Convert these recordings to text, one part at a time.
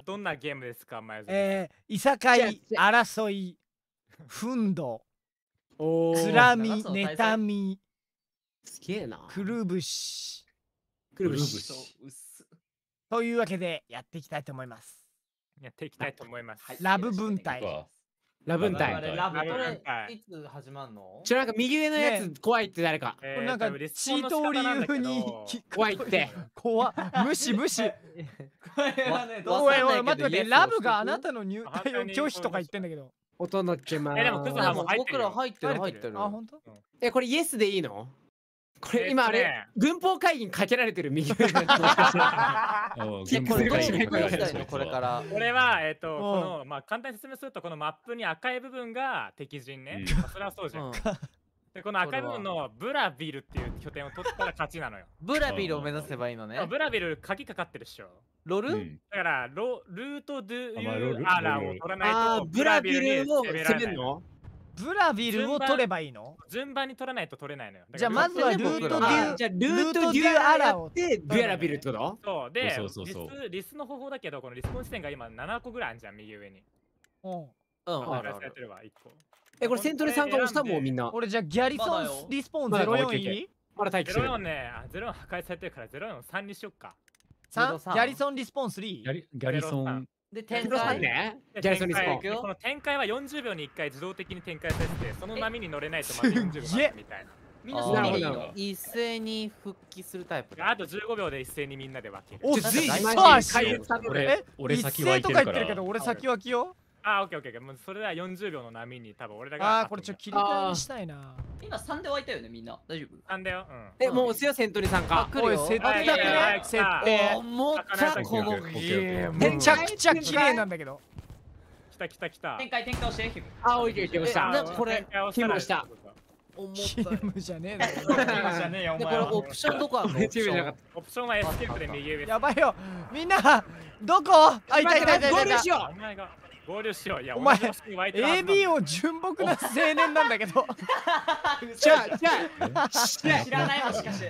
どんなゲームですか、前いさかい、争い、憤怒、つらみ、妬み、 すげえな。 くるぶし。 くるぶし。 というわけでやっていきたいと思います。 やっていきたいと思います。 ラブ分隊。 ラブ分隊。 ラブ分隊。いつ始まんの？ なんか右上のやつ怖いって誰か。 これなんかチートを理由に怖いって。 怖無視無視。 これはね、 おいおい待ってラブがあなたの入隊を拒否とか言ってんだけど。 音のけま。 でもクズハも入ってる。 僕ら入ってる入ってる。 あ本当？ これイエスでいいの？これ今あれ軍法会議にかけられてる右上のやつ。 これどうしたいのこれから。 これはこのまあ簡単に説明するとこのマップに赤い部分が敵陣ね。それはそうじゃん。でこの赤い部分のブラビルっていう拠点を取ったら勝ちなのよ。 ブラビルを目指せばいいのね。 ブラビル鍵かかってるっしょ。 ロル？ だからルートドゥユーアラを取らないとブラビルを攻めるの？ ブラビルを取ればいいの？ 順番に取らないと取れないのよ。 じゃあまずはルートデュアラをでブラビルってこと？ そうでリスの方法だけどこのリスの地点が今7個ぐらいあるじゃん右上に。 うんあるある。 これセントリー参加もしたもんみんな。 俺じゃあギャリソンリスポーン04いい？ まだ待機してる。 04ね、04破壊されてるから04-3にしよっか。 3？ギャリソンリスポーン 3？ ギャリソン。 で展開ね。ギャリソンリスポーン。 この展開は40秒に1回自動的に展開されてその波に乗れないとまず40秒みたいな。 みんなそれでいいの？一斉に復帰するタイプ。 あと15秒で一斉にみんなで分ける。 お随時俺先湧いてるから。一斉とか言ってるけど俺先湧きよ。 オッケー。もうそれでは40秒の波に多分俺らが。 これちょっと切り替えにしたいな。 今3で湧いたよねみんな。大丈夫 ？3だよ。 もうすよセントリー参加。 おい設定だね。設定。 思ったこのゲーム。 めちゃくちゃ綺麗なんだけど。 来た。 展開をして。 オッケーした。 これ来ました。 ゲームじゃねえだろ。 ゲームじゃねえよお前。 これオプションどこあるの？ オプションはエスケープで右上。 やばいよ。みんなどこ？ いた。合流しよう。 合流しよう。いやお前 AB を純朴な青年なんだけど。 知らないわしかし。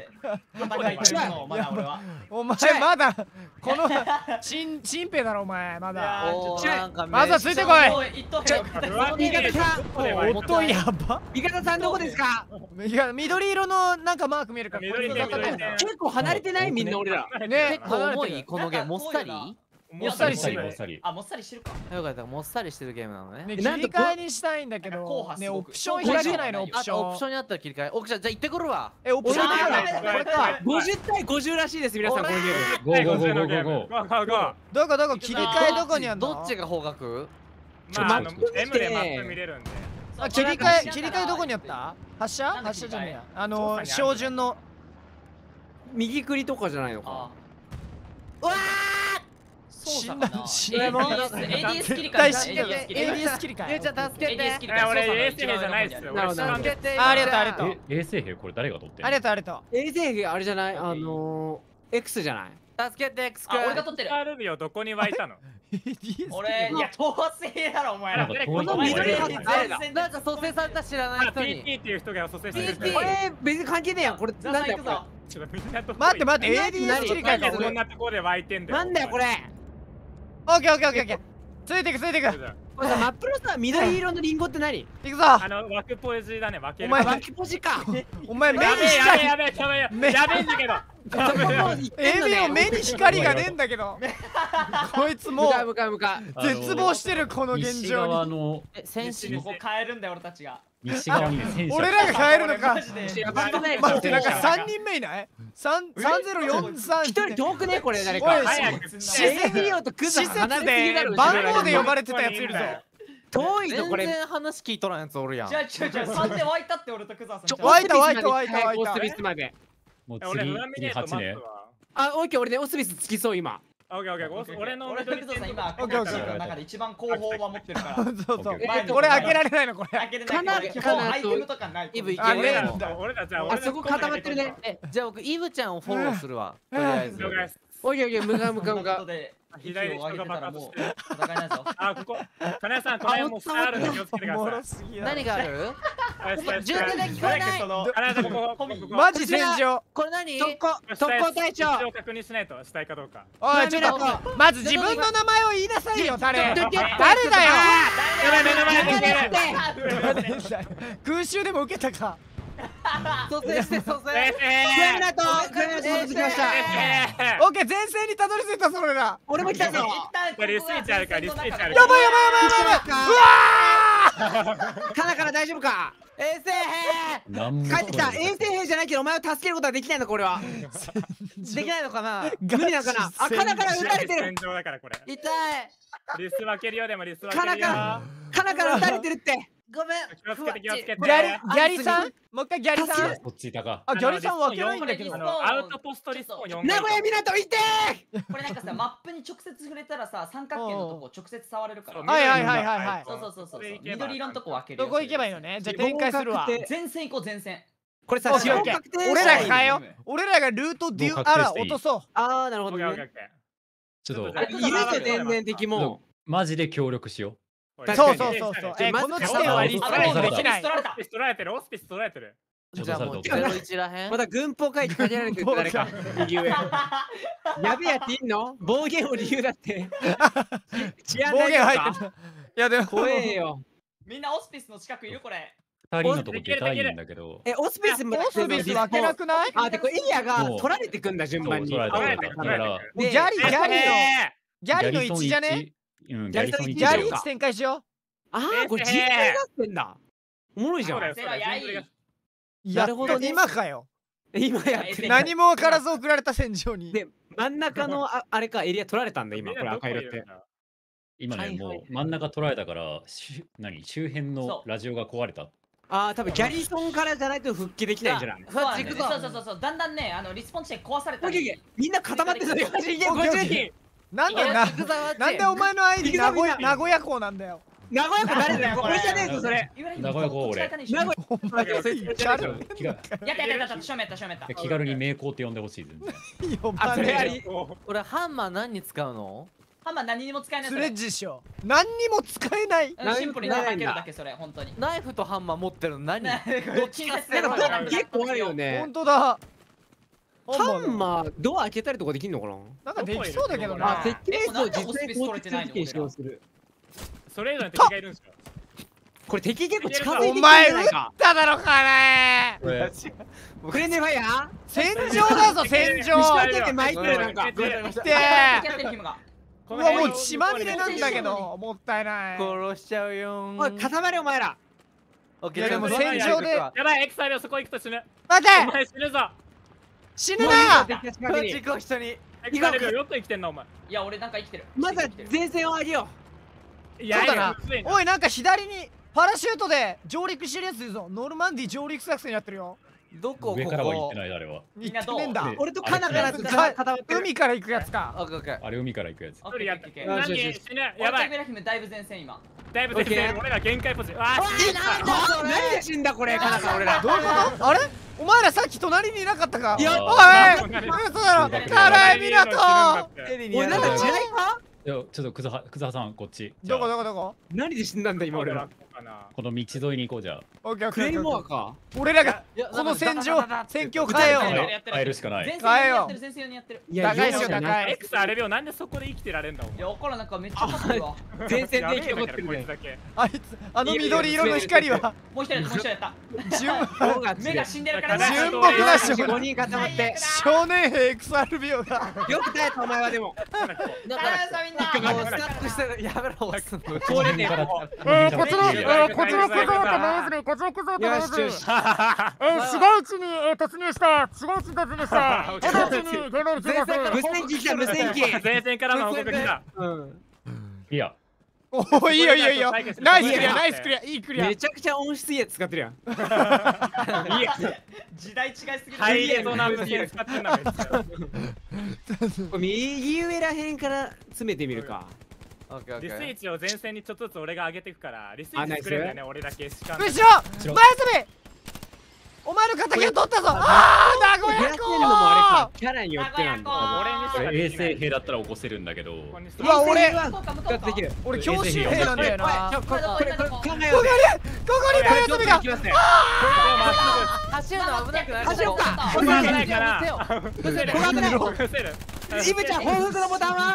お前まだこのチンペだろお前まだ。まずはついてこい。 味方さん。 音やば。 味方さんどこですか？ 緑色のなんかマーク見えるから。 結構離れてないみんな俺ら。 結構重いこのゲームもっさり？ もっさりしてる。 もっさりしてるか。 よかったもっさりしてるゲームなのね。 切り替えにしたいんだけど。ねオプション開けないのオプション。 オプションにあったら切り替え。オプションじゃあ行ってくるわ。 オプションこれか。 50対50らしいです皆さんこのゲーム。 どこ切り替えどこにあるの？ どっちが方角？ まあ M でマップ見れるんで。 切り替えどこにあった？発射じゃねえや。照準の右クリとかじゃないのか。 うわ死んだ。 ADS 切り替え。 ADS 切り替え。 ゆうちゃん助けて。 俺衛星兵じゃないっすよ。 助けて。 ありがとう。 衛星兵これ誰が取ってんの？ ありがとう。 衛星兵あれじゃないX じゃない？ 助けて X 俺が取ってる。 ルビオどこに湧いたの？ 俺いや統制だろお前ら。 この緑はなんか蘇生された知らない人に。 PT っていう人が蘇生してる。 これ別に関係ねえやんこれなんだよこれ。 待って ADS 切り替えかこんなところで湧いてんだよ。 なんだよこれ。 オッケー。ついてく。 これさマップのさ緑色のリンゴって何？ 行くぞ。 枠ポジだね。 お前枠ポジか。 お前目にやべえんだけど。 AB を目に光がねえんだけど。こいつもう絶望してるこの現状に。 戦士ここ変えるんだよ俺たちが。 西側にね戦車。 俺らが変えるのか。 待ってなんか3人目いない？3043。 一人遠くねこれ誰か。 施設で番号で呼ばれてたやついるぞ。 遠いのこれ。 全然話聞いとらんやつおるやん。 じゃあ3で湧いたって俺とクザさん。 湧いた。 オスビスまで。 もう次8ね。 オッケー俺ねオスビスつきそう今。 俺の俺とクザさん今このチームの中で一番後方を守ってるから。 そう。これ開けられないのこれ。 開けれない。基本アイテムとかない。 イブいける。 俺たちはあそこ固まってるね。 じゃあ僕イブちゃんをフォローするわ。とりあえず。 オッケー向かう。 左下が爆発してる。 戦いないぞ。 ここ。金谷さんこれもうあるんで気をつけてください。 何がある？ 重点で聞こえない。 マジ戦場。 これ何？ 特攻隊長。 を確認しないとしたいかどうか。 おいちょっとまず自分の名前を言いなさいよ誰だよ。 目の前で空襲でも受けたか。 蘇生して蘇生。 クエミナト戻ってきました。 オッケー前線にたどり着いたそれら。 俺も来たぞ。 リスイッチあるかリスイッチある。 やばいやばいやばいやばい。うわー。 カナカナ大丈夫か？ 衛星兵。 帰ってきた。衛星兵じゃないけどお前を助けることはできないのこれは。 できないのかな。 無理なのかな。あカナカナ撃たれてる。 戦場だからこれ。 痛い。 リス分けるよでもリス分けるよ。 カナカナ撃たれてるって。 ごめん。 気をつけて気をつけて。 ギャリさんもう一回ギャリさん。 こっちいたか。 あギャリさん分けないんだけど。 アウトポストリスポン4。 名古屋港いてー。これなんかさマップに直接触れたらさ三角形のとこ直接触れるから。 はいはいはいはいはい。 そう緑色のとこ分ける。 どこ行けばいいのね。じゃあ展開するわ。 前線行こう前線。 これさ俺らが変えよう。俺らがルートデュアラ落とそう。 ああなるほどね。 ちょっといるって全然的もマジで協力しよう。 そうそうそうそう。この地点はリスポーンできない。 オスピス取られてるオスピス取られてる。 じゃあもう01らへん。 まだ軍法会議かけられてる誰か右上。やべえやっていいの？暴言を理由だって。 暴言入ってた。いやでも怖えよ。 みんなオスピスの近くいるこれ。 2人のとこ出たいんだけど。 オスピスも分けなくない？ あでこれエリアが取られてくんだ順番に。 ギャリの1じゃね？ ギャリソンギャリ1展開しよう。 ああこれ人類になってんだ。おもろいじゃん。 なるほど今かよ。 今やって何も分からず送られた戦場に。 で真ん中のあれかエリア取られたんだ今これ赤色って。 今ねもう真ん中取られたから周辺のラジオが壊れた。 ああ多分ギャリソンからじゃないと復帰できないんじゃない？ そうだんだんねリスポン地点壊された。 みんな固まってるよ。 なんでお前のアイディ名古屋港なんだよ。 名古屋港誰だよ。俺じゃねえぞそれ。 名古屋港俺。 やった気軽に名港って呼んでほしい。 あそれあり。 これハンマー何に使うの？ ハンマー何にも使えない。 スレッジでしょ。何にも使えない。 シンプルに叩けるだけそれ本当に。 ナイフとハンマー持ってるの何？どっちが結構あるよね。 本当だ。 ハンマードア開けたりとかできるのかな？ なんかできそうだけどな。 設計図を実際に構築実験使用する。 それ以上に敵がいるんですよ。 これ敵結構近づいてきてお前撃っただろかね。 クレネファイヤー？ 戦場だぞ戦場。 仕掛けて巻いてるなんか。 来て。うわもう血まみれなんだけどもったいない。 殺しちゃうよ。 おい固まれお前ら。 いやでも戦場で。 やばいエクサイルそこ行くと死ぬ。 待て。 お前死ぬぞ。 死ぬな。 自己人に。 エクサイルよく生きてんなお前。 いや俺なんか生きてる。 まずは前線を上げよう。そうだな。おいなんか左にパラシュートで上陸してるやついるぞ。ノルマンディ上陸作戦やってるよ。 どこ？ 上からは行ってない誰は。 みんなどう？ 俺とカナカナと海から行くやつか。 あれ海から行くやつ。 一人やって。何死ぬ。やばい。 だいぶ前線今。 だいぶ前線。俺ら限界ポジ。ああ何で死んだこれカナカナ俺ら。 どういうこと？あれ？お前らさっき隣にいなかったか？ いやおい嘘だろ。辛い港。 俺なんか地雷か？ いやちょっとクザハさんこっち。 どこ？ 何で死んだんだ今俺ら。 この道沿いに行こうじゃあ。 オッケーオッケー。 クレイモアか。 俺らがこの戦況変えよう。 変えるしかない。 変えよう。 高いっしょ高い。 エクサあれよなんでそこで生きてられんだもん。 いやわからんなんかめっちゃ勝ってるわ。 前線で生き残ってるね。 あいつあの緑色の光は。 もう一人やった。目が死んでるから。 純朴な少 5人固まって少年兵 XRBO が。 よく耐えたお前はでも。 だからさみんな。 スタックしてやめろ押すの。 これね。 こちら市街地に突入した。市街地に突入した。直ちに現場に来ます。 無線機来た無線機。 前線からの報告来た。 いや。 おいいよナイスクリアいいクリア。 めちゃくちゃ音質いいやつ使ってるやん。 いや時代違いすぎる。 ハイレゾナンス使ってんなめっちゃ。 右上らへんから詰めてみるか。 リスイッチを前線にちょっとずつ俺が上げていくからリスイッチ作れるんだよね俺だけしか。 後ろ前遊び。 お前の敵を取ったぞ。ああ、名古屋減らせるのもあれか。キャラによってなんだ。 これ衛星兵だったら起こせるんだけど。 うわ、俺できる。 俺強襲兵なんだよな。 これ考えよう。 ここにダイヤトミが。 走るの危なくない？ 走ろうか。 危ないからイブちゃん、報復のボタンは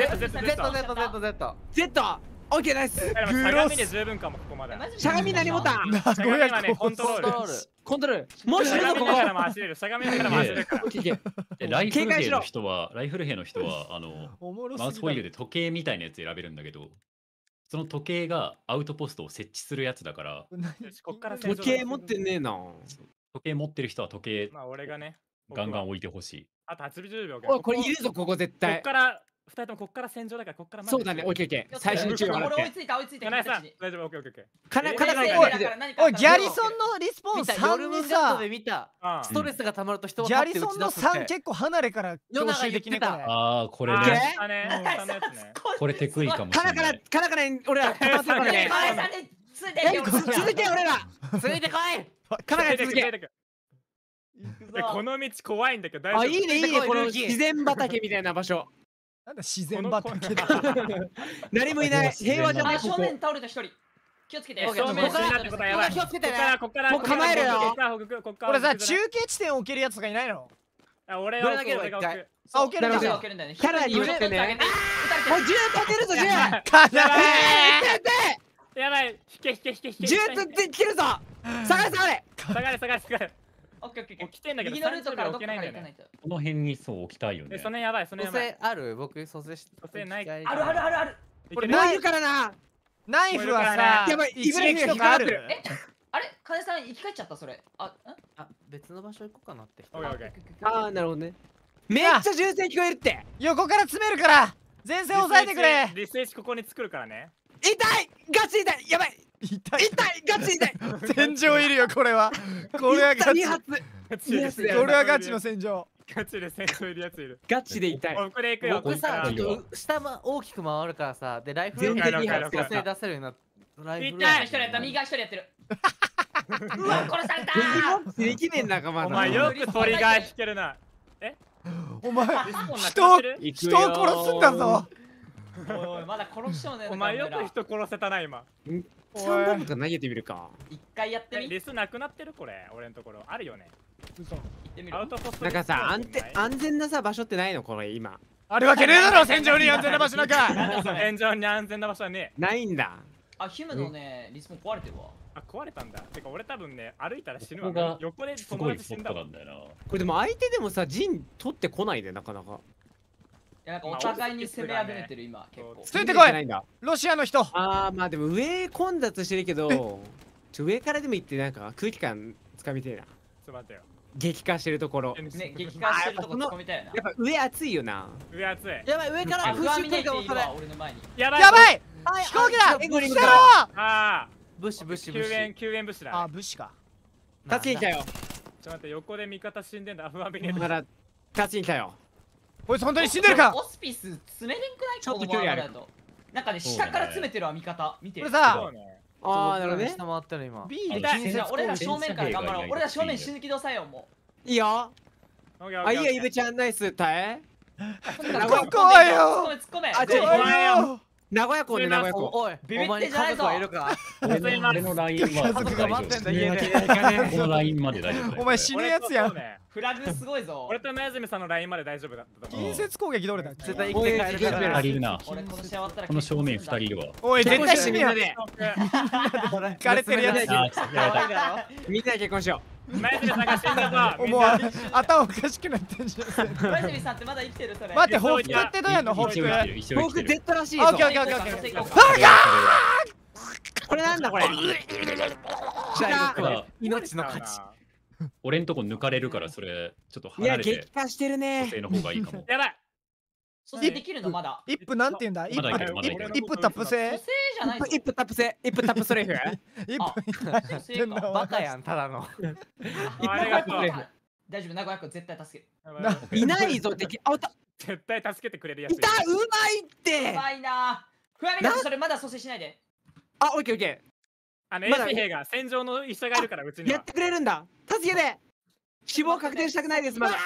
Z。 Z。オッケー、ナイス。 しゃがみで十分かも、ここまで。 しゃがみ何ボタン？ 名古屋はね、コントロール。 コントロール。もう死ぬぞ、ここ。 しゃがみながら回れる。しゃがみながら回れるから。 ライフル兵の人は、マウスホイールで時計みたいなやつ選べるんだけど、その時計がアウトポストを設置するやつだから、 時計持ってねえな。 時計持ってる人は時計、 まあ俺がね、 ガンガン置いてほしい。 あと80秒。 おい、これいるぞ、ここ絶対。 こっから2人ともこっから戦場だから、こっからそうだね、オッケーオッケー。最初に注意俺払って。 追いついた追いついた。 大丈夫、オッケーオッケー。 かなかおい、ギャリソンのリスポーン3にさ、 見た。ストレスが溜まると人はギャリソンの3結構離れから強襲できねえかね。 ああ、これね。これテクイかもしれない。 かなかね、俺ら止まってるからね。続け、俺ら。 続いてこい。 かなか続け。 この道怖いんだけど大丈夫。 あ、いいね、いいね、この自然畑みたいな場所。 なんだ自然畑だ。 何もいない。平和じゃない。 正面倒れた一人。気をつけて。 正面死ぬってことはやばい。 気をつけてね。 こっからもう構えるよ。 これさ、中継地点置けるやつがいないの？ 俺が置く。 あ、置けるんだ。 キャラによってね。おい、銃立てるぞ、銃。 やばい。引け。 銃切るぞ。下がれ。 下がれ。オッケー。起きてんだけど、 右のルートからどっかからないんだよね。 この辺にそう置きたいよね。 それやばい。 蘇生ある？僕蘇生ない。 ある。 これ燃えるからな。 ナイフはさ、 やばい、 一撃とかある。 あれ、金さん生き返っちゃったそれ。 あ、別の場所行こうかなって。 ああ、なるほどね。めっちゃ銃声聞こえるって。 横から詰めるから前線押さえてくれ。 リスイチここに作るからね。 痛い、ガチ痛い、やばい。痛い、ガチ痛い。 戦場いるよ、これは。これはガチ。これはガチの戦場。 ガチで戦場いるやついる。 ガチで痛い。 僕さ、ちょっと下も大きく回るからさ、でライフル全然蘇生出せるようになって。 右側一人やった、右側一人やってる。うわ、殺された。 できねえ仲間だ。 お前よくトリガー引けるな。 お前人を殺すんだぞ。 おい、まだ殺してもね。 お前よく人殺せたな今。 3本か投げてみるか。 一回やってみ。 リスなくなってるこれ。俺のところあるよね。 行ってみる。 なんかさ、安全なさ場所ってないのこれ今。 あるわけねえだろ、戦場に安全な場所なんか。 戦場に安全な場所はね。 ないんだ。 あ、ヒムのね、リスも壊れてるわ。 あ、壊れたんだ。てか俺多分ね、歩いたら死ぬわ。 わ。横で友達死んだんだよな。 これでも相手でもさ、陣取ってこないでなかなか。 いや、なんかお互いに攻めあぐねてる今結構。 ついてこい。ロシアの人。 ああ、まあでも上混雑してるけど、上からでも行ってなんか空気感つかみてえな。 ちょっと待ってよ。 激化してるところ。 ね、激化してるところつかみたいな。 やっぱ上熱いよな。 上熱い。 やばい、上から不安になっていいわ、俺の前に。 やばい。飛行機だ。来たろ。 ああ。 物資。 救援物資だ。 あ、物資か。 勝ちに来たよ。 ちょっと待って、横で味方死んでんだ。不安にまだ勝ちに来たよ。 こいつ本当に死んでるか。 オスピス詰めれんくない？ ちょっと距離ある。 なんかね、下から詰めてるわ、味方。見て。 これさ、 ああ、なるほどね。 下回ってる今。 俺ら正面から頑張ろう。俺ら正面死ぬ気で抑えようもう。いいよ。あ、いいよ、イブちゃんナイス。耐え。 ここはよ。 突っ込め。 あ、じゃあ名古屋港ね、名古屋港。 おい、 ビビってんじゃないぞ。 俺のラインは家族が待ってんだ家で。 このラインまで大丈夫。 お前死ぬやつやん。 フラグすごいぞ。 俺と前住さんのラインまで大丈夫だった。 近接攻撃どれだ。 絶対生きて帰るから。 2人いるな。 俺この試合終わったらこの正面2人いるわ。 おい、絶対死ぬやん。 行かれてるやつ。 みんなで結婚しよう。前住さんが死んだぞ。 もう頭おかしくなってんじゃん。 前住さんってまだ生きてるそれ。 待って、報復ってどうやんの？報復。 報復 Z らしいぞ。 オッケーオッケーオッケー。 これなんだこれ。 命の勝ち。 俺んとこ抜かれるからそれちょっと離れて。 いや激化してるね。 女性の方がいいかも。 やばい。 蘇生できるのまだ。 一夫なんて言うんだ？一夫タップ制？ 蘇生じゃないぞ。 一夫タップ制。一夫タップストレフ。 一夫バカやんただの。 一夫タップストレフ。大丈夫、名古屋君絶対助ける。 いないぞ敵。あ、 絶対助けてくれるやつ。 いた、うまいって。 うまいな。ふわみなそれまだ蘇生しないで。 あ、オッケーオッケー。 衛生兵が戦場の医者がいるからうちには。 やってくれるんだ。助けて。死亡確定したくないですまだ。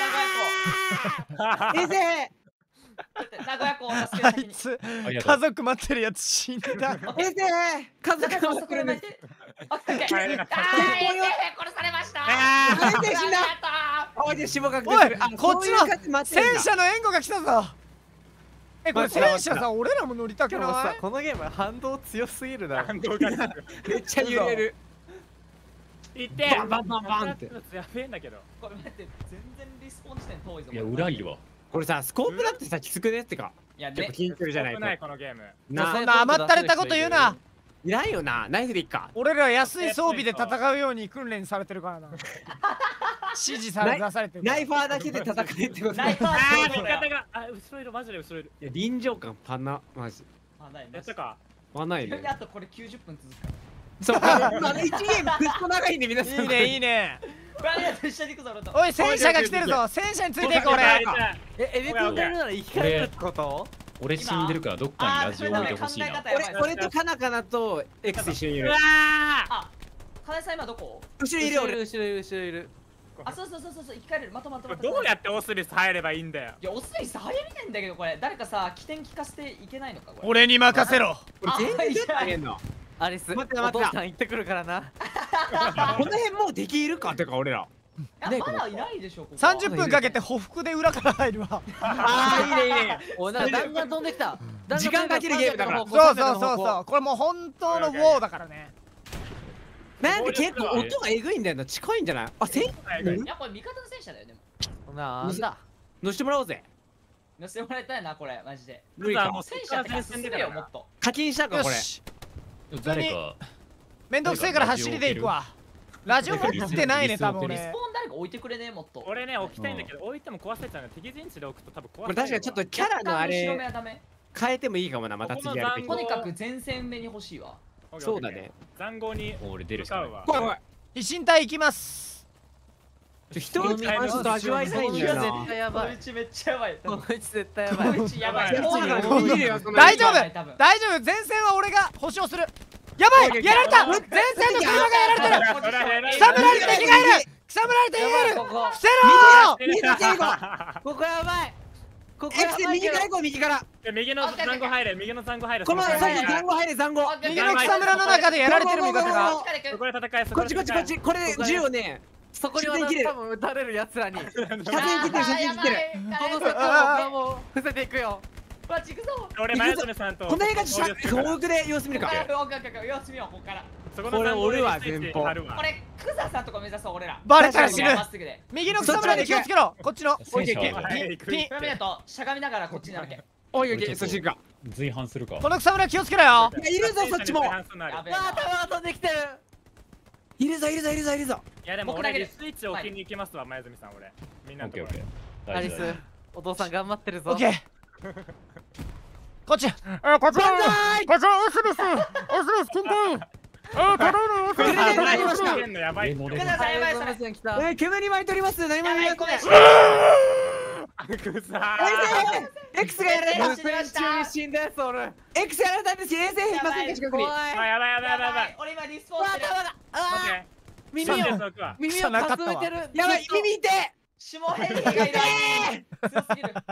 衛生兵。 名古屋港を助けあるいつ家族待ってるやつ死んだ。 衛生兵。家族が待ってるんです。 殺されました。 衛生死んだ。おいで死亡確定おいする。 こっちの戦車の援護が来たぞ。これ戦車さ俺らも乗りたくない？ このゲーム反動強すぎるな。 反動がめっちゃ揺れる。 いってバンバンバンバンって。 やべえんだけど。 これ待って全然リスポン地点遠いぞ。 いや、裏いるわ。 これさ、スコープだってさ、きつくねってか。 いや結構緊張じゃないと。 ないこのゲーム。 そんな甘ったれたこと言うな。 いないよな、ナイフでいっか。 俺ら安い装備で戦うように訓練されてるからな。指示され出されてる。 ナイファーだけで戦えってこと。 ナイファー味方が後ろいるマジで後ろいる。 いや臨場感パナマジ。 やったか。 パないね。 あとこれ90分続くから。 そう、1ゲームずっと長いんで皆さん。 いいねいいね。 おい戦車が来てるぞ。戦車についていこう俺。 エビ君がいるなら生き返るってこと？ 俺死んでるからどっかにラジオ置いてほしいな。 俺とカナカナと X 一緒にいる。 うわあ、カナさん今どこ？ 後ろいるよ俺。 後ろいる。 あ、そう生き返れる。まとどうやってオスリス入ればいいんだよ。 いや、オスリス入れないんだけどこれ誰かさ起点聞かせていけないのかこれ。 俺に任せろ。 全然出てあげんの。 アリス、お父さん行ってくるからな。 この辺もうできるかってか俺ら。 まだいないでしょ。 30分かけてほふくで裏から入るわ。 ああいいね。 おいなんかだんだん飛んできた。 時間かけるゲームだから。 そうこれもう本当のウォーだからね。 なんで結構音がえぐいんだよな。近いんじゃない？あ、戦車？ いやこれ味方の戦車だよでも。 なんだ。 乗せてもらおうぜ。 乗せてもらいたいなこれマジで。 無理か。 戦車って進んでるよもっと。 課金したかこれ。 誰かめんどくせえから走りで行くわ。ラジオ持ってないね多分俺。 リスポーン誰か置いてくれねもっと。 俺ね置きたいんだけど置いても壊せちゃうの。敵陣地で置くと多分壊せ。 これ確かにちょっとキャラのあれ変えてもいいかもな。また次やるべき。 とにかく前線目に欲しいわ。 そうだね。 残壕に俺出るしかないわ。 飛信隊行きます。 人の感じと味わいたいんだよな。 絶対やばい。 こいつめっちゃやばい。 こいつ絶対やばい。 こいつやばい。 大丈夫大丈夫。前線は俺が保証する。やばいやられた。前線の車がやられてる。草むらに敵がいる。草むらに敵がいる。伏せろ。 ここやばい。ここ右から行こう右から。 右の残壕入れ右の残壕入れ。 この先残壕入れ残壕。 右の草むらの中でやられてる味方が。 ここで戦い。 こっちこれ銃をね。 そこには多分撃たれるやつらに。 写真切ってる写真切ってる。 この先はもう伏せていくよ。 俺前園さんとこの辺が遠くで様子見るか。 様子見ようここから。 これ俺は前方。 これクザさんとか目指そう俺ら。 バレたら死ぬ。右の草むらに気をつけろ。こっちの。 オッケーピン見るとしゃがみながらこっちになるけ。 おいおいそっちか。 随伴するか。 この草むら気をつけろよ。 いるぞそっちも。 やべえ。 頭が飛んできてる。 いるぞ。 いやでも俺リスイッチ置きに行きますわ前住さん俺。みんなと。 アリス、お父さん頑張ってるぞ。 オッケー。こっち。こっちオスリス近辺。頼むオスリス。 やばい。 煙巻いております。何も見えない。X がやられた。 死んだやつおる。 X やられたんですよ。衛星兵いませんか近くに。 やばい。 俺今リスポーンしてる。 耳をかすめてる。 やばい耳痛い。 下ヘリがいる。強すぎる。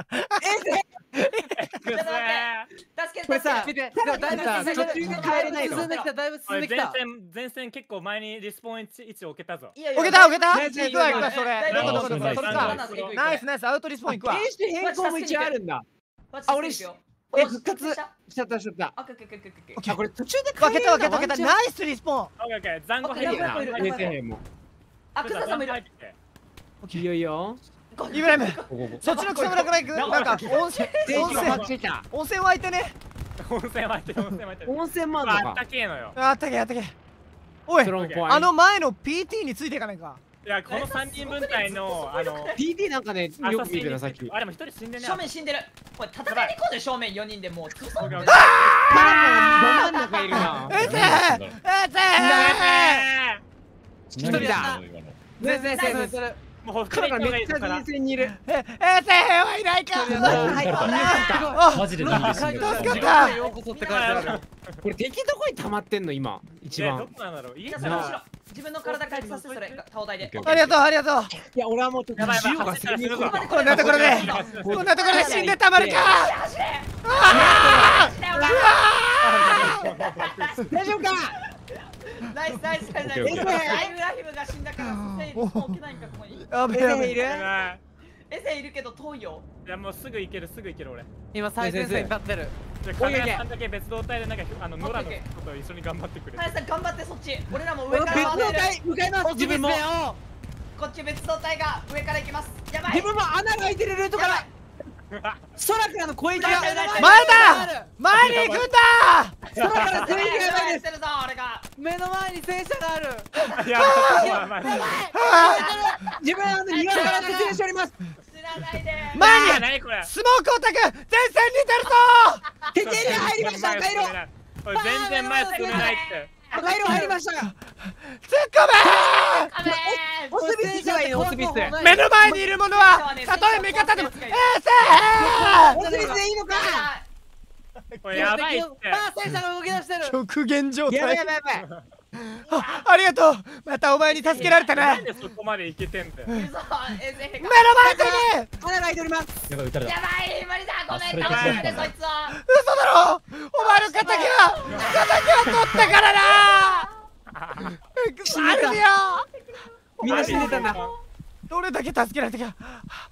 助けて。 これさ、 見て、だいぶ途中で帰れないの。 進んできた、だいぶ進んできた。 前線結構前にリスポーン位置置けたぞ。 置けた行くわそれ。どこそれか。ナイスアウトリスポーン行くわ。 編集変更も一応あるんだ。あ、俺復活しちゃった。あ、これ途中で分けた。ナイスリスポーン。 残壕入るな。 衛星兵も。 あ、クザさんもいる。 いいよいいよ。 イブライムそっちの草むらから行く。なんか温泉湧いてね。 温泉湧いてる。 温泉もあるのか。 あったけえのよ。 あったけおいあの前の PT についていかないか。 いやこの3人分隊の PT なんかねよく見るなさっき。 あでも1人死んでね。 正面死んでる。これ戦いに行こうぜ正面4人でもう潰そう。 ど真ん中いるな。 1人だ。全然もう彼がめっちゃ前線にいる。 衛星兵はいないか。 マジで何で死んでる。 助かった。 ようこそって書いてある。 これ敵どこに溜まってんの今一番。 どこなんだろう。 皆さん後ろ自分の体回復させてそれ顔台で。 ありがとうありがとう。 いや俺はもうちょっとやばい銃が攻め込む。 こんなところでこんなところで死んでたまるか。 大丈夫か。 ナイスナイスナイスナイス。ライフが死んだから起きないんかここに。 やべやべ。 いる。 エセいるけど遠いよ。 いやもうすぐ行けるすぐ行ける俺。 今最前線に立ってる。 じゃあカメラさんだけ別動隊でなんか野良のこと一緒に頑張ってくれ。 カネさん頑張ってそっち。俺らも上から回ってる。 向かいます。自分も。 こっち別動隊が上から行きます。やばい。 自分も穴が開いてるルートから。空からの攻撃が。 前だ。前に行くんだ。 空から攻撃がやばいです。 目の前に戦車がある。 やばい。 自分は庭から説明しております。 前にスモークオタク前線に出るぞ。 敵に入りました。回路。 全然前進めないって。 回路入りました。 突っ込め。 オスビスがいいのオスビス。 目の前にいるものはたとえ味方でも衛星。 オスビスでいいのか。 これやばいって。 戦車が動き出してる。 極限状態。 やばいやばいやばい。 ありがとう。またお前に助けられたな。 なんでそこまで行けてんだよ。 目の前に穴が開いております。 やばい撃たれた。 やばい無理だごめん頼むでそいつは。 嘘だろ。お前の敵は取ったからな。死んでたよ。 みんな死んでたんだ。 どれだけ助けられたか。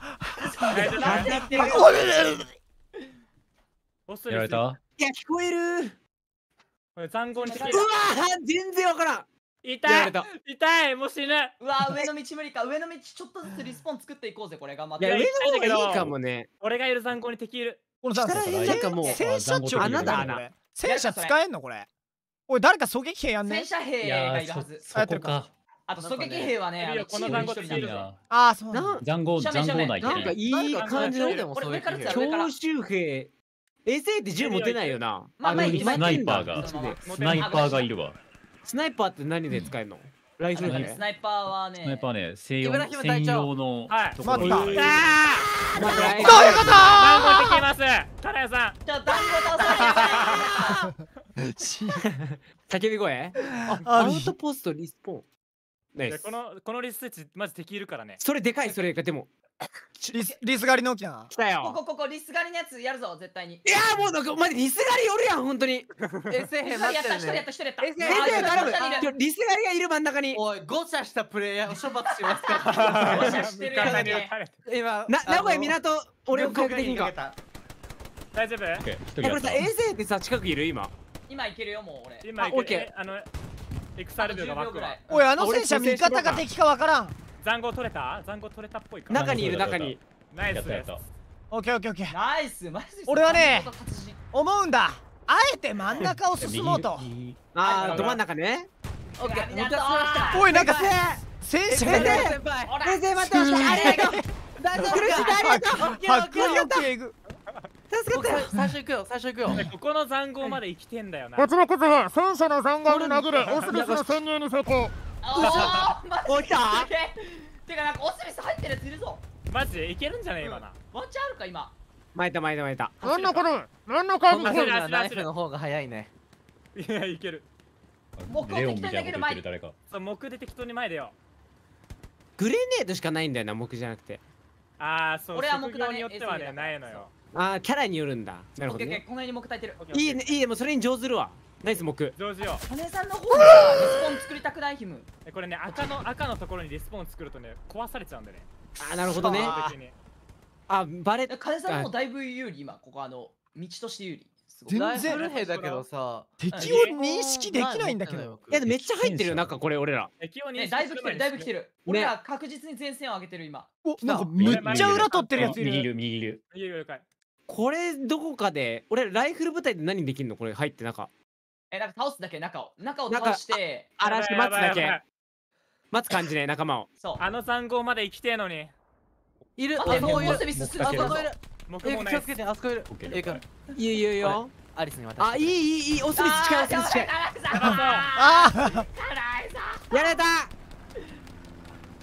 やられた。 いや聞こえる。 これ残酷に。 うわ全然わからん。 痛い痛いもう死ぬ。 うわ上の道無理か。上の道ちょっとずつリスポン作っていこうぜこれ頑張って。 いや上の方がいいかもね。 俺がいる残酷に敵いる。 このさなんかもう戦車長穴だ穴。 戦車使えんのこれ。おい誰か狙撃兵やんね。 戦車兵がいるはず。 そこか。 あと狙撃兵はねこの残酷にいるな。 ああそうな。 残酷内なんかいい感じの上から強襲兵。衛星って銃持てないよな。 スナイパーがいるわ。 スナイパーって何で使えるの？ライフルで。 スナイパーはね。 スナイパーね専用のところに。 どういうこと？ 残酷敵います。カラヤさん。 じゃあ団子倒さない。 叫び声？アウトポストリスポーン。 このリススイッチマジ敵いるからね。 それでかいそれがでも。 リス狩りの起きな。 来たよ。 ここリス狩りのやつやるぞ絶対に。いやもうなんかマジリス狩りおるやん本当に。 衛星兵やった一人やった。 リス狩りがいる真ん中に。 おい誤射したプレイヤーを処罰しますか。 誤射してるやつね。 今名古屋港俺を攻撃できんか。 大丈夫？ これさ衛星ってさ近くいる今。 今いけるよもう俺。 今いける。XR 秒が湧くわ。 おいあの戦車味方か敵かわからん。 残酷取れた？残酷取れたっぽいか。 中にいる中に。 ナイス。 オッケーオッケーオッケー。 ナイスマジで。 俺はね思うんだ。あえて真ん中を進もうと。 ああど真ん中ね。 オッケー。 おいなんか戦車がね。 先輩待ってました。ありがとう。大丈夫苦しいありがとう。 迫力えぐ。 助かったよ。 最初行くよここの残壕まで生きてんだよな。 こちらこそ戦車の残壕に投げるオスビスの潜入に成功。 お来た？ てかなんかオスビス入ってるやついるぞ。 マジでいけるんじゃねえ今な。 ワンチャンあるか今。 巻いた。 なんのこれなんの感じ？ こんなナイフの方が早いね。 いやいける。 レオンみたいなこと言ってる誰か。 そう木で適当に前でよ。 グレネードしかないんだよな木じゃなくて。 ああそう。 俺は木だね。 によってはねないのよ。 ああキャラによるんだ。なるほどね。 この辺に木焚いてる。 いいねもうそれに上手るわ。ナイス木。 上手よ。 羽さんの方がリスポン作りたくないヒム。 これね赤のところにリスポン作るとね壊されちゃうんでね。 あなるほどね。あバレ。 羽さんもだいぶ有利今ここ道として有利。 全然ライフル兵だけどさ敵を認識できないんだけど。 いやめっちゃ入ってるよ中これ俺ら。 敵を認識だいぶ来てる。俺ら確実に前線を上げてる今。 おなんかめっちゃ裏取ってるやついる。 右いる。 これどこかで俺ライフル部隊で何できるのこれ入って中。 なんか倒すだけ中を倒して荒らして待つだけ。待つ感じね仲間を。 そうあの残壕まで生きてえのに。 いる。 あそこいる。あそこいる。 気をつけてあそこいる。 いいよ。 アリスに渡あいいオスビス近いオスビス近い。 ああやられた。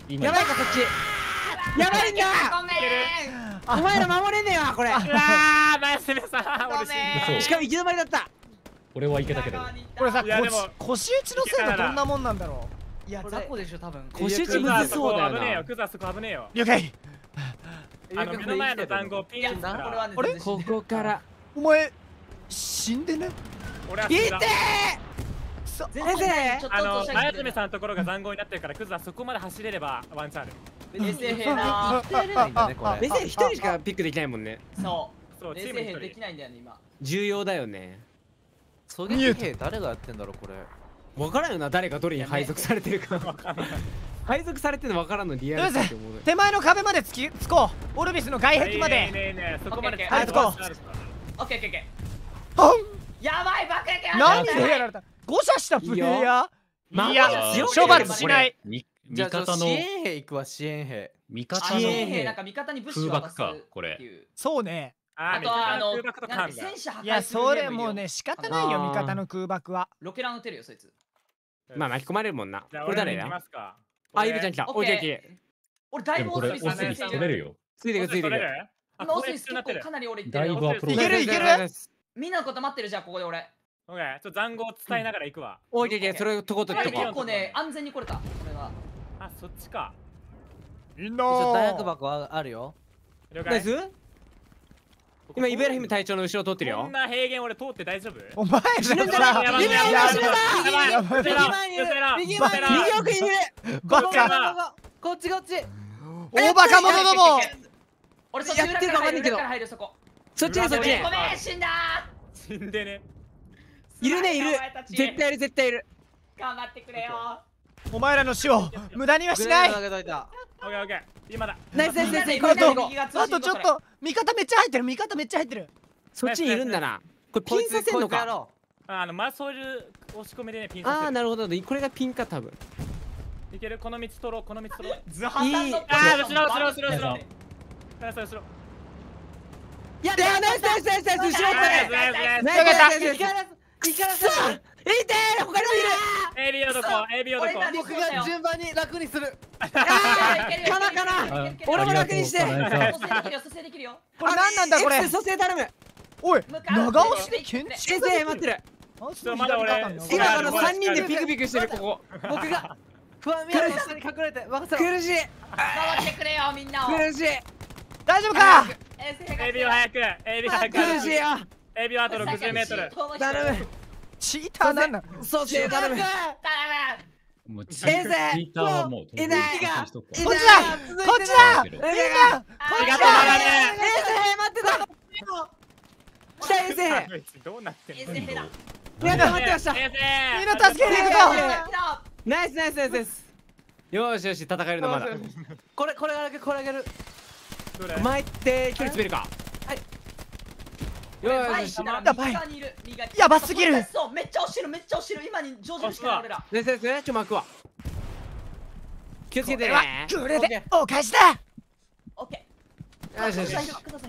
やばいかそっち。やばいんだ。 ごめん。 お前ら守れねえわこれ。 うわー、前攻めさ、俺死んだ。 しかも行き止まりだった。 俺はいけたけど。 これさ、 いやでも腰打ちの精度どんなもんなんだろいや、雑魚でしょ、多分。 腰打ちむずそうだよな。 クザそこ危ねえよ。 う。了解。 目の前の団子をピンしたら。 あれここからお前死んでね。 俺は行って全先生前爪さんのところが残壕になってるから、クズはそこまで走れればワンチャンある。 冷静兵な。 目線一人しかピックできないもんね。 そう。冷チーム一人静兵できないんだよね、今。 重要だよね。 狙撃兵誰がやってんだろうこれ。 分からんよな、誰がどれに配属されてるか。配属されてるの分からんのリアルだって思う。 手前の壁までつこう。オルビスの外壁まで。 そこまではい、つこう。 オッケーオッケー。 はやばい、爆撃や何でやられた。誤射したプレイヤー。いや、処罰しない。 味じゃあ方の支援兵行くわ支援兵。 味方支の援兵なんか味方に物資を渡すっていう。 そうね。 あとはなんか戦車破壊する。 いや、それもうね、仕方ないよ、味方の空爆は。 ロケラン撃てるよ、そいつ。 まあ巻き込まれるもんな。これ誰だ。 あ、 ゆびちゃん来た。オッケーオッケ俺だいぶこれオスミスオスミス取れるよ。 ついてくついてく。 今オスミス結構かなり俺いってる。 だいぶアプローチ。 いけるいける。 みんなのこと待ってるじゃん、ここで俺。 オッケー、ちょっと残壕伝えながら行くわ。 オッケーオッケー、それとことって結構ね、安全に来れた、これは。 あ、そっちか。 みんな弾薬箱あるよ。 ナイス。今イブラヒム隊長の後ろ通ってるよ。 こんな平原俺通って大丈夫？ お前死ぬんじゃない。 右奥にいる。 バカ。 こっちこっち。 大バカ者ども。 俺そっち裏から入るそこ。 そっちそっち。 ごめん、死んだ。 死んでね。 いるねいる。絶対いる絶対いる。 頑張ってくれよ。 お前らの死を無駄にはしない。 オッケーオッケー。今だ。 ナイスナイスナイス。 あとちょっと味方めっちゃ入ってる。味方めっちゃ入ってる。 そっちにいるんだな。これピンさせんのか。 まあそういう押し込みでね、ピンああなるほど。これがピンか多分。 いける。この道取ろう。この道取ろう。 図判断の。 後ろ。 いやナイスナイスナイスナイス後ろってね。ナイスナイスナイス。いからさ。いてー。他にもいる。 エビ男。 僕が順番に楽にする。 かな。俺も楽にして。 蘇生できるよ。 これ何なんだこれ。 蘇生頼む。 おい、長押しで建築先生待ってる。 まだ俺今3人でピクピクしてるここ。 僕が不安みたいな下に隠れて任せろ。 苦しい。 頑張ってくれよみんなを。 苦しい。 大丈夫か。 エビを早く。 苦しいよ。 エビはあと60メートル。 頼む。 チーターなんだ。 蘇生頼む。 もうチーターはもういない。 こっちだ。こっちだ。みんな。 待ってた。来た衛星。 どうなってんの？ 皆さん待ってました。 みんな助けに行くぞ。 ナイスナイスナイスです。よしよし戦えるのまだ。 これあげる。 前って距離詰めるか。はい。よし。 やばすぎる。 そうめっちゃ押してる今に上手にしてる俺ら。 ナイスナイス。ちょ巻くわ。気をつけてね。 これでお返しだ。 オッケー。よしよし。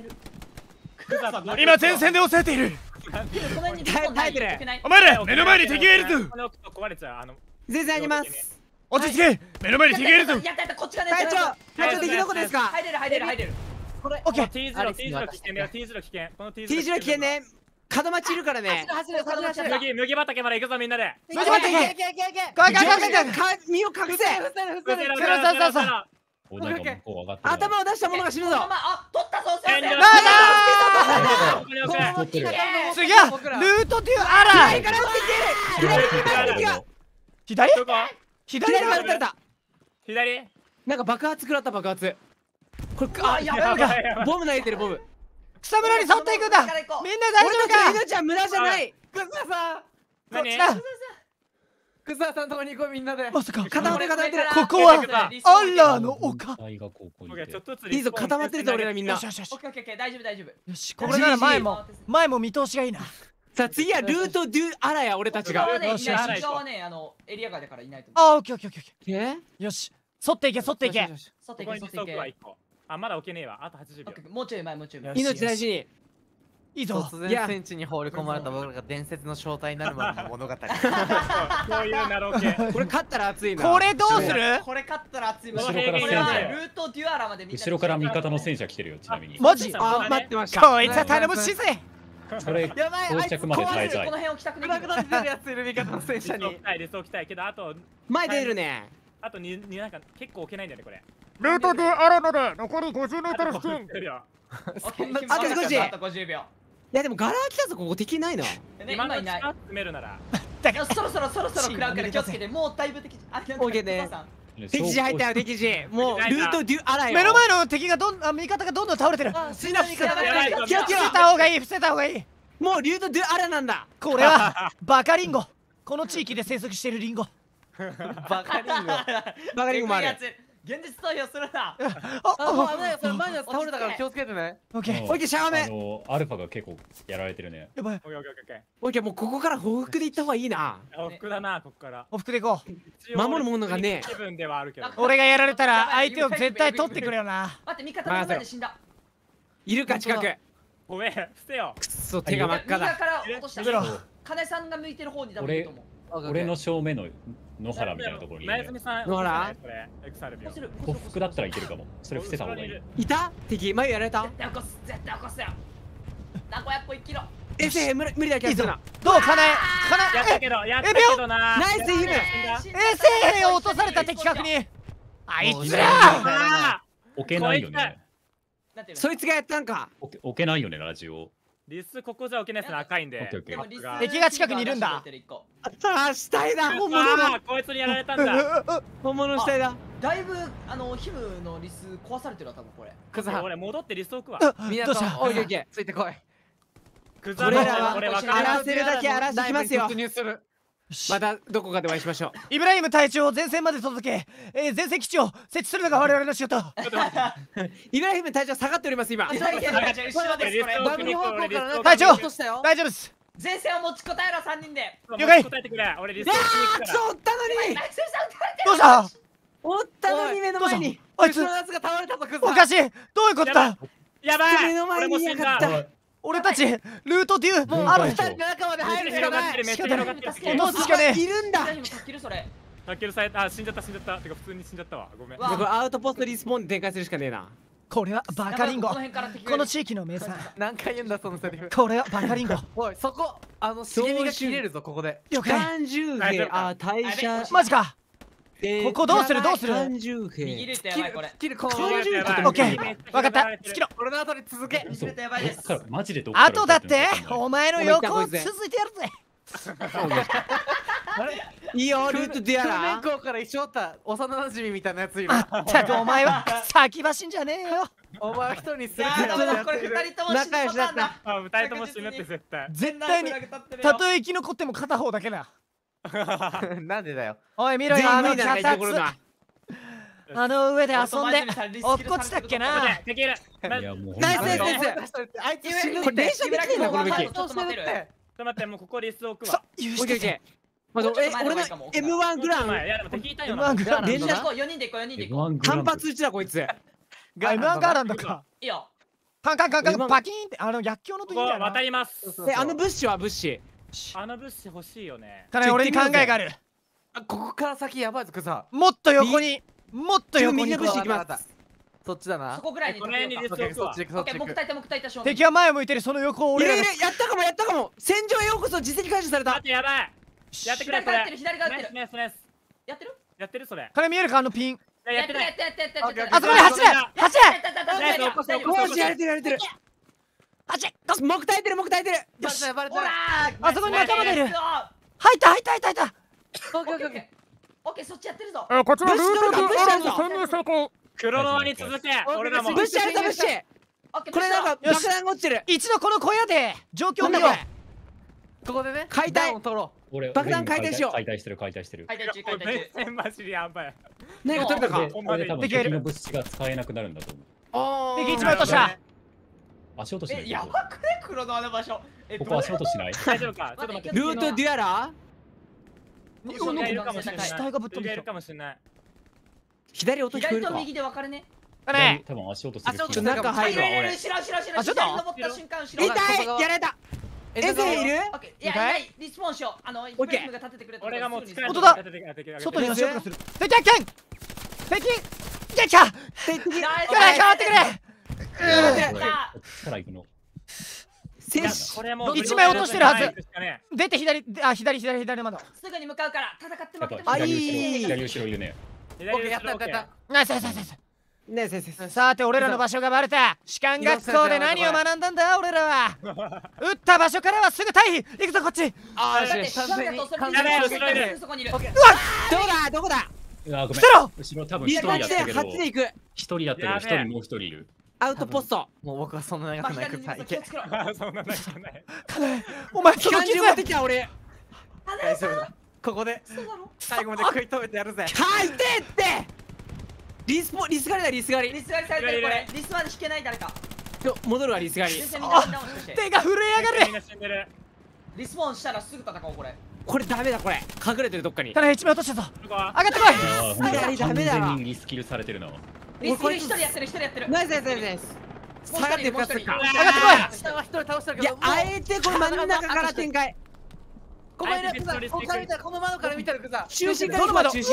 今前線で抑えている。 耐えてる。 お前ら目の前に敵がいるぞ。 前線あります。 落ち着け。目の前に敵がいるぞ。 やったこっちがね。 隊長敵どこですか。 入れる。 これオッケー。 T 字路危険だよ。T 字路危険。この T 字路危険ね。角待ちいるからね。 麦畑まで行くぞみんなで。 麦畑行け。 身を隠せ。頭を出した者が死ぬぞ。 取ったぞ。 次はルートというアラー。 左。 なんか爆発食らった爆発。これボム投げてるボム。 草むらに沿っていくんだ。みんな大丈夫か。 命は無駄じゃない。 クサさん。 何？ クサさんとこに行こうみんなで。 まさか固まってる。 ここはアッラーの丘。 いいぞ固まってるぞ俺らみんな。 オッケー大丈夫。 よしこれなら前も見通しがいいな。 さあ次はルートドゥアラや俺たちが。 内側はねエリア外だからいないと。 あ、オッケー。よし沿っていけ。 あ、まだ置けねえわ。あと80秒。 もうちょい前。 命大事に。 いいぞ。 突然戦地に放り込まれた僕らが伝説の正体になるまでの物語。 そういうナロケ。 これ勝ったら熱いな。 これどうする？ これ勝ったら熱い。 後ろから戦車ルートデュアラまで見た。 後ろから味方の戦車来てるよ、ちなみに。 マジ？ あ、待ってました。 こいつは頼もしいぜ。 それ、到着まで耐えたい。 この辺置きたくない。 暗くなってるやついる味方の戦車に。 レス置きたいけど、あと前出るね。 あとになんか結構置けないんだよねこれ。 ルートであるので残り50メートル付近。 あと少し。 あと50秒。 いやでもガラー来たぞ、ここ敵ないな。 今いない。詰めるなら。 そろそろ食らうから気をつけて、もうだいぶ敵。 オーケーね。敵地入ったよ、敵地。もうルートデュアラよ。 目の前の敵が味方がどんどん倒れてる。 死な味方が気をつけた方がいい、伏せた方がいい。 もうルートデュアラなんだ。 これはバカリンゴ。この地域で生息しているリンゴ。 バカリンゴ。バカリンゴもある。 現実逃避するな。 あ、危ないよ、それ前のやつ倒れたから気をつけてね。 オッケー。 オッケー、シャーメ。 アルファが結構やられてるね。 やばい。 オッケー、もうここから報復で行った方がいいな。 往復だな、ここから。 往復で行こう。守るものがね。 気分ではあるけど。 俺がやられたら相手を絶対取ってくれよな。 待って、味方の前で死んだ。 いるか近く。 ごめん、伏せよ。 くっそ、手が真っ赤だ。 右から落とした。金さんが向いてる方に多分いると思う。 俺の正面の野原みたいなところに。 野原？ 幸福だったらいけるかも。それ伏せた方がいい。 いた？敵前やられた？ 絶対起こすよ。名古屋っぽいキロ。 無理だけどな。 どうかなえ？ やったけどな。 ナイスヒム。 衛星兵を落とされた的確に。あいつら！ 置けないよね。 そいつがやったんか。 置けないよね、ラジオ。 リスここじゃ置けないですね、赤いんで。 敵が近くにいるんだ。 あ、死体だ。 本物だ。こいつにやられたんだ。 本物の死体だ。 だいぶヒムのリス壊されてるわ、多分これ。 クザ。俺戻ってリス置くわ。 みんなとオッケー、ついてこい。 クザ。 俺らは荒らせるだけ荒らしますよ。またどこかでお会いしましょう。 イブラヒム隊長を前線まで届け、前線基地を設置するのが我々の仕事。 イブラヒム隊長下がっております今。 隊長、大丈夫です。 前線を持ちこたえろ3人で。 了解。 答えてくれ。俺リスクソおったのに。 どうした？ おったのに目の前に。 あいつのやつが倒れたとクソ。 おかしい。どういうことだ？ やばい。 目の前にいやがった。 俺たちルートデューある2人の中まで入るしかない。 仕方ない。落とすしかねえ。 いるんだ。 タケルされた。死んじゃった。てか普通に死んじゃったわ。ごめん。 これアウトポストリスポーンで展開するしかねえな。 これはバカリンゴ。この地域の名産。 何回言うんだそのセリフ。 これはバカリンゴ。 おいそこ茂みが切れるぞここで。 了解。 単重兵代謝。 マジか。ここどうする？ 単重兵。 右ルートやばいこれ。 切るこのオッケー。わかった。好きろ。 俺の後に続け。 右ルートやばいです。 マジでどっあとだってお前の横を続いてやるぜ。 いいよルートデュアラ。 年校から一緒だった幼馴染みたいなやついる。 まったくお前は先走んじゃねえよ。 お前一人するこれ2人とも仲良しだった。 2人とも死ぬって絶対。 絶対にたとえ生き残っても片方だけだ。 なんでだよ。 おい見ろよあの脚立。あの上で遊んで落っこちたっけな。 ナイスナイスナイス。 あいつ死ぬ。 これ電車で来てんだこの武器。 ちょっと待って。 ちょっと待ってもうここリス置くわ。 オッケーオッケー。俺の M1 グラン。 いやでも敵いたよな。 M1 グラン。 連絡4人で行こう4人で行こう。 単発打ちだこいつ。 M1 ガーランドか。 いいよ。 カンパキーンって薬莢の時に渡ります。 あのブッシュはブッシュ。あのブッシュ欲しいよね。 ただ俺に考えがある。 ここから先やばいぞクザ。 もっと横にもっと横に。 右ブッシュ行きます。 そっちだな。 そこぐらいに。 この辺にリス置くわ。 敵は前を向いてるその横を俺ら。 やったかも。戦場へようこそ実績解除された。 待ってやばい。やってくれそれ。 左側やってる。 やってるそれ。 金見えるかあのピン。 やってる。 あそこに走れ。 やれてる。木耐えてる。 よし。 ほらあそこに仲間がいる。入ったオッケーそっちやってるぞ。 こちらルートブッシュあるぞ。 潜入成功。 黒の輪に続け。俺らも。 ブッシュあるぞブッシュ。これなんか爆弾が落ちてる。 一度この小屋で状況を見よう。 ここでね解体を取ろう。爆弾解体しよう。 解体してる。 解体中。 マジでやばい。 何か取れたか。 これ多分敵の物資が使えなくなるんだと思う。 敵1枚落とした。 足音しない。 やばくね黒のあの場所。 ここ足音しない。 大丈夫か。ちょっと待って。 ルートデュアラいるかもしれない。 死体がぶっ飛んでるかもしれない。 左音聞こえるか。 左と右で分かるね。 ね多分足音する。 ちょ中入るわ俺。 後ろ後ろ後ろ。 あちょっと登った瞬間後ろ。 痛いやられた。エセいる？ いやいないリスポーンしよう。ヒカリムが立ててくれた。 俺がもう近い。 外だ。外に足音する。敵撃ちゃ敵変わってくれ。 力いくの。 これも 1枚落としてるはず。出て左窓。 すぐに向かうから戦って負けて。 左後ろいるね。 やった。 ナイス。 ねえさて俺らの場所がバレた。士官学校で何を学んだんだ俺らは。撃った場所からはすぐ退避。行くぞこっち。 ああ、 完全に後ろいる。 そこにいる。 どこだうわごめん。 伏せろ。 後ろ多分1人やったけど。 8で行く。 1人やったけど1人もう1人いる。 アウトポスト。 もう僕はそんな長くないからいけ。 そんな長くない。 お前その傷感情持ってきた俺。 大丈夫だ。ここで最後まで食い止めてやるぜ。 はいてってリス狩りだリス狩り。 リス狩りされてるこれ。リスまで引けない誰か。 戻るわリス狩り。 手が震え上がる。 リスポーンしたらすぐ戦おうこれ。 これダメだこれ。隠れてるどっかに。 ただ1枚落としたぞ。上がってこい。 ダメだわ。 完全にリスキルされてるな。 リスキル1人やってる。 ナイス。下がって2つか。 上がってこい。 下は1人倒したけど。 いやあえてこれ真ん中から展開。 ここいるさ。ここから見たらこの窓から見たらさ。 中心どの窓。 中心。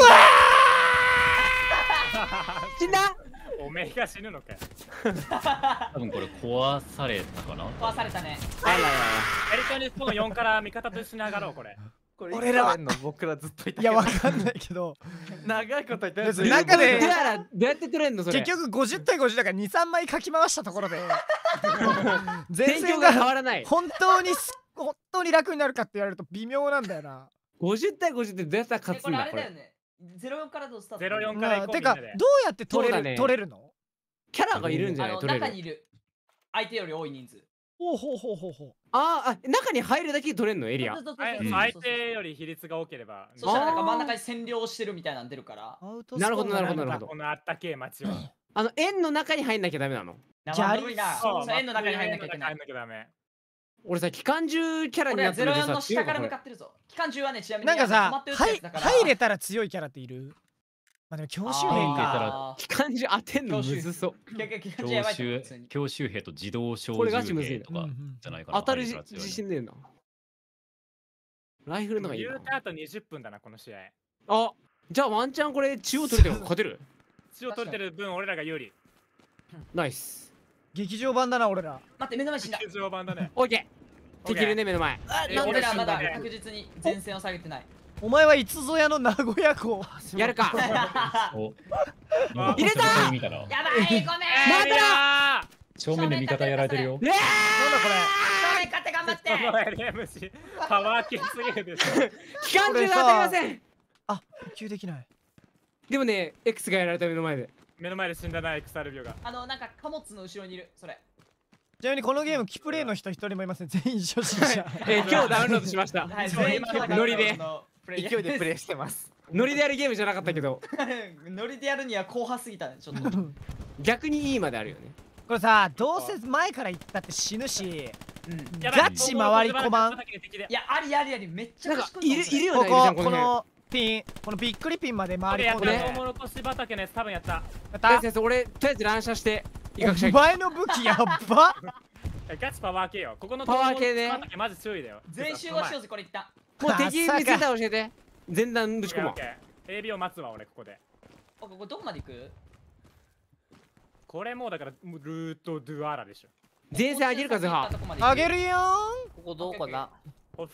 死んだ。 おめえが死ぬのかよ。 多分これ壊されたかな。 壊されたね。 あらエリトニスポーン4から味方と一緒に上がろうこれ。 俺らは僕らずっといた。 いやわかんないけど。 長いこと言って別に中でどうやって取れんのそれ。 結局50対50だから2、3枚書き回したところで前戦況が線が変わらない。 本当に楽になるかって言われると微妙なんだよな。 50対50ってどうやったら勝つこんだこれ。 れあれだよね。04からどうスタート。 04から行こう。 てかどうやって取れるの？ キャラがいるんじゃない取れる。 中にいる。相手より多い人数。 ほう。 中に入るだけ取れんのエリア。 相手より比率が多ければ。 そしたらなんか真ん中に占領してるみたいなの出るから。 なるほど。 このあったけえ街は。 円の中に入んなきゃダメなの。 そう円の中に入んなきゃいけない。 俺さ機関銃キャラになってる 04の下から向かってるぞ。機関銃はねちなみになんかさ入れたら強いキャラっている？まあでも強襲兵か。機関銃当てんのむずそう。 強襲兵と自動小銃兵とかじゃないかな。 当たる自信ねえな。ライフルのがいいな。 言うた後20分だなこの試合。 あ、じゃあワンチャンこれ中央取れてる勝てる？ 中央取れてる分俺らが有利。 ナイス。 劇場版だな俺ら。 待って目の前死んだ。 劇場版だね。 オッケー。敵いるね目の前。 俺らまだ確実に前線を下げてない。 お前はいつぞやの名古屋港やるか。 入れた。 やばいごめん。 正面で味方やられてるよ。 なんだこれ。 正面勝って頑張って。 この LMC パワー系すぎるでしょ。 機関銃が当たりません。 あ、呼吸できない。 でもね X がやられた目の前で。 目の前で死んだな X アルビオが。 なんか貨物の後ろにいるそれ。 ちなみにこのゲームキプレイの人一人もいません。全員初心者。 今日ダウンロードしました。ノリで勢いでプレイしてます。 ノリでやるゲームじゃなかったけど。 ノリでやるには後半すぎたねちょっと。 逆にいいまであるよね。 これさどうせ前から行ったって死ぬし。ガチ回り込まん。いやありめっちゃ賢い。 いるよね。 このピンこのびっくりピンまで回り込んで。 トウモロコシ畑のやつ多分やった。 俺とりあえず乱射してお前の武器やっば。 ガチパワー系よ。ここのパワー系ね。 マジ強いだよ。 全集合しようぜこれいった。 もう敵見つけたら教えて。前段ぶち込もう。 AB を待つわ俺ここで。 ここどこまで行く？ これもうだからルートドゥアラでしょ。 前線上げるかゼファー。 上げるよーん。 ここどうかな。 こ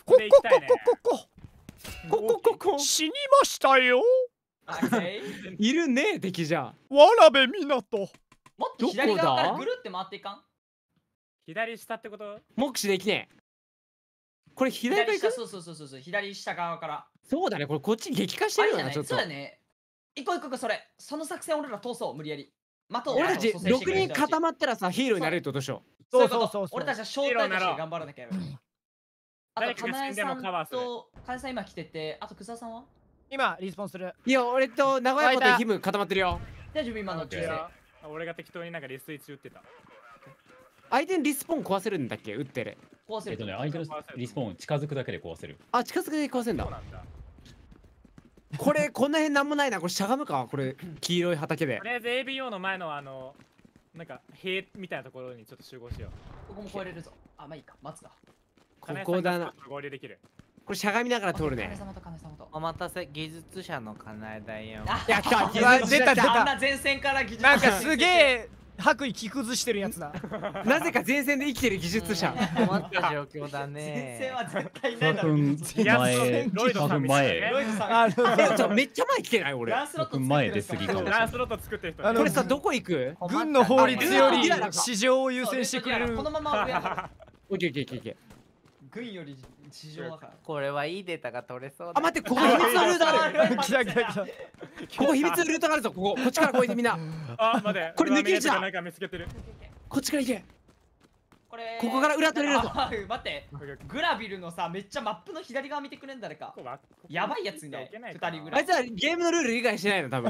死にましたよ。 いるね敵じゃ。 わらべ港。 もっと左側からぐるって回っていかん？ 左下ってこと？ 目視できねえ。これ左側行く？ そう左下側から。 そうだねこれこっち激化してるよなちょっと。 そうだね。行こうそれ。その作戦俺ら通そう無理やり。 俺たち6人固まったらさヒーローになれるってことでしょ。 そう俺たちは正体として頑張らなきゃやる。あと金井さんと金井さん今来てて、あと草さんは？ 今リスポンする。 いや俺と名古屋とヒム固まってるよ。 大丈夫今の中世。 俺が適当になんかリスイチ打ってた。 相手にリスポーン壊せるんだっけ？打ってる。 壊せる。 相手のリスポーン近づくだけで壊せる。 あ近づくだけで壊せるんだ。 これこの辺なんもないな。これしゃがむか。これ黄色い畑でと。りあえず ABO の前のなんか塀みたいなところにちょっと集合しよう。 ここも越えれるぞ。あ、まあいいか、待つか。 ここだな。 合流できる。 これしゃがみながら通るね。 金様と金様と。 お待たせ、技術者のかなえだよ。 いや、来た。 うわ出た出た。 あんな前線から技術なんかすげえ白衣着崩してるやつだ。 なぜか前線で生きてる技術者。 困った状況だね。 前線は絶対いないだろ。 多分前。 ロイドさん。 めっちゃ前来てない俺。 ランスロット前出過ぎかも。 ランスロット作ってる人。 これさどこ行く？ 軍の法律より市場を優先してくれる。 このまま上やろう。 オッケーオッケーオッケー。 軍より市場だから。 これはいいデータが取れそうだ。 あ、待って、ここ秘密のルートある。 来た来た来た。 ここ秘密のルートがあるぞ。こっちから越えてみんな。 あ、待って。 これ抜け道だ。 なんか見つけてる。 こっちから行け。 ここから裏取れるぞ。 待って、グラビルのさ、めっちゃマップの左側見てくれん誰か。やばいやついない。2人ぐらい。 あいつはゲームのルール理解してないの多分。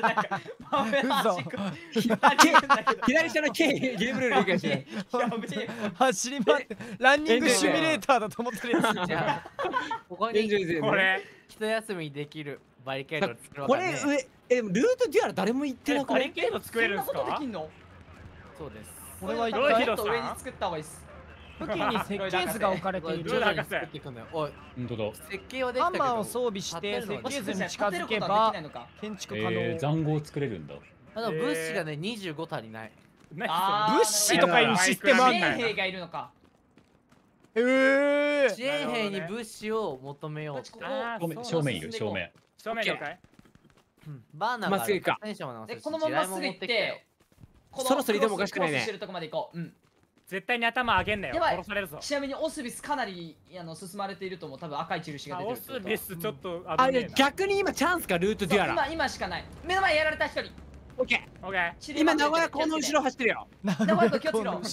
左下のゲームルール理解してない。 走り回ってランニングシミュレーターだと思ってるやつ。 じゃあここにこれ一休みできるバリケード作ろうこかね。 れルートデュアラ誰も言ってなくない？ バリケード作れるんですか？ そうです。 これはどういうちょっと上に作った方がいいっす。 付近に設計図が置かれている。 徐々に作っていくんだよ。おい、 本当だ。 設計はできたけど。 ハンマーを装備して設計図に近づけば建築可能。 塹壕作れるんだ。 あの物資がね25足りない。 物資とかいうシステムあんない。 支援兵がいるのか。 支援兵に物資を求めよう。 正面いる正面。 正面了解。 バーナーがテンション直せるし。 このまままっすぐ行って、 そろそろ移動もおかしくないね。 クロスしてるとこまで行こう。 絶対に頭上げんなよ。殺されるぞ。 ちなみにオスビスかなり進まれていると思う。多分赤い印が出てる。 オスビスちょっとあ、逆に今チャンスかルートデュアラ。 今しかない。目の前やられた一人。 オッケー。オッケー。今名古屋港の後ろ走ってるよ。 名古屋港気をつけろ。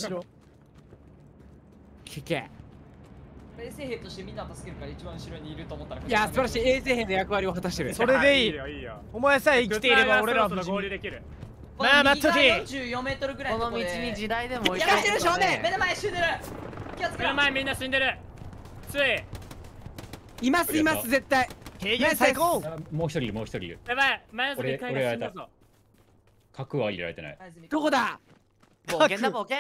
けけ。 衛生兵としてみんな助けるから一番後ろにいると思ったら。 いや素晴らしい衛生兵の役割を果たしてる。 それでいい。お前さえ生きていれば俺らは合流できる。 まあ待っとけ。 44メートルぐらいこの道に地雷でもやらしてる少年。目の前死んでる。気をつけろ。 目の前みんな死んでる。つい。 います絶対。 軽減最高。 もう一人いる。 やばい。前ずに俺やられた。核は入れられてない。 どこだ。 冒険だ冒険。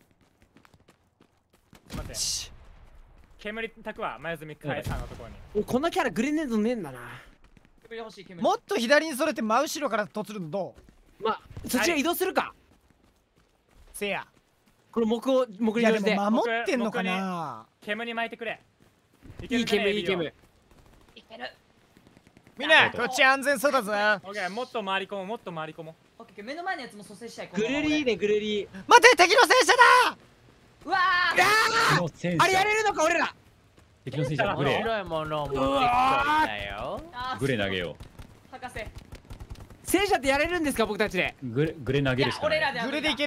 待って。煙たくは前住海さんのところに。 このキャラグレネードねえんだな。 もっと左にそれて真後ろから突るのどう？まあそっちが移動するか。 せや。 これ木を移動して。 いやでも守ってんのかな。 煙巻いてくれ。 いい煙いい煙。 いける。 みんなこっち安全そうだぞ。 オッケーもっと回り込もうもっと回り込もう。 オッケー目の前のやつも蘇生したい。 グルリーねグルリー。 待て敵の戦車だ。 うわーあれやれるのか俺ら。 敵の戦車グレ。 白いものを持ってきといたよ。 グレ投げよう。博士。 戦車ってやれるんですか僕たちで。 グレ投げるしかない。 グレでいける？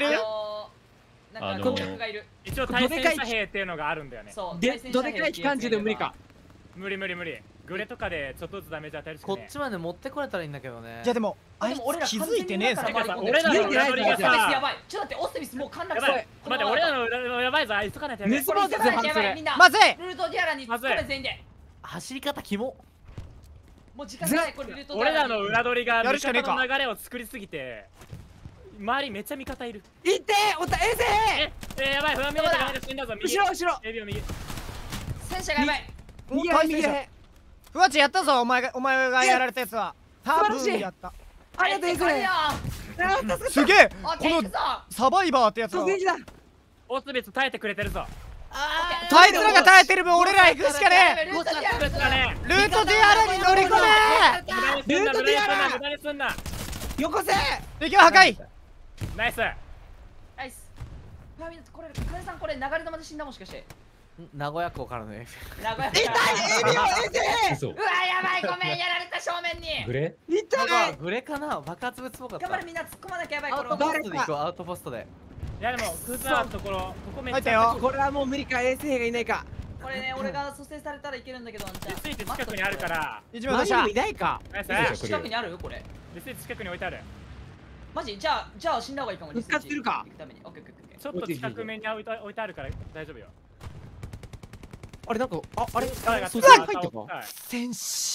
一応対戦車兵っていうのがあるんだよね。 でどでかい機関銃でも無理か。 無理。グレとかでちょっとずつダメージ与えるしかこっちまで持ってこれたらいいんだけどね。 いやでもあいつ気づいてねえぞ。 俺らの裏取りがさやばい。ちょっと待ってオスビスもう陥落した。 待って俺らの裏やばいぞ。急がないとやばい。 盗もうぜやばいみんな。 まずい。 ルートディアラに突っ込め全員で。 走り方キモ。 もう時間ないこれルートディアラ。 俺らの裏取りが味方の流れを作りすぎて周りめっちゃ味方いる。 いっておった衛生やばい不安見えたから死んだぞ。 後ろ右。 戦車がやばい。 右ふわちやったぞお前がやられたやつは。多分やった。 ありがとう衛生。 すげえこのサバイバーってやつは。 オスビス耐えてくれてるぞ。 あいつらが耐えてる分俺ら行くしかねえ。 ルートディアラルートディアラに乗り込め。 ルートディアラ無駄にすんな。 よこせ。 敵を破壊。 ナイス。 ナイス。みんなこれ金さんこれ流れ弾で死んだもしかして。 名古屋港からの名古屋港。 痛い衛生。 うわやばいごめんやられた正面に。 グレ？ 痛い。 グレかな爆発物っぽかった。 頑張れみんな突っ込まなきゃやばい。 アウトポストで行こうアウトポストで。 いやでもクズのところここめっちゃ。 入ったよ。 これはもう無理か衛生兵がいないか。 これね俺が蘇生されたらいけるんだけど。 リスイート近くにあるから。 一番下。 いないか。 近くにあるこれ。 リスイート近くに置いてある。 マジじゃあ死んだ方がいいかも。 復活するか。 ちょっと近くめに置いてあるから大丈夫よ。 あれなんかあれ誰が蘇生入ってか。 戦士。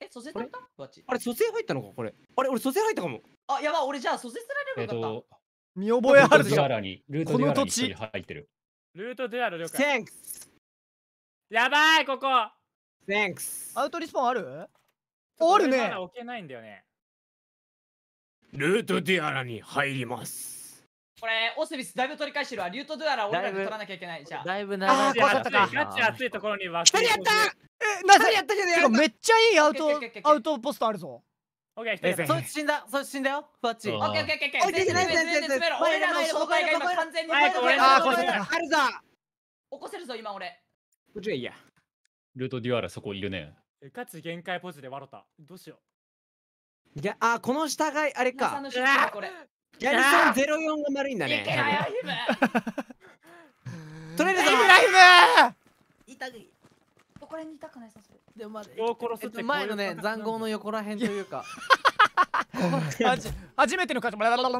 蘇生取った？ あれ蘇生入ったのかこれ。あれ俺蘇生入ったかも。 あ、やばい、俺じゃあ蘇生すられるよかった。 見覚えあるぞ。 ルートデュアラに1人入ってる。 ルートデュアラ了解。 センクス。 やばいここ。 センクス。 アウトリスポンある？あるね。 置けないんだよね。 ルートデュアラに入ります。 これオスビスだいぶ取り返してるわ。ルートデュアラ俺らで取らなきゃいけない。じゃあ。 だいぶ長い。 ガチ熱いところには。 一人やった。 なぜやったけどめっちゃいいアウトポストあるぞ。 オッケー。 そいつ死んだ。そいつ死んだよ。ふわっち。 オッケー。俺らの正体が今完全にあるぞ。 起こせるぞ今俺。 こっちがいいや。 ルートデュアラそこいるね。 ガチ限界ポジで笑った。どうしよう。いや、この下があれか。ギャリソン04が丸いんだね。取れるぞ。 イブラヒム。 痛い。ここら辺にいたかないさそれ。 でも前のね残壕の横らへんというか。 初めてのカット。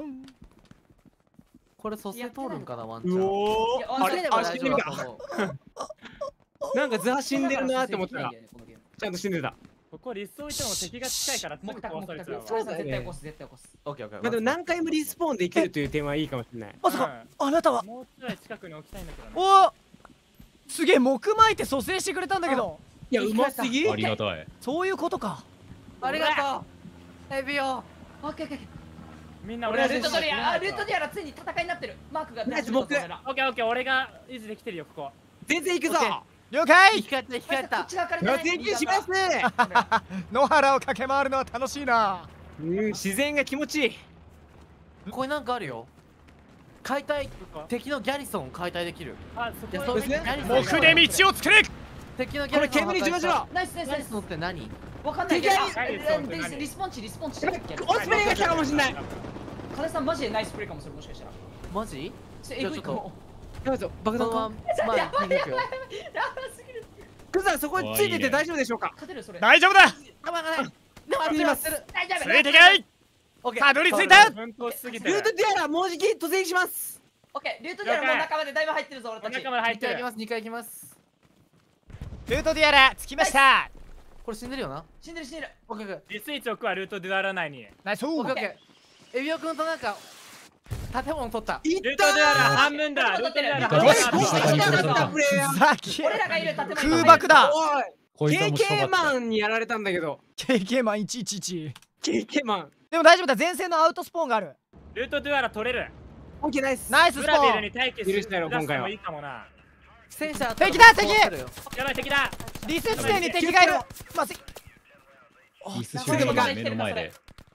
これ蘇生通るんかなワンチャン。 あれ死んでるか。なんかズハ死んでるなって思ったらちゃんと死んでた。 ここリスト置いても敵が近いからすぐ壊されちゃうわ。 そうだね。絶対起こす絶対起こす。 オッケーオッケー。 まあでも何回もリスポーンできるという点はいいかもしれない。 まさかあなたは。 もうちょい近くに置きたいんだけど。 おお。すげえ木巻いて蘇生してくれたんだけど。 いやうますぎ。 ありがたい。 そういうことか。 ありがとう。エビオ。 オッケーオッケー。 みんな俺ルートデュアラついに戦いになってる。マークが。 ナイス僕。 オッケーオッケー俺が維持できてるよここ。 全然行くぞ。 了解。 光った。 全然しますね。 野原を駆け回るのは楽しいな。 自然が気持ちいい。 これなんかあるよ。解体敵のギャリソンを解体できる。 あ、そこ木で道を作れ。 敵のギャリソン。 これ煙にしましょう。ナイスナイスナイス。 のって何？ わかんないけど。リスポンチ。 オスプレイが来たかもしれない。 金さんマジでナイスプレイかもしれないもしかしたら。 マジ？ エグいかも。 やばいぞ爆弾か。 やばいすぎる。 クザそこについてて大丈夫でしょうか？ 勝てるそれ。 大丈夫だ。 見ます。 大丈夫。 ついてけい。たどり着いた。 ルートデュアラもうじき突撃します。 オッケールートデュアラもう中までだいぶ入ってるぞ俺たち。 中まで入ってる。 2回行きます。 ルートデュアラ着きました。 これ死んでるよな。 死んでる。 オッケーオッケー。 リスイッチ置くわルートデュアラ内に。 ナイス。 オッケーオッケー。エビオ君となんか建物取った。 ルートデュアラ半分だ。ルートデュアラ半分だ。 俺らがいる建物。 空爆だ。 KK マンにやられたんだけど。 KK マン111。 KK マン。 でも大丈夫だ。前線のアウトスポーンがある。 ルートデュアラ取れる。 オッケーナイス。 ナイススポーン。 ブラビルに待機許したよ今回は。 いいかもな。 戦車敵だ敵。 やばい敵だ。 リス地点に敵がいる。まずい。 リス集団の目の前で。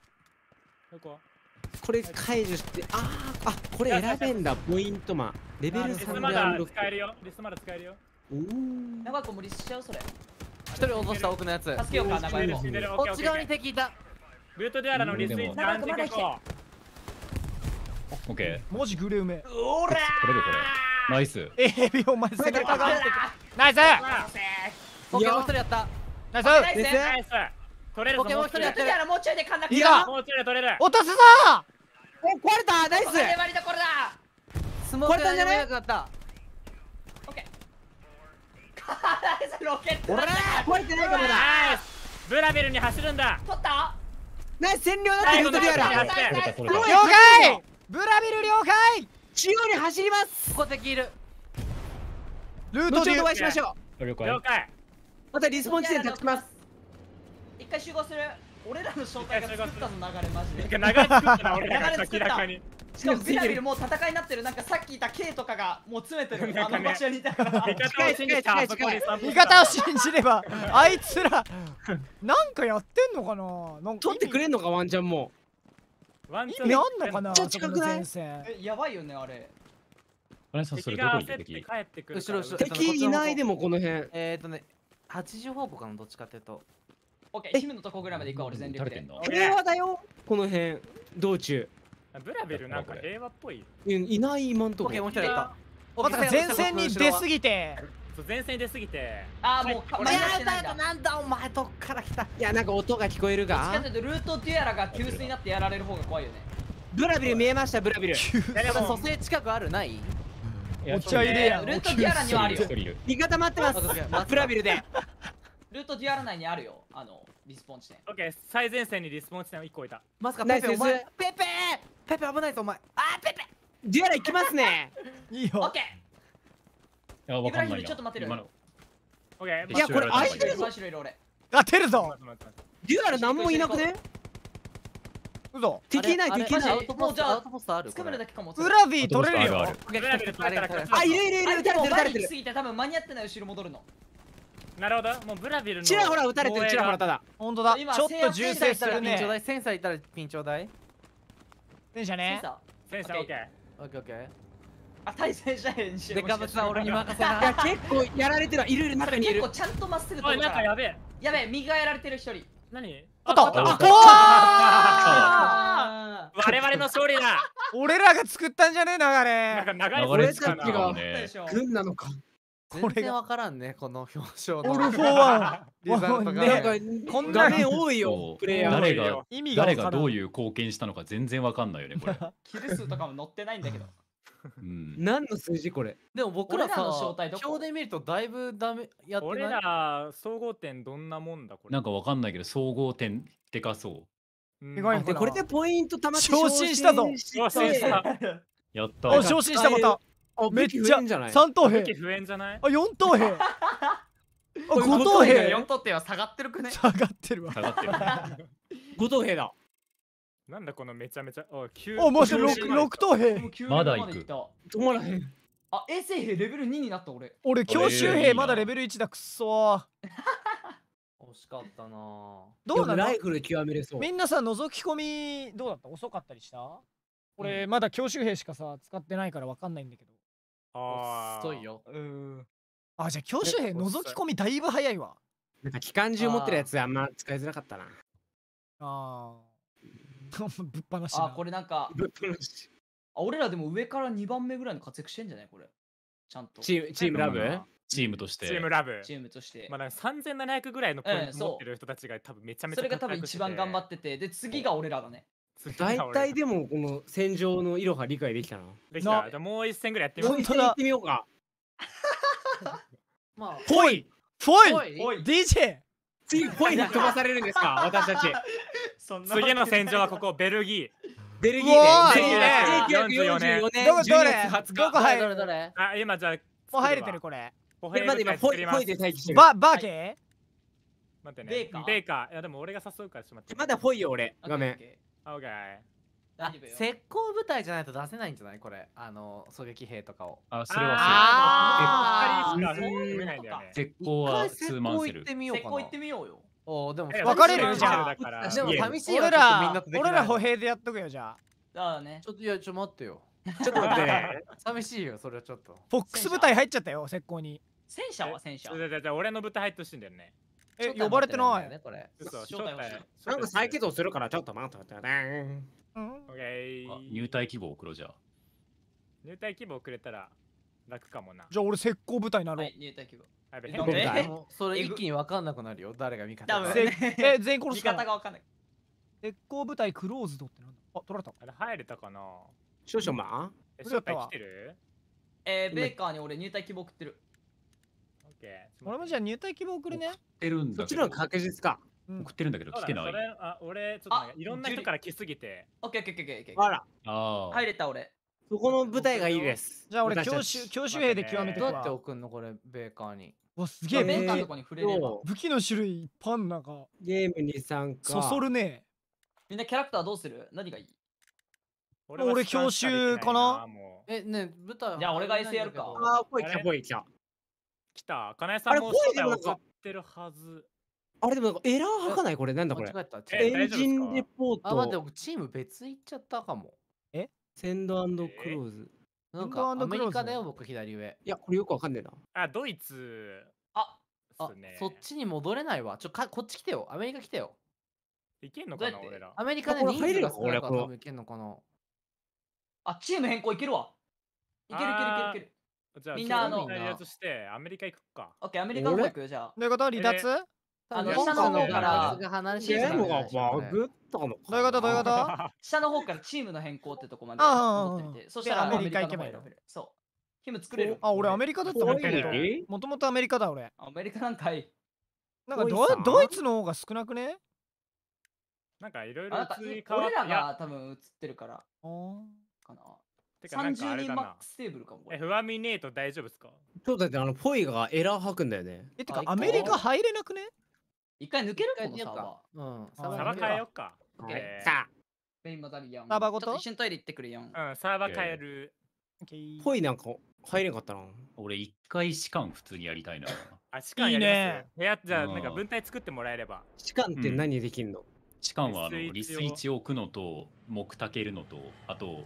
これ解除してこれ選べんだポイントマンレベル3 まだ使えるよ。リスまだ使えるよ。 やばいこもリスしちゃうそれ。 一人落とした奥のやつ。 助けようか長いも。 こっち側に敵いた。 ルートデュアラのリスイッチ何時結構。 オッケ文字グレうめ。 おら。 取れるこれ。ナイス。 エビお前背中が。ナイス。 オッケーもう一人やった。 ナイス。 ナイス。取れるぞ。 オッケーもう一人やってる。 もうちょいでかんなくて。 いいか。 もうちょいで取れる。 落とすぞ。 壊れたナイス。 これ割とこれだ。 スモークがやばくなった。 オッケー。ロケット。 俺壊れてないかもだ。 ブラビルに走るんだ。 取った。 ナイス占領だってルートデュアラ。 了解。ブラビル了解。 中央に走ります。 ここ敵いる。 ルートでお会いしましょう。了解。 またリスポン地点立ちます。 一回集合する。俺らの正体が作ったの流れマジで。 流れ作ったな俺らが明らかに。 しかもブラビルもう戦いになってる。なんかさっきいた K とかがもう詰めてる。あの場所にいたから。 味方を信じた。 味方を信じればあいつらなんかやってんのかな。 取ってくれんのかワンちゃんも。 ワンチャンあんのかな。 めっちゃ近くない？ やばいよねあれ。 敵が焦って帰ってくる。 後ろ敵いないでもこの辺。 80方向かなどっちかっていうと。 オッケー、ヒムのとこぐらいまで行くわ俺全力で。 平和だよこの辺道中。 ブラベルなんか平和っぽい。 いない今んとこ。 オッケーもう一人やった。 まさか前線に出すぎて。 前線に出すぎて。 ああもうマイナスしてないんだ。なんだお前どっから来た。 いやなんか音が聞こえるが。 ルートデュアラが急須になってやられる方が怖いよね。 ブラビル見えましたブラビル。 蘇生近くあるない？ お茶入れや。 ルートデュアラにはあるよ。 味方待ってます。ブラビルで。 ルートデュアル内にあるよ、リスポーン地点。 オッケー、最前線にリスポーン地点を1個置いた。 マスカ、ペペ、お前。ペペ危ないぞ、お前。ペペデュアラ行きますね。 いいよ。 オッケいや、わかんないな。 ちょっと待ってる。 オッケー、 いや、これ空いてるぞ。 当てるぞ。 デュアラ何もいなくね。 嘘。 敵いない、敵いない。 もうじゃあ、作るだけかも。 ウラビー取れるよ。 あ、いるいるいる、撃たれてる、撃たれてる。 すぎて多分間に合ってない後ろ戻るの。 なるほど、もうブラビルのちらほら撃たれてる、ちらほらただ。 本当だ。ちょっと銃声するね。 センサーいたらピンちょうだい。 戦車ね。 戦車オッケー。 オッケーオッケー。 あ、対戦車編集。 でかぶさん俺に任せな。いや結構やられてる。いるいる中にいる。 結構ちゃんとまっすぐ飛ぶから。なんかやべえ。 やべえ、右がやられてる一人。 何？ あった。 我々の勝利だ。 俺らが作ったんじゃねえ流れ。 なんか長い俺たちが軍なのか。 全然わからんね、この表彰の。 オールフォーワン。 リザルトが。 こんな面多いよ。プレイヤー。誰がどういう貢献したのか全然わかんないよね、これ。 キル数とかも載ってないんだけど。 何の数字これ。 でも僕らの表で見るとだいぶダメやってない。 俺ら総合点どんなもんだこれ。 なんかわかんないけど総合点でかそう。 これでポイントたまって昇進したぞ。 やった。 お、昇進したまた。めっちゃ3等兵。 増えんじゃない？ あ、4等兵。あ、5等兵。 4等兵は下がってるくね。 下がってるわ。 下がってる。 5等兵だ。 なんだこのめちゃめちゃ。 お、もう6等兵。 まだ行く。 止まらへん。 あ、衛星兵レベル2になった俺。 俺強襲兵まだレベル1だ、くそ。 惜しかったな。 どうなの？ ライフル極めれそう。 みんなさ、覗き込みどうだった？遅かったりした？俺まだ強襲兵しかさ使ってないからわかんないんだけど。 遅いよ。 あ、じゃあ強襲兵覗き込みだいぶ早いわ。 なんか機関銃持ってるやつあんま使いづらかったな。 ああ。ぶっ放し。 あ、これなんか。ぶっ放し。あ、俺らでも上から2番目ぐらいの活躍してんじゃないこれ。ちゃんと。 チームラブ？ チームとして。 チームラブ。 チームとして。 まあ3700ぐらいのポイント持ってる人たちが多分めちゃめちゃ。 それが多分一番頑張ってて、で次が俺らだね。 大体でもこの戦場のいろは理解できたな。 できた。じゃあもう一戦ぐらいやってみよう。 もう一戦やってみようか。 まあ、フォイ DJ 次フォイに飛ばされるんですか私たち。 次の戦場はここベルギー。 ベルギーね。 1944年。 どこ入る？ あ、今じゃあもう入れてるこれ。 まだ今フォイで待機してる。 バーケー？待ってね。ベーカー。いやでも俺が誘うからちょっと待って。 まだフォイよ俺。画面。 オッケー。 石膏部隊じゃないと出せないんじゃないこれ。狙撃兵とかを。 あ、それはそう。 石膏は数万セル。 石膏行ってみようよ。 おでも分かれるじゃん。 でも試し俺ら歩兵でやっとくよじゃあ。 だね。 ちょっといやちょっと待ってよ。 ちょっと待ってね。 寂しいよそれはちょっと。 フォックス部隊入っちゃったよ石膏に。 戦車は戦車。 じゃあ俺の部隊入ってほしいんだよね。 呼ばれてないねこれ。 なんか再起動するからちょっと待って。 オッケー。 入隊希望送ろうじゃあ。 入隊希望くれたら楽かもな。 じゃあ俺石膏部隊なろう。 入隊希望。 それ一気に分かんなくなるよ誰が味方か。 全員殺すか。 味方が分かんない。 石膏部隊クローズドってなんだ。あ、取られた。 あれ入れたかな。 少々まあ。招待来てる？ ベーカーに俺入隊希望送ってる。 俺もじゃあ入隊希望送るね。 送ってるんだ。 そっちの方が確実か。 送ってるんだけど来てない。 俺ちょっといろんな人から来すぎて。 オッケー。 あら。 入れた俺。 そこの部隊がいいです。 じゃあ俺強襲兵で極めてどうやって送んのこれベーカーに。 わすげえ。 ベーカーのとこに触れれば。 武器の種類いっぱいあんなんか。 ゲームに参加。 そそるね。 みんなキャラクターどうする？何がいい？ 俺強襲かな。 ね舞台。 じゃあ俺が SR か。 あ、ぽい来た。 来た。金井さんも招待送ってるはず。 あれでもなんかエラー吐かないこれなんだこれ。エンジンレポート。 あ、待って僕チーム別行っちゃったかも。 センド&クローズ。 なんかアメリカだよ僕左上。 いやこれよくわかんねえな。 あ、ドイツ。 そっちに戻れないわ。こっち来てよ。アメリカ来てよ。 いけんのかな俺ら。 アメリカで人数が少ないから多分いけんのかな。 あ、チーム変更いけるわ。いける。 じゃあみんな離脱してアメリカ行くか。 オッケー、アメリカの方行くよじゃあ。 どういうこと離脱？ 下の方から離れゲームがバグったのか。 どういうこと下の方からチームの変更ってとこまで戻ってみて。そしたらアメリカ行けばいいの。 そう。ヒム作れる。 あ、俺アメリカだったの？もともとアメリカだ俺。 アメリカなんかい。 なんかドイツの方が少なくね？ なんかいろいろ移り変わって、俺らが多分映ってるから。かな。30人マックステーブルかも。 フワミネート大丈夫ですか？ そうだってポイがエラー吐くんだよね。 てかアメリカ入れなくね？ 一回抜けるかもサーバー。サーバー変えよっか。 さあ。メインマザリアン。 サーバーごと？ 一緒にトイレ行ってくれよ。 サーバー変える。 ポイなんか入れんかったな。 俺一回士官普通にやりたいな。 士官やります。部屋じゃなんか分隊作ってもらえれば。 士官って何できんの？ 士官はリスイチを置くのと木たけるのとあと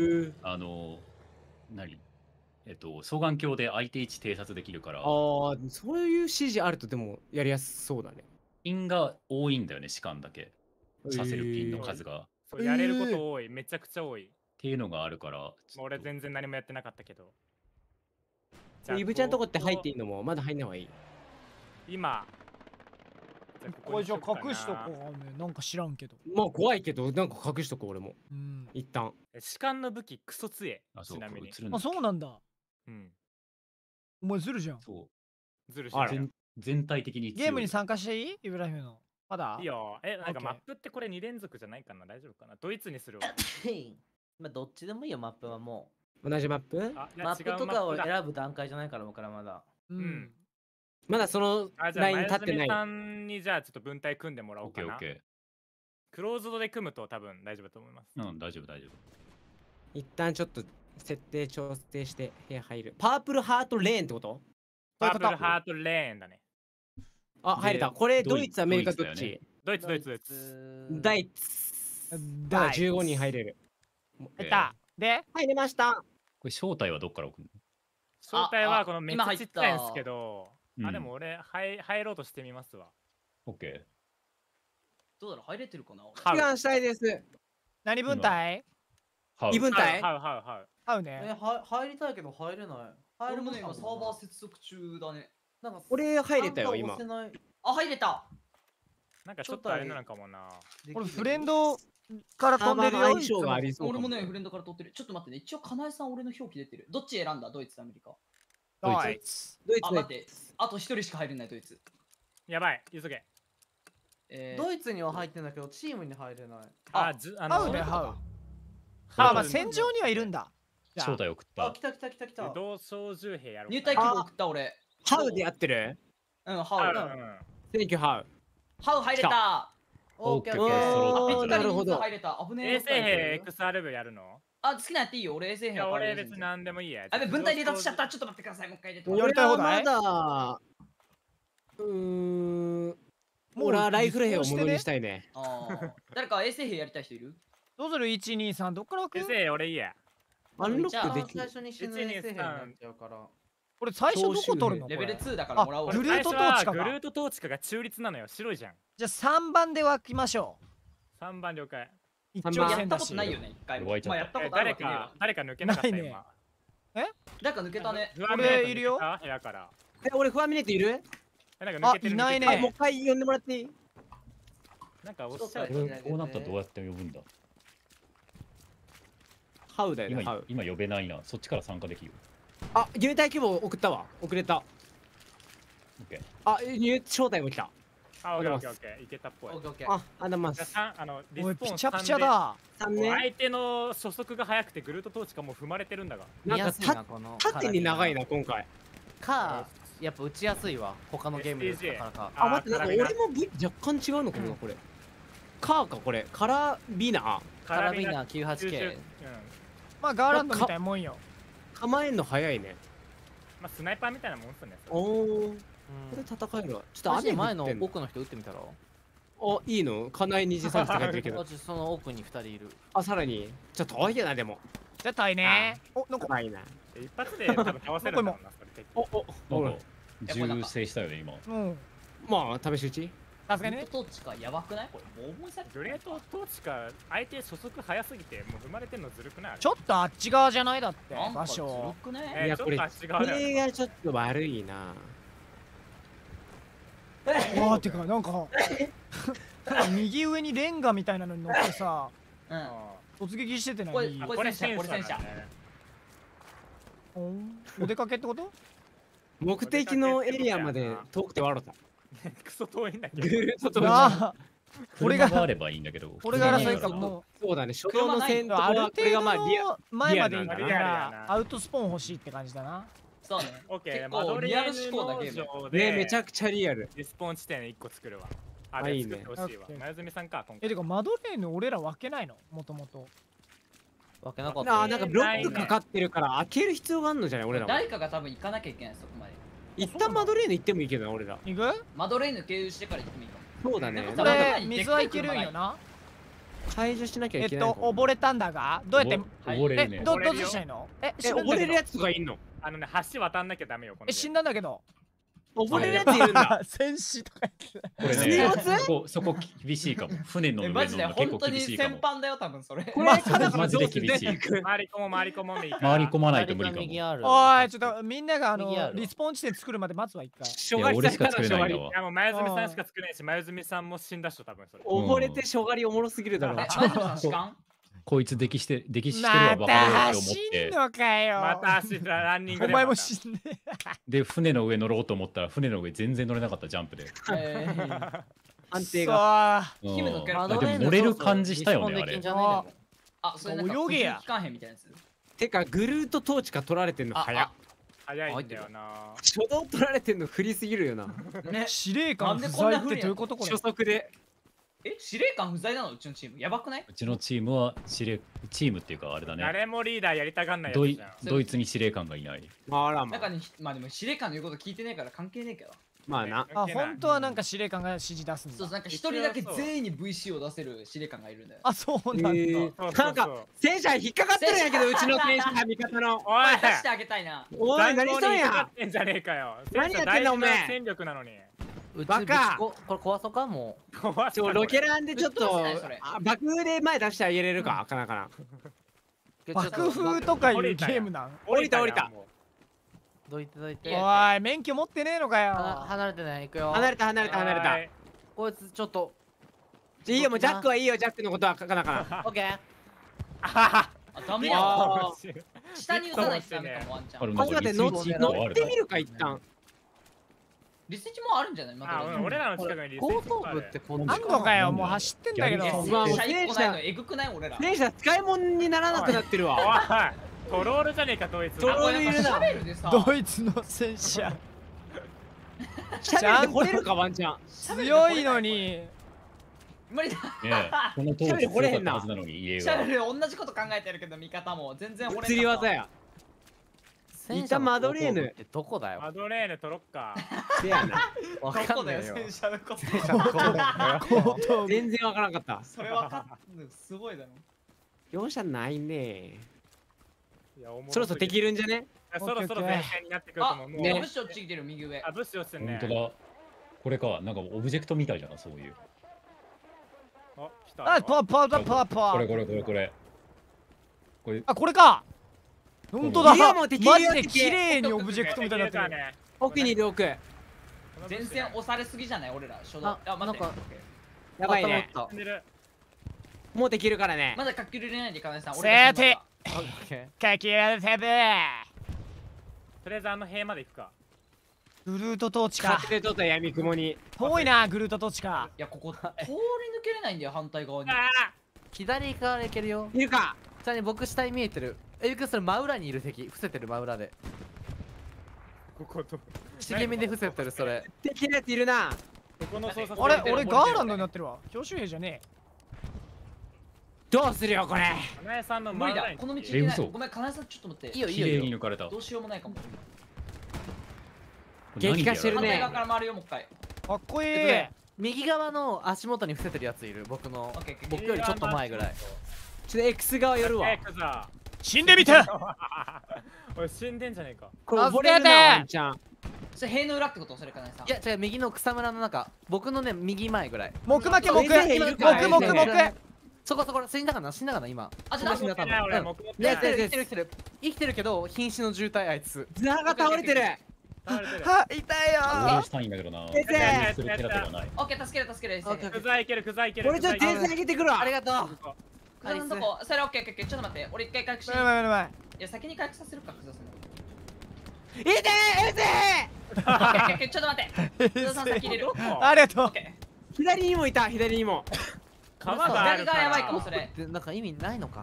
何双眼鏡で相手位置偵察できるから。 そういう指示あるとでもやりやすそうだね。 ピンが多いんだよね、士官だけさせるピンの数が。 やれること多い、めちゃくちゃ多いっていうのがあるから。 俺全然何もやってなかったけど。 イブちゃんとこって入っていいのもまだ入んない方がいい。 今これじゃ隠しとこう。なんか知らんけど。 まあ怖いけどなんか隠しとこう俺も。一旦。 士官の武器クソ強え。ちなみに。 そうなんだ。お前ズルじゃん。 ズルじゃん。 全体的にゲームに参加していい？イブラヒムの。まだ？ いいよ。なんかマップってこれ2連続じゃないかな？大丈夫かな？ドイツにするわ。 まあどっちでもいいよ、マップはもう。同じマップ？ マップとかを選ぶ段階じゃないから僕らまだ。 まだそのライン立ってない。 さんにじゃあちょっと分隊組んでもらおうかな。クローズドで組むと多分大丈夫だと思います。 大丈夫大丈夫。 一旦ちょっと設定調整して部屋入る。パープルハートレーンってこと？ パープルハートレーンだね。 入れた。これドイツアメリカどっち？ ドイツ。 ドイツ。だから15人入れる。 入った。で入れました。 これ正体はどっから送るの？ 正体はこのめっちゃちっちゃいんですけど。でも俺入ろうとしてみますわ。 オッケー。 どうだろう、入れてるかな？ 志願したいです。 何分隊？ 異分隊？ ハウね。 入りたいけど入れない。 入るもね、今サーバー接続中だね。 なんか俺入れたよ今。 入れた。 なんかちょっとあれなのかもな。 俺フレンドから飛んでるよ。 俺もねフレンドから飛んでる。ちょっと待ってね。一応かなえさん俺の表記出てる。どっち選んだ？ドイツ、アメリカ。 ドイツ。 待って。あと1人しか入れないドイツ。 やばい、急げ。 ドイツには入ってんだけど、チームに入れない。 ハウね、ハウ。まあ戦場にはいるんだ。 正体送った。 来た。 移動操縦兵やろう。 入隊希望送った俺。 ハウでやってる？ ハウ。 センキューハウ。 ハウ入れた。 オッケー。なるほど。 入れた。危ねえ。 衛星兵 XR 部やるの？ 好きなやっていいよ。俺衛星兵。 俺別に何でもいいや。 分隊離脱しちゃった。ちょっと待ってください。もう一回入れて。 やりたい放題？ まだ俺はライフル兵を物にしたいね。 誰か衛星兵やりたい人いる？ どうする？ 1、2、3どっから置く？ 衛星俺いいや。 アンロックできる。 最初に死ぬ衛星兵になっちゃうから。 これ最初どこ取るの？ レベル2だからもらおう。 グルートトーチか。 グルートトーチかが中立なのよ。白いじゃん。 じゃあ3番で分きましょう。3番了解。 一応やったことないよね。一回も。まあやったことあるわけねえわ。 誰か抜けなかった今。 誰か抜けたね。 俺いるよ。 部屋から。 俺ファーミネットいる？ いないね。 もう一回呼んでもらっていい？ なんかおっしゃる。 こうなったらどうやって呼ぶんだ？ ハウだよね。 今呼べないな。そっちから参加できる。 入隊希望送ったわ。遅れた。招待も来た。 オッケー。いけたっぽい。 あだます。 リスポーンピチャピチャだ。 相手の初速が速くてグルートトーチかも踏まれてるんだが。 なんか縦に長いな今回。 やっぱ打ちやすいわ。他のゲームでだからか。待って、なんか俺も若干違うのかなこれ。カこれ。カラビナー 98K。 まあガーランドみたいなもんよ。 構えんの早いね。 まあスナイパーみたいなもんっすね。 これ戦えるわ。ちょっと雨前の奥の人撃ってみたら。 いいの？かなえ2時3時って書いてるけど。 その奥に2人いる。 さらに。ちょっと遠いなでも。 じゃ遠いね。 なんかないな。 一発で多分倒せるんだろうな、それ。 銃声したよね、今。 まあ、試し撃ち？ さすがにね。 トーチかやばくない？これもう思いさグレートトーチか相手初速早すぎてもう踏まれてんのずるくない？ ちょっとあっち側じゃないだって場所。 いやこれがちょっと悪いな。 てかなんか右上にレンガみたいなのに乗ってさ、突撃しててない？ これ戦車。 お出かけってこと？ 目的のエリアまで遠くて笑った。 クソ遠いんだけど。 ぐるっと飛ぶ。 俺があればいいんだけど。 俺が争いかも。 そうだね。初動の戦闘あるはこれがまあ程度の前までいいからアウトスポーン欲しいって感じだな。 そうね。 オッケー。 結構リアル思考なゲーム。 ね、めちゃくちゃリアル。 リスポーン地点1個作るわ。あ、いいね。作ってほしいわ。前住さんか。 てかマドレーヌ俺ら分けないの？もともと。 分けなかった。 なんかブロックかかってるから開ける必要があるのじゃない俺ら。 誰かが多分行かなきゃいけないそこまで。 一旦マドレーヌ行ってもいいけどな俺ら。 行く？ マドレーヌ経由してから行ってもいいかも。 そうだね。 これ水はいけるんよな。 解除しなきゃいけない。 溺れたんだがどうやって溺れるね。 どうしたいの？ 溺れるやつとかいんの？ 橋渡んなきゃダメよ。 死んだんだけど。 溺れるやついるんだ。 戦士とか言って。これね、そこ厳しいかも。船の上のマジで本当に戦犯だよ多分それ。 これマジで厳しい。 回り込まないと無理かも。 おいちょっとみんながリスポーン地点作るまで待つわ一回。 俺しか作れないんだわ。 いやもう前住さんしか作れないし前住さんも死んだ人多分それ。 溺れてしょがりおもろすぎるだろ。 こいつ溺死してるわ分かると思って。 また走ったランニングで。 お前も死んで。 で船の上乗ろうと思ったら船の上全然乗れなかったジャンプで。 安定が。 でも乗れる感じしたよねあれ。 あ、それなんか泳げや。 てかグルートトーチか取られてんの早っ。 早いんだよな。 初動取られてんの振りすぎるよな。 司令官不在ってどういうことこれ？ 初速で。 司令官不在なのうちのチームやばくない？ うちのチームはチームっていうかあれだね。 誰もリーダーやりたがんないやつじゃん。 ドイツに司令官がいない。 中にまあでも司令官の言うこと聞いてねえから関係ねえけど。 まあな。 本当はなんか司令官が指示出すんだ。 そうなんか一人だけ全員に VC を出せる司令官がいるんだよ。 あ、そうなんだ。 なんか戦車引っかかってるんやけどうちの戦車味方の。 おい出してあげたいな。 おい何しとんや。 何やってんのおめえ。戦力なのに。 バカこれ壊そうかもうロケランでちょっと爆風で前出してあげれるかかなかな爆風とかいうゲームなん降りたどいておい免許持ってねえのかよ離れてない行くよ離れたこいつちょっといいよもうジャックはいいよジャックのことはかなかなオッケーあダメや下に打たないとダメかもワンちゃん待って乗ってみるか一旦リスチもあるんじゃない？ 俺らの近くにリスチ後頭部ってこんなあんのかよもう走ってんだけどエグくない俺ら戦車使い物にならなくなってるわトロールじゃねえかドイツトロールいるなドイツの戦車シャベルで掘れるかワンちゃん強いのに無理だこの当時強かったはずなのに家がシャベル同じこと考えてるけど味方も全然掘れない釣り技やいたマドレーヌってどこだよマドレーヌ取ろっかせやなわかんないよ戦車のこと全然わからなかったそれわかるすごいだろ容赦ないねそろそろできるんじゃねそろそろ前線になってくると思うブッシュ落ちてる右上ブッシュ落ちてるね本当だこれかなんかオブジェクトみたいじゃなそういうあパこれあこれか本当だマジでで綺麗にオブジェクトみたいになってる奥にいる奥前線押されすぎじゃない俺ら初動なんかやばいねもうできるからねまだかき入れないで金井さんさてかき入れてべとりあえず塀まで行くかグルートトーチかでとった闇雲に遠いなグルートトーチかいやここ通り抜けれないんだよ反対側に左から行けるよいるかちなみに僕下に見えてるエビクそれ真裏にいる敵伏せてる真裏でここと茂みで伏せてるそれ敵のやついるなあれ俺ガーランドになってるわ教習兵じゃねえどうするよこれ金井さんの無理だこの道行けないごめん金井さんちょっと待っていいよ綺麗に抜かれたどうしようもないかも激化してるね反対側から回るよもう一回かっこいい右側の足元に伏せてるやついる僕よりちょっと前ぐらいちょっと X 側寄るわ死んでみた俺死んでんじゃねえかこれ溺れるなワンちゃんそれ塀の裏ってことそれ金井さんいや違う右の草むらの中僕のね右前ぐらい木そこ死んだかな今あ、 死んだ生きてるけど瀕死の渋滞あいつ砂が倒れてるは痛いよしたいんだけどなオッケー助けるクザいける俺ちょっと前線上げてくるわありがとうクザのとこそれオッケーちょっと待って俺一回回復しいや先に回復させるかクザさんいてちょっと待って津田さん先入れる。 ありがとう。 左にもいた、左にも。 川があるから。 左がやばいかもそれ。 なんか意味ないのか。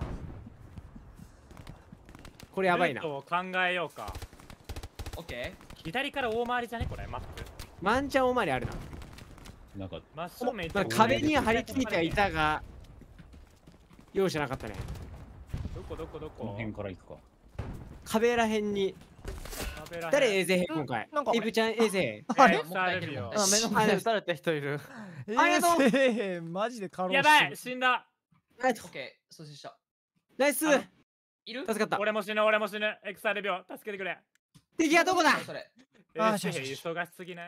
これやばいな。 ルートを考えようか。 オッケ左から大回りじゃねこれマップ。 ワンチャンおまりあるな。 なんか真正面まあ壁には張り付いてはいたが、容赦なかったね。 どここの辺から行くか。 壁らへんに。誰衛星兵今回？イブちゃん衛星。 あれ？ ー。もう一回いけるもんね。 目の前で撃たれた人いる。 マジで過労死。 やばい死んだ。 オッケー、阻止した。 ナイス。 いる？ 助かった。 俺も死ぬ。エクサル病助けてくれ。 敵はどこだ？ それ。 忙しすぎない？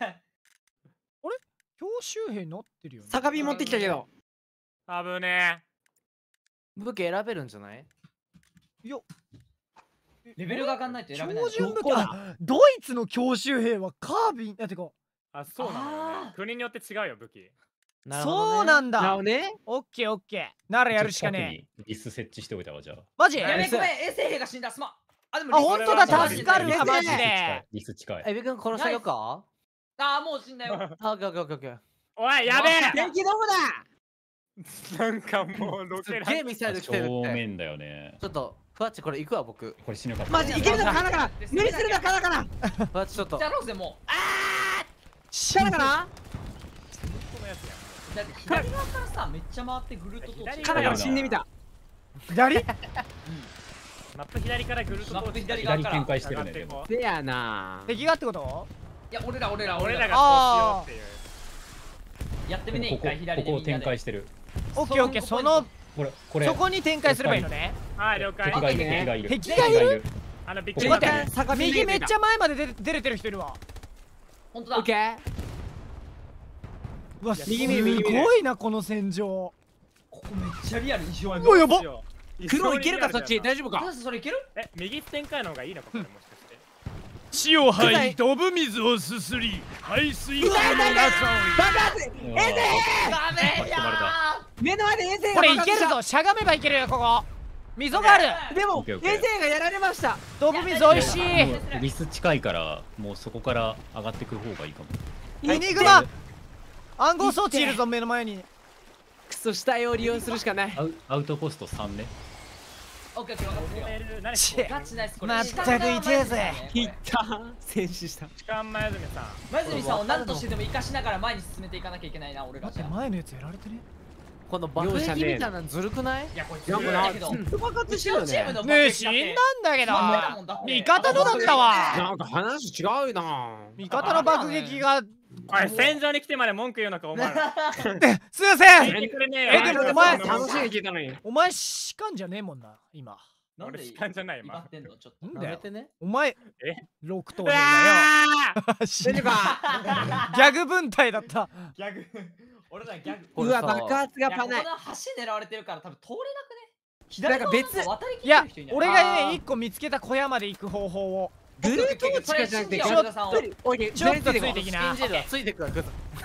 強襲兵になってるよね。 酒瓶持ってきたけど。 危ね武器選べるんじゃない？ いや、 レベルが上がんないと選べない。 標準武器。ドイツの強襲兵はカービンだってか。 あ、そうなのよね。国によって違うよ武器。 そうなんだ。 ね。 オッケーオッケー。ならやるしかねえ。 リス設置しておいたわじゃあ。 マジ？ やべごめん、衛星兵が死んだ。すまん。あ、でも本当だ、助かるなマジで。 リス近い。 エビ君殺したよか？ あ、もう死んだよ。 あ、オッケー。 おい、やべえ。 敵どこだ？ なんかもうロケラン。 ゲームミサイル来てるって。 正面だよね。 ちょっとふわっちこれ行くわ僕。 これ死ぬかった。 マジいけるのかなかな。無理するのかなかな。 ふわっちちょっと。 じゃろうぜもう。 死なかな。 だって左側からさ、めっちゃ回ってぐるっと通ってカナから死んでみた。 左？ マップ左からぐるっとマップ左側から左展開してるねでも。 せやな。 敵がってこと？ いや、俺らががそうしようっていう。 う。やってみね、一回左でここ展右で。 開してる。 オッケーオッケー。そのこれそこに展開すればいいのね。 はい、了解。 敵がいる。 敵がいる。 びっくり。 待って、右めっちゃ前まで出れてる人いるわ。 本当だ。 オッケー。 うわ、す右見るごいなこの戦場。 ここめっちゃリアルにしよう。 うわやばっ。 黒いけるかそっち？大丈夫か？ それいける？ 右展開の方がいいのかこれもしかして。 血を吐いドブ水をすすり排水溝の中を。 爆発！衛星！ ダメや目の前で衛星がこれいけるぞ。しゃがめばいけるよここ。溝がある。 でも衛星がやられました。 ドブ水美味しい。 リス近いからもうそこから上がってくる方がいいかも。 エニグマ暗号装置いるぞ目の前に。 クソ死体を利用するしかない。 アウトポスト3ね。 オッケー、分かったよ。 チガチナイス。これまったく痛えぜ。 いった戦死した。 時間前住さん。 前住さんを何としてでも生かしながら前に進めていかなきゃいけないな、俺ら。 待って前のやつやられてね。 この爆撃みたいなのずるくない？ いや、これやっぱな爆発してるよね。 ねえ死んだんだけど。味方のだったわ。 なんか話違うな。 味方の爆撃が。 おい、戦場に来てまで文句言うのかお前ら。 すいません。 でもお前楽しいに聞いたのに。 お前士官じゃねえもんな今。 なんで俺士官じゃない今。 なんだよね。 お前6頭だよ。 大丈夫か？ ギャグ分隊だった。 ギャグ。俺らギャグ。 うわ爆発がパナイ。 この橋狙われてるから多分通れなくね。 左側別。 いや俺がね1個見つけた小屋まで行く方法を。 ぐるっと近くじゃなくてちょっとついてきな。 ついてくわ。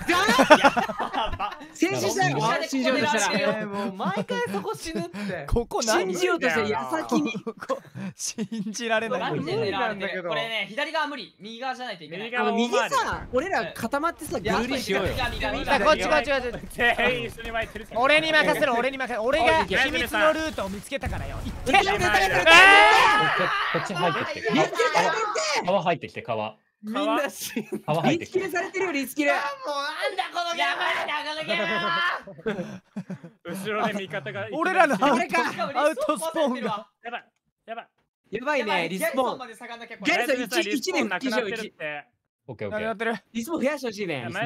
戦死したよ。死んじようとしたら。 もう毎回そこ死ぬって。 ここ何？ 信じようとした矢先に。 信じられない。 これね、左側無理。右側じゃないといけない。 右さ、俺ら固まってさ、ぐるりしようよ。 こっち。俺に任せろ、俺が秘密のルートを見つけたからよ。 こっち入ってきて。川入ってきて川。 みんなリスキルされてるよリスキル。 もうなんだこのゲーム。このゲーム。 後ろで味方が。 俺らのアウトスポーンが。 やばいねリスポーン。ギャルさん1年復帰しよう1。 オッケー。 リスポーン増やしてほしいね。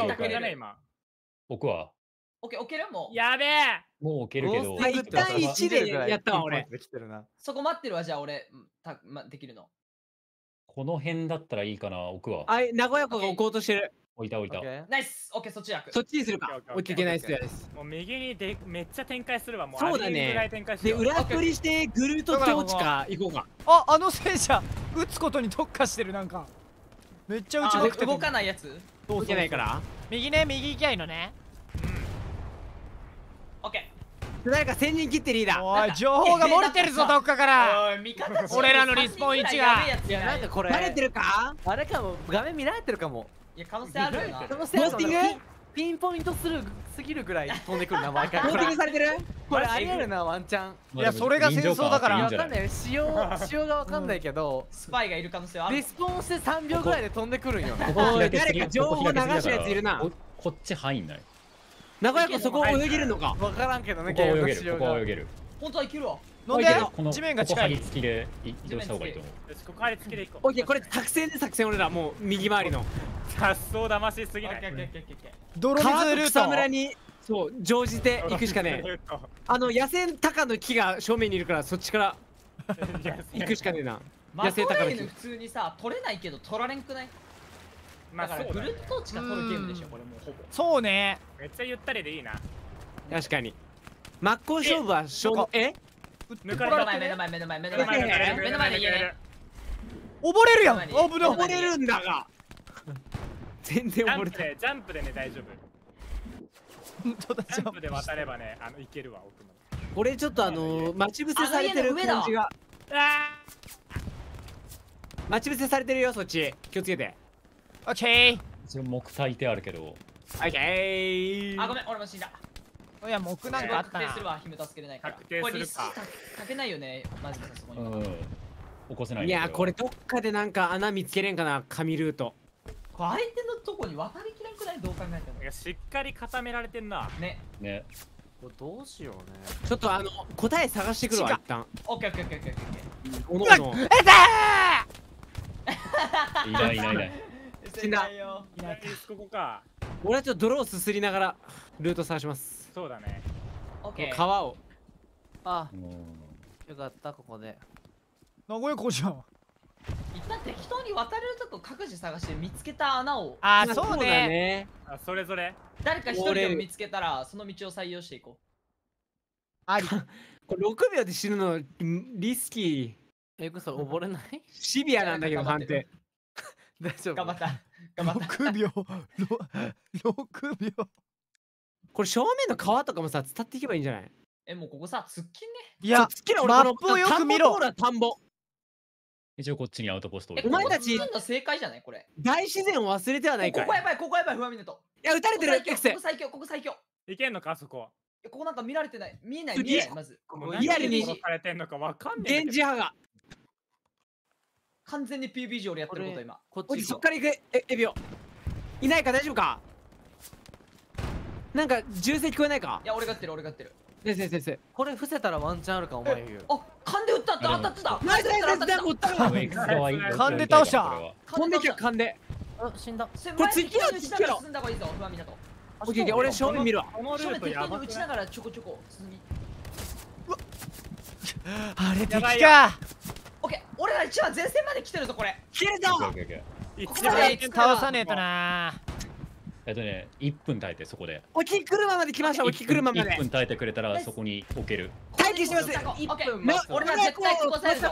僕は。 オッケー、置けるもう。 やべえ。 もう置けるけど。 1対1でやったわ俺。 そこ待ってるわじゃあ俺できるの。 この辺だったらいいかな、置くわ。 あ、名古屋子が置こうとしてる。 置いた。 ナイス。オッケー、そっちやく。 そっちにするか。置いていけないっすよ。 もう右にめっちゃ展開するわ。もうそうだね。で、裏取りしてグルート統治か行こうか。 あの戦車撃つことに特化してるなんか。めっちゃ動かないやつ。 動けないから。 右ね、右行きゃいいのね。 オッケ誰か1000人切ってリーダー。 おい、情報が漏れてるぞ、どっかから。 おい、味方俺らのリスポーン1が。 いや、なんかこれバレてるか？ あれかも、画面見られてるかも。 いや、可能性あるよな。 モースティングピンポイントすぎるぐらい飛んでくるな、毎回。 モースティングされてる？ これありえるな、ワンチャン。 いや、それが戦争だから。 わかんない。仕様がわかんないけど、 スパイがいる可能性はある。 リスポーンして3秒ぐらいで飛んでくるんよ。 おい、誰か情報流したやついるな。 こっち入んない。 名古屋君そこ泳げるのか？ わからんけどね、 ここ泳げる。ここ泳げる。 本当はいけるわ。 なんで地面が近い。 ここ張り付きで移動した方がいいと思う。 ここ張り付きでいこう。オッケー、これ作戦で作戦。俺らもう右回りの発想騙しすぎない。 泥水ルート。 草むらにそう乗じて行くしかねえ。野生高の木が正面にいるからそっちから行くしかねえな。 野生高の木普通にさ取れないけど取られんくない？だからグループトーチが取るゲームでしょこれもうほぼ。 そうね。 めっちゃゆったりでいいな。 確かに真っ向勝負は抜かれた。 目の前で言え。 溺れるやん。 溺れるんだが全然溺れた。 ジャンプでね大丈夫。ジャンプで渡ればねいけるわ奥まで。 俺ちょっと待ち伏せされてる感じが。待ち伏せされてるよそっち。気をつけて。 オッケー。木焚いてあるけど。 オッケー。 あ、ごめん俺も死んだ。 いや、木なんかあったな。 確定するわ、姫助けれないから。 確定するか。 かけないよね、マジでそこに。 起こせない。 いや、これどっかでなんか穴見つけれんかな、紙ルート。 相手のとこに渡りきれんくない？どう考えても。 いや、しっかり固められてんな。 ね。 これどうしようね。 ちょっと答え探してくるわ、一旦。 オッケーオッケーオッケーオッケー。 おのおの。 いない。 死んだ。 ここか。 俺はちょっと泥をすすりながらルート探します。 そうだね。 オッケー。 川を。 あ、よかったここで。 名古屋こうじゃん。 一旦適当に渡れるとこ各自探して見つけた穴を。 あ、そうね。 それぞれ。 誰か一人でも見つけたらその道を採用していこう。 あり。これ6秒で死ぬのリスキー。それ溺れない？ シビアなんだけど判定。 大丈夫。 頑張った。 6秒。6秒。 これ正面の川とかもさ伝っていけばいいんじゃない？ もうここさ突っ切んね。 いや、マップをよく見ろ。 田んぼ。 一応こっちにアウトポストお前たち正解じゃないこれ。 大自然を忘れてはないか。 ここやばい不安みなと。 いや撃たれてる。 ここ最強。 いけんのかそこ。 ここなんか見られてない。見えないまず。 リアルに殺されてんのかわかんない。 電磁波が完全に PUBG 俺やってること今。 こっちそっから行く。エビオいないか大丈夫か？なんか銃声聞こえないか？ いや俺がやってる。 先生これ伏せたらワンチャンあるかお前言う。 あ、勘で撃ったって当たってた。 ナイス勘で倒した。 飛んできた勘で。 死んだ。 これ次の撃ちながら進んだ方がいいぞ。不安みなと。 俺正面見るわ。 正面適当に撃ちながらちょこちょこ進み。 あれ敵か。 オッケー。俺ら一番前線まで来てるぞこれ。 切れた。 倒さねえとな。 1分耐えてそこで。 置き車まで来ました。置き車まで。 1分耐えてくれたらそこに置ける。 待機します。 1分。俺ら絶対ここさえるぞ。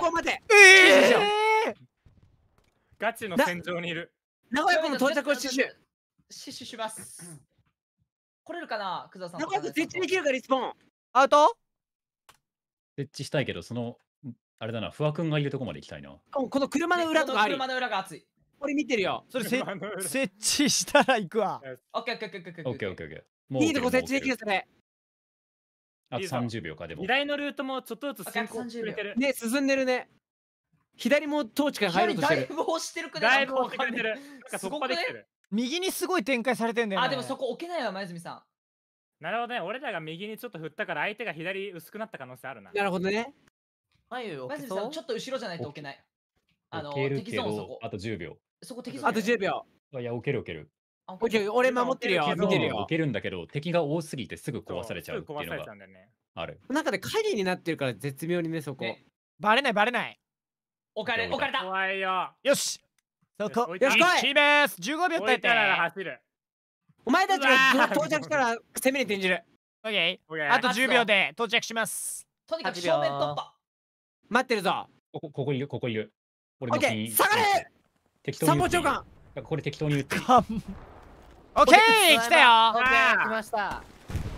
ガチの戦場にいる。 名古屋君の到着を死守します。来れるかな、クザさん。 名古屋君設置できるかリスポーン。 アウト？ 設置したいけどあれだな、フワ君がいるとこまで行きたいな。 この車の裏とかあり。 車の裏が熱い。 俺見てるよ。 それ設置したら行くわ。 オッケー。 いいとこ設置できるそれ。 あと30秒かでも。 左のルートもちょっとずつ進行してくれてる。 ね、進んでるね。左もトーチから入ろうとしてる。 だいぶ押してるくね。 だいぶ押してくれてる。 すごくね。 右にすごい展開されてんだよね。 あ、でもそこ置けないわ、前泉さん。 なるほどね。俺らが右にちょっと振ったから相手が左薄くなった可能性あるな。 なるほどね。 前泉さん、ちょっと後ろじゃないと置けない。 敵ゾーンそこ。あと10秒。 そこ敵ゾーン。 あと10秒。 いや、置ける。 俺守ってるよ。見てるよ。 置けるんだけど、敵が多すぎてすぐ壊されちゃうっていうのがある。 中で影になってるから絶妙にね、そこ。 バレない。 置かれた。 怖いよ。 よし。そこ。 よし来い。 15秒耐えて。 お前たちが到着したら攻めに転じる。 オッケー。あと10秒で到着します。 とにかく正面突破。 待ってるぞ。 ここいる。 オッケー。下がれ。参謀長官。 これ適当に言って。 オッケー来たよ。 来ました。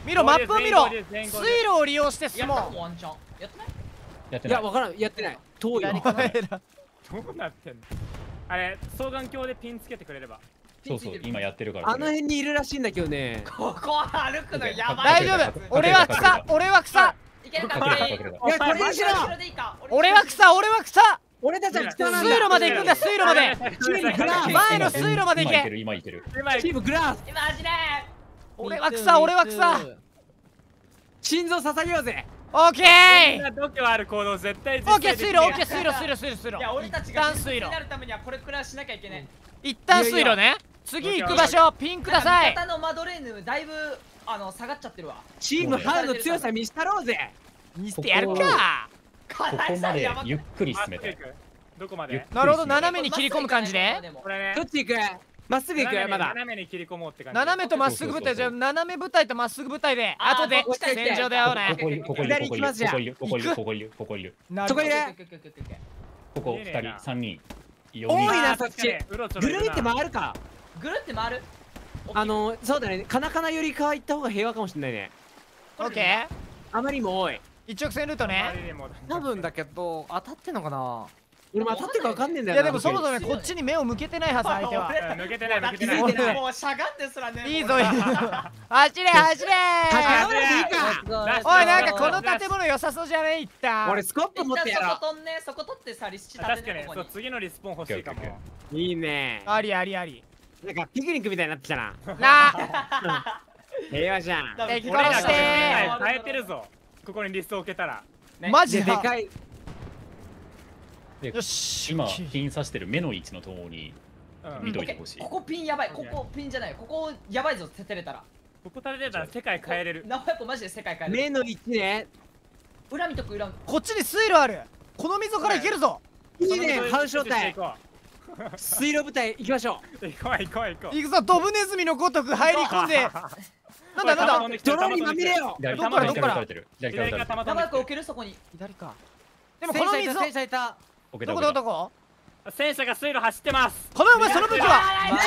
見ろマップを見ろ。水路を利用して進もう。 ワンチャンやってない？ やってない。 いやわからん、やってない。遠いよ。 どうなってんの？あれ双眼鏡でピンつけてくれれば。 そうそう、今やってるから。 あの辺にいるらしいんだけどね。 ここ歩くのやばい。 大丈夫。俺は草。俺は草。 いけるかこれ。 いやこれにしろ。 俺は草。俺は草。 俺たちは北なんだ。 水路まで行くんだ。水路まで。前の水路まで行け。 今いける。 チームグラス。 マジで。 俺は草。俺は草。 心臓捧げようぜ。 オッケー。 度胸ある行動絶対。 オッケー水路。オッケー水路水路水路水路。 いや俺たちが水路になるためにはこれくらいしなきゃいけない。 一旦水路ね。次行く場所ピンください。 味方のマドレーヌだいぶ下がっちゃってるわ。 チームハウの強さ見したろうぜ。 見せてやるか。 ここまでゆっくり進めたい。 どこまで？ なるほど、斜めに切り込む感じで。 どっち行く？まっすぐ行く？まだ斜めに切り込もうって感じ。 斜めとまっすぐ部隊じゃ、斜め部隊とまっすぐ部隊で後で戦場で会おうね。 左行きますじゃん。 ここいるここいるここいる。 そこいる。 ここ2人3人。 多いなそっち。ぐるりって回るか。 ぐるって回る。 そうだね。カナカナよりかは行った方が平和かもしれないね。 オッケー。 あまりにも多い。 一直線ルートね。 多分だけど当たってんのかな。 俺も当たってるか分かんねえんだよ。 いやでもそもそもねこっちに目を向けてないはず相手は。 抜けてない抜けてない。 もうしゃがんですらね。 いいぞいいぞ。走れ走れ。おいなんかこの建物良さそうじゃねえ一旦。 俺スコップ持ってやろう。 そこ取ってさリスチ確かにそう次のリスポーン欲しいかも。 いいね。 ありありあり。 なんかピクニックみたいになってきたな。 な。 平和じゃん。 敵殺して。 耐えてるぞ。ここにリストを置けたら。 マジでかい。 よし。 今ピン刺してる目の位置のともに見といてほしい。 ここピンやばい。ここピンじゃない。ここやばいぞ。立てれたら。 ここ立てれたら世界変えれる。 ナホヤポマジで世界変えれる。 目の位置ね。 裏見とく裏。 こっちに水路ある。この溝から行けるぞ。 いいね。反照隊。水路部隊行きましょう。行こう行こう行こう。 行くぞドブネズミのごとく入り込んで。なんだなんだ。 泥にまみれよ。 どこからどこから。 左からたまたま。 ナマク置けるそこに。 左か。でもこの溝。 戦車いた。 どこどこ？ 戦車が水路走ってます。 この馬その武器は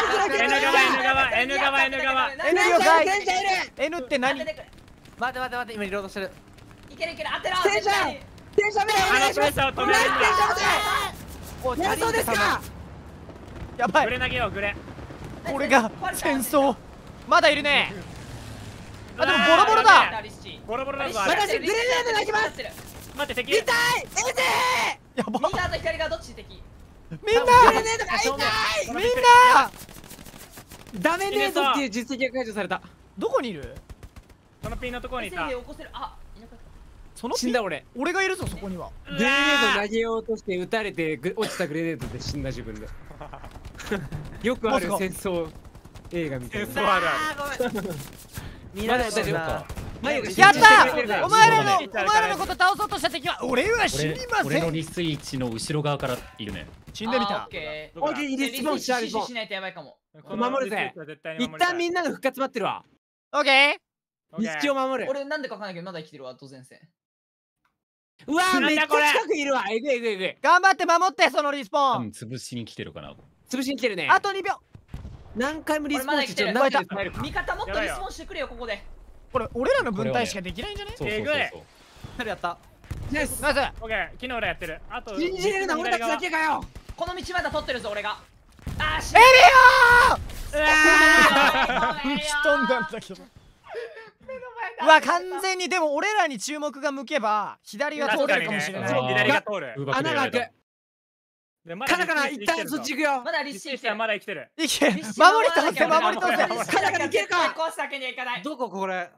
N 側 N 了解。 N って何？ 待って今リロードしてる。 いけるいける当てろ。 戦車目お願いします。 戦車を止めるんだ。 そうですか。 やばい。 グレ投げようグレ。 これが戦争。まだいるね。あでもボロボロだ。 ボロボロだぞ。 私グレネード投げます。 待って敵。 痛い。 やば。 右側と左側どっち敵？ みんな。 グレネードが痛い。 みんな。 ダメネードっていう実績が解除された。 どこにいる？ そのピンのところにいた。 その死んだ俺。 俺がいるぞそこには。 グレネード投げようとして撃たれて落ちたグレネードで死んだ自分で。よくある戦争映画みたいな。 戦争あるある。 見られたよ。 やったお前らのこと倒そうとした敵は俺は死にません。 俺のリスイッチの後ろ側からいるね。 死んでみた。 オッケーリスポーンしないとやばいかも。守るぜ。一旦みんなの復活待ってるわ。 オッケー。日記を守る。 俺なんでかわかんないけどまだ生きてるわ当然戦。 うわめっちゃ近くいるわ。えぐいえぐいえぐい。 頑張って守ってそのリスポーン。 潰しに来てるかな。 潰しに来てるね。 あと2秒。 何回もリスポーンしてる。 味方もっとリスポーンしてくれよここで。 これ俺らの分隊しかできないんじゃね？ えぐい。 やった。 ナイス。ナイス。 オッケー。昨日俺やってる。あと信じれるな俺たちだけかよ。 この道まだ取ってるぞ俺が。あエビオー。吹き飛んだんだけど。うわ完全にでも俺らに注目が向けば左が通れるかもしれない。 左が通る。 穴が開く。カナカナ一旦そっち行くよ。 まだリッシーまだ生きてる。 守り通せ守り通せ。 カナカナいけるか。 どここれ。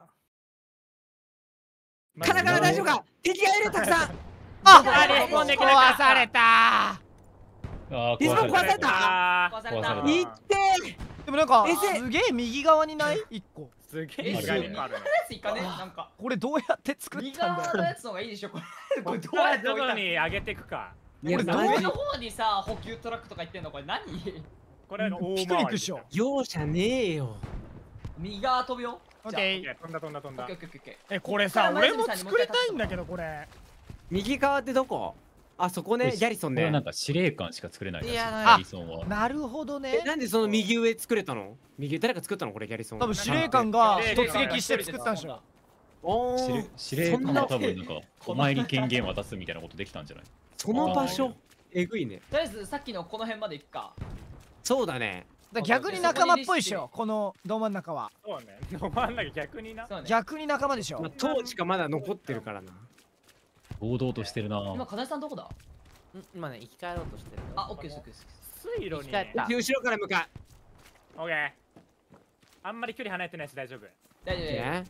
カナカナ大丈夫か。敵がいるたくさん。 あ壊された。 リスポーン壊された。いって。 でもなんかすげえ右側にない1個。 すげえ右側にある。 これどうやって作ったんだよ。 右側のやつの方がいいでしょこれ。 これどうやってどこに上げていくか。 これどういう方にさ補給トラックとか言ってんのこれ何？ これピクニックっしょ。 容赦ねえよ。 右側飛ぶよ。 オッケー。 飛んだ飛んだ飛んだ。 これさ俺も作りたいんだけどこれ。 右側ってどこ？あそこねギャリソンね。 これなんか司令官しか作れない。ギャリソンは。なるほどね。 なんでその右上作れたの？右誰か作ったのこれギャリソン。 多分司令官が突撃して作ったんでしょ。 司令官は多分なんかお前に権限渡すみたいなことできたんじゃない？ その場所えぐいね。 とりあえずさっきのこの辺まで行くか。 そうだね。 逆に仲間っぽいでしょ、このど真ん中は。 そうね。ど真ん中逆にな。 逆に仲間でしょ。 トーチがまだ残ってるからな。 堂々としてるな。 今金井さんどこだ？ 今ね生き返ろうとしてる。 あ、オッケーです。 水路に。 後ろから向かう。オッケー。あんまり距離離れてないし大丈夫。 大丈夫。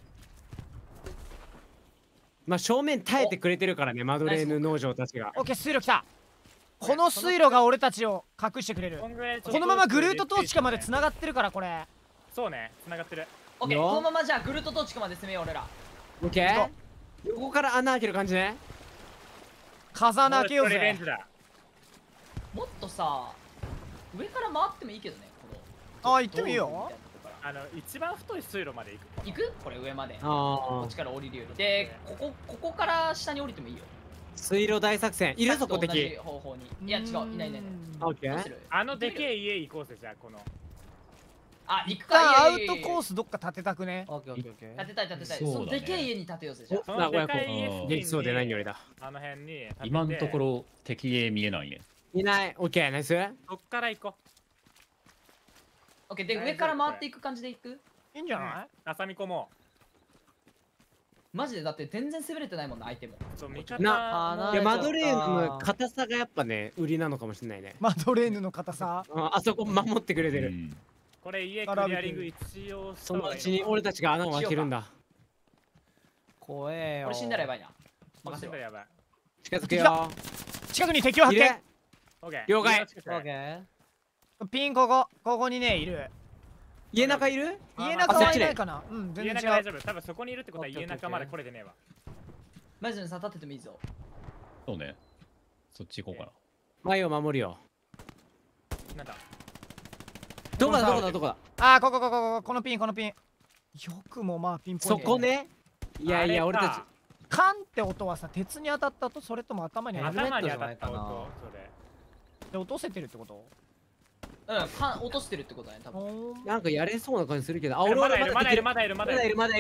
まあ正面耐えてくれてるからね、マドレーヌ農場たちが。 オッケー、水路来た。この水路が俺たちを隠してくれる。このままグルートトーチカまで繋がってるから、これ。 そうね、繋がってる。 オッケー、このままじゃあグルートトーチカまで攻めよう、俺ら。 オッケー。横から穴開ける感じね。 風穴開けようぜ。 もっとさ、上から回ってもいいけどね、 ああ、行ってもいいよ。 一番太い水路まで行く？これ上まで。こっちから降りるより。で、ここから下に降りてもいいよ。 水路大作戦いるぞ、こ敵。 いや違う、いない。 オッケー。でけえ家行こうぜ、じゃあこの。 あ、行くか。 アウトコースどっか建てたくね。 建てたい。そのでけえ家に建てようぜ、じゃあ。 そのでかい家できそうでないよりだ。 あの辺に。 今のところ敵へ見えないね。 いない。オッケー、ナイス。 そっから行こう。 オッケー、で上から回っていく感じでいく？ いいんじゃない？ 挟み込もう。 マジでだって全然攻めれてないもんな、相手も。 そう、味方。いや、マドレーヌの硬さがやっぱね、売りなのかもしれないね。 マドレーヌの硬さ。 あそこ守ってくれてる。 これ家クリアリング一応そのうちに俺たちが穴を開けるんだ。 怖えよ。 これ死んだらやばいな。 死んだらやばい。 近づくよ。 近くに敵を発見。 了解。 ピンここにねいる。 家中いる？ 家中はいないかな。全然違う。 大丈夫。多分そこにいるってことは家中までこれでねえわ。 マジでさ、立っててもいいぞ。 そうね。そっち行こうかな。 前を守るよ。 なんだ。 どこだ。 あ、このピン。よくもまあピンポイント。 そこね。いや俺たち。 カンって音はさ、鉄に当たったと、それとも頭に当たった音。 で落とせてるってこと？ 落としてるってことだね、多分。 なんかやれそうな感じするけど、あ、 俺まだいる。 まだいる。 中。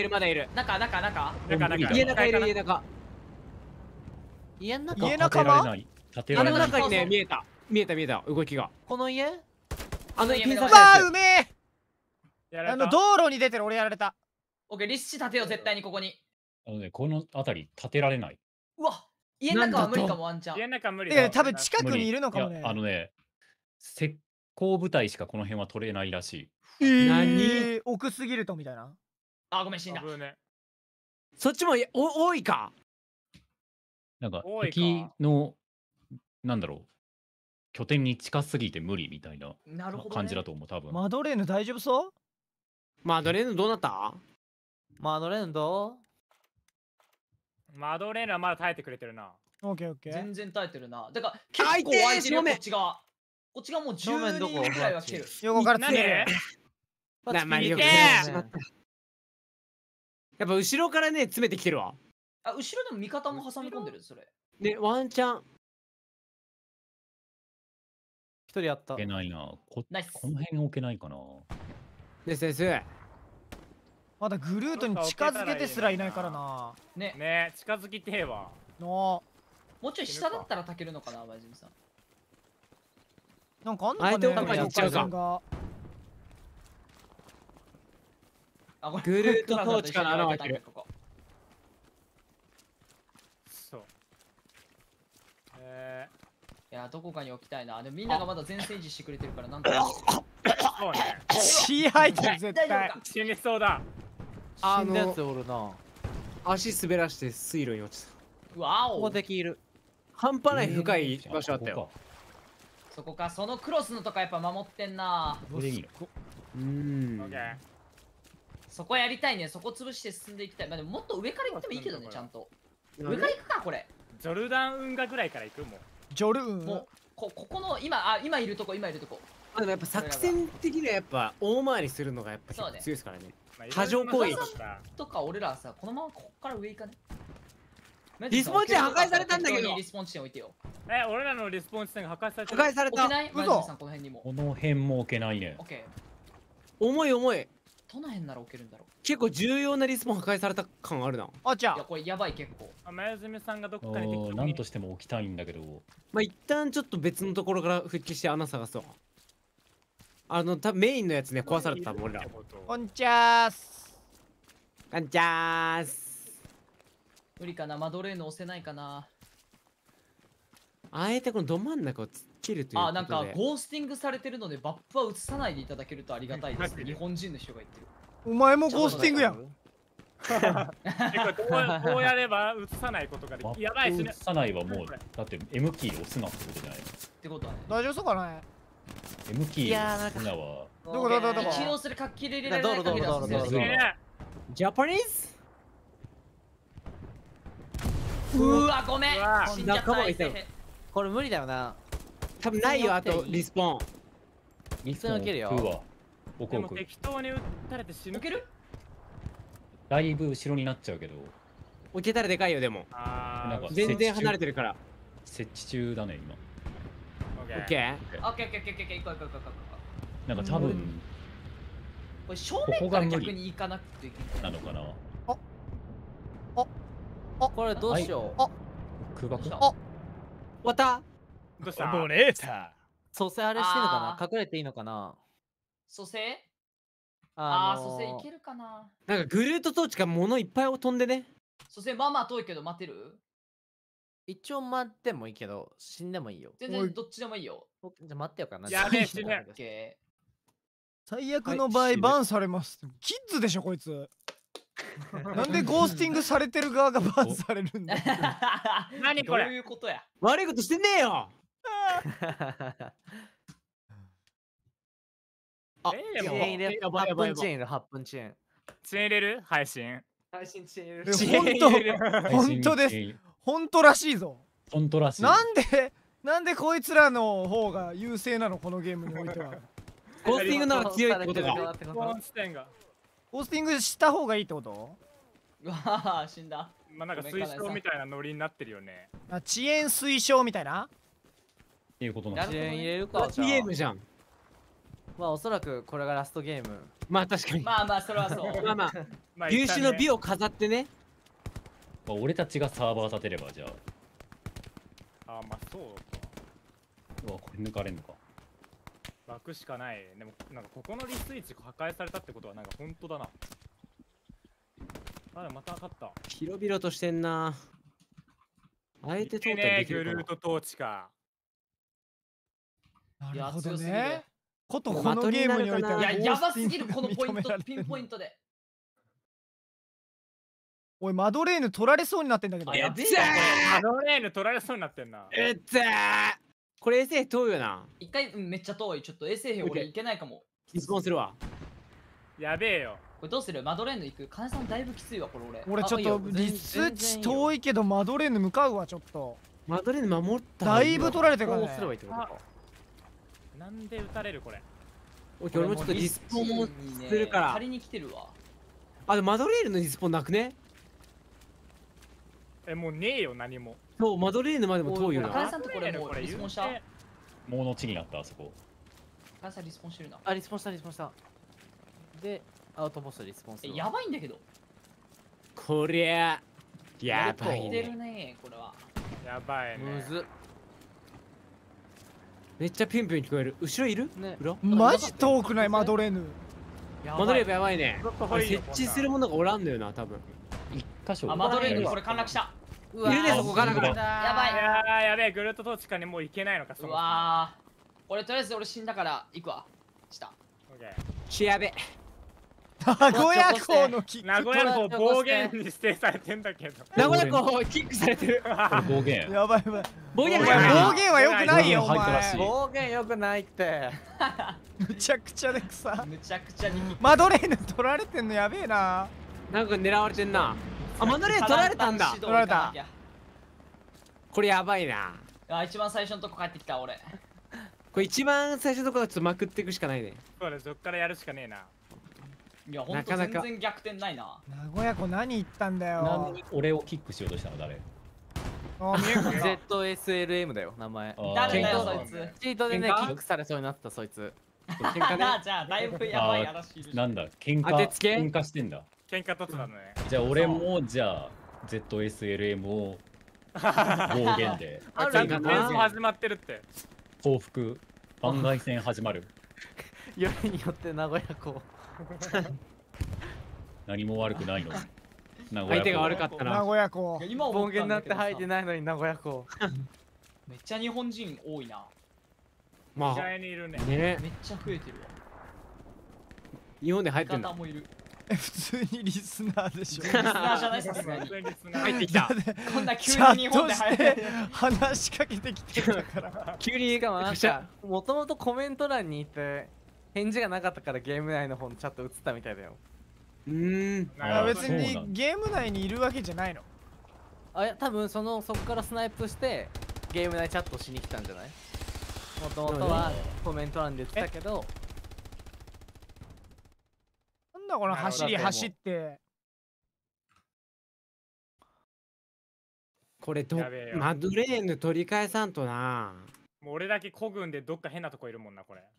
家の中間？ 家の中にね、見えた動きが。 この家？ ピン刺さうめえ。道路に出てる。俺やられた。 オッケー、立地立てよう、絶対にここに。 この辺り建てられない。 うわ、家の中は無理かも、ワンチャン。 家の中は無理だ。多分近くにいるのかもね。 石膏部隊しかこの辺は取れないらしい。何？奥すぎるとみたいな。 あ、ごめん、死んだ。 そっちも多いか。 なんか敵のなんだろう、拠点に近すぎて無理みたいな感じだと思う、多分。 マドレーヌ大丈夫そう？ マドレーヌどうなった？ マドレーヌどう？マドレーヌはまだ耐えてくれてるな。 オッケー。 全然耐えてるな。だから結構空いてるよ、こっち側。こっち側もう10人ぐらいは来てる。 横から詰める。 やっぱ後ろからね、詰めてきてるわ。 あ、後ろでも味方も挟み込んでる、それ。 ね、ワンチャン。 一人やった。 置けないな。こナイス。 の辺置けないかな。 です。 まだグルートに近づけてすらいないからな。 ね、 近づきてえわ。 もうちょい下だったら炊けるのかな、バイジンさん。 なんかあんのかね。 相手を行っちゃうか。グルートトーチから穴を開ける。 そう。 いや、どこかに置きたいな。でもみんながまだ全盛維持してくれてるから、なんか。 そうね。 血入ってる、絶対。 死にそうだ。 死んだやつおるな。 足滑らして水路に落ちた。 わお。 ここ敵いる。 半端ない深い場所あったよ。 そこか、そのクロスのとかやっぱ守ってんな。そこやりたいね。そこ潰して進んでいきたい。まあでももっと上から行ってもいいけどね、ちゃんと。上から行くか、これ。 ジョルダン運河ぐらいから行くもん。 ジョル運？ もうここの今いるとこ。 でもやっぱ作戦的にはやっぱ大回りするのがやっぱ強いですからね。波状攻撃とか俺らさ、このままここから上行かね。 リスポーン地点破壊されたんだけど。 リスポーン地点置いてよ。 俺らのリスポーン地点が破壊された。 破壊された。 嘘。この辺にも。 この辺も置けないね。 オッケー。重い。 どの辺なら置けるんだろう。 結構重要なリスポン破壊された感あるな。 あちゃいやこれやばい結構。 前住さんがどっかに適当になんとしても置きたいんだけど。 まあ一旦ちょっと別のところから復帰して穴探そう。多分メインのやつね壊されてたもん俺ら。 こんちゃーす。 こんちゃーす。 無理かな、マドレーヌ押せないかな。 あえてこのど真ん中を突っ切るということで。 なんかゴースティングされてるのでバップは映さないでいただけるとありがたいです。日本人の人が言ってる。 お前もゴースティングやん。 こうやれば映さないことができる。やばいしね。 映さないはもう、だって M キー押すなってことじゃない。 ってことはね。 大丈夫そうかな。 M キー押すなは。 どこどこどこ。 起動するか切れ入れられない限りはどうジャパニーズ。 うわごめん。死んじゃった。 仲間がいたよ。 これ無理だよな。 多分ないよあとリスポン。 リスポン受けるよ。 でも適当に撃たれて死ぬ。 受ける？ だいぶ後ろになっちゃうけど。 置けたらでかいよでも。全然離れてるから。 設置中だね今。 オッケー。 オッケーオッケーオッケーオッケー行こう行こう行こう。 なんか多分。 これ正面から逆に行かなくていけないなのかな。 これどうしよう。 空爆。 終わった。 どうした？ ボネータ。 蘇生あれしていいのかな、隠れていいのかな。 蘇生？蘇生いけるかな。 なんかグルートトーチが物いっぱいを飛んでね。 蘇生まあまあ遠いけど待てる？ 一応待ってもいいけど死んでもいいよ。 全然どっちでもいいよ。 じゃあ待ってよかな。 やべえ死ぬ。 最悪の場合バンされます。キッズでしょこいつ。なんでゴースティングされてる側がバンされるんだ。 何これ？どういうことや。 悪いことしてねえよ。 チェーン入れ。8分チェーン入れ。8分チェーン。 チェーン入れる？配信。 配信チェーン入れる。本当です。本当らしいぞ。 本当らしい。 なんでこいつらの方が優勢なのこのゲームにおいては。 ゴースティングなら強いってことが。 ゴースティングした方がいいってこと？ うわ死んだ。 まあなんか推奨みたいなノリになってるよね。 遅延推奨みたいな？ っていうことなんです。遅延入れるか。 ゲームじゃん。 まあおそらくこれがラストゲーム。 まあ確かに。 まあまあそれはそう。 まあ優秀の美を飾ってね。 まあ俺たちがサーバー立てればじゃあ。 まあそうか。 うわこれ抜かれんのか。 枠しかない。でもなんかここのリスイッチ破壊されたってことはなんか本当だな。でもまた勝った。 広々としてんな。あえて通ったりできるかな。 グルートトーチか。 なるほどね。ことこのゲームにおいては。 いややばすぎるこのポイントピンポイントで。 おいマドレーヌ取られそうになってんだけど。 やべえ。 マドレーヌ取られそうになってんな。 これ衛星遠いよな。 一回めっちゃ遠い。ちょっと衛星兵俺いけないかも。 リスポンするわ。 やべえよ。 これどうする？マドレーヌ行く？金さんだいぶきついわこれ俺ちょっとリスイッチ遠いけどマドレーヌ向かうわちょっと。 マドレーヌ守った。 だいぶ取られてるからね。 なんで撃たれるこれ。 俺もちょっとリスポンもするから。 借りに来てるわ。 でもマドレーヌのリスポンなくね？ もうねえよ何も。 そうマドレーヌまでも遠いよな。 金さんとこれもうリスポンした。 もうのちになったあそこ。 金さんリスポンしてるな。 リスポンしたリスポンした。でアウトポストリスポンする。 やばいんだけど。 こりゃやばいね。これは。 やばいね。 むず。 めっちゃピュンピュン聞こえる。後ろいる？ ね。 マジ遠くないマドレーヌ。 マドレーヌやばいね。設置するものがおらんのよな多分。 一箇所。 マドレーヌこれ陥落した。 いるねそこからやばい。 やべえグルートトーチかにもう行けないのか。 うわ俺とりあえず俺死んだから行くわ。した。 やべ。 名古屋港のキック。 名古屋港暴言に指定されてんだけど。 名古屋港キックされてる。 暴言。 やばいやばい。 暴言は良くないよお前。 暴言良くないって。 むちゃくちゃでくさ。 むちゃくちゃに。 マドレーヌ取られてんのやべえな。 なんか狙われてんな。マドレーヌ取られたんだ。 取られた。 これやばいな。 一番最初のとこ帰ってきた俺。 これ一番最初のところちょっとまくっていくしかないね。 そうだそっからやるしかねえな。 いやほんと全然逆転ないな。 名古屋港何言ったんだよ。 俺をキックしようとしたの誰？ ZSLM だよ名前。 誰だよそいつ。 チートでねキックされそうになったそいつ。 喧嘩ね。 じゃあだいぶやばい話いる。 なんだ、喧当てつけ嘩してんだ。 喧嘩突だね。 じゃあ俺もじゃあ ZSLM を暴言でちゃんと戦争始まってるって。 報復番外戦始まる。 よりによって名古屋港。 何も悪くないの。 相手が悪かったな。 名古屋港。 今暴言になって入ってないのに名古屋港。 めっちゃ日本人多いな。 ま意外にいるね。 ね。 めっちゃ増えてるわ。 日本で入ってんだ。 方もいる。 普通にリスナーでしょ。 リスナーじゃないさすがに。 入ってきた。 こんな急チャに日本でットし入ってて話しかけてきてるから急にしかもなんかもともとコメント欄にいて返事がなかったからゲーム内の方のチャット映ったみたいだよ。 別にゲーム内にいるわけじゃないの。 あ、いや多分そこからスナイプしてゲーム内チャットしに来たんじゃない？もともとはコメント欄で言ってたけど。 なんだこの走って。 これマドレーヌ取り返さんとな。 もう俺だけ孤軍でどっか変なとこいるもんなこれ。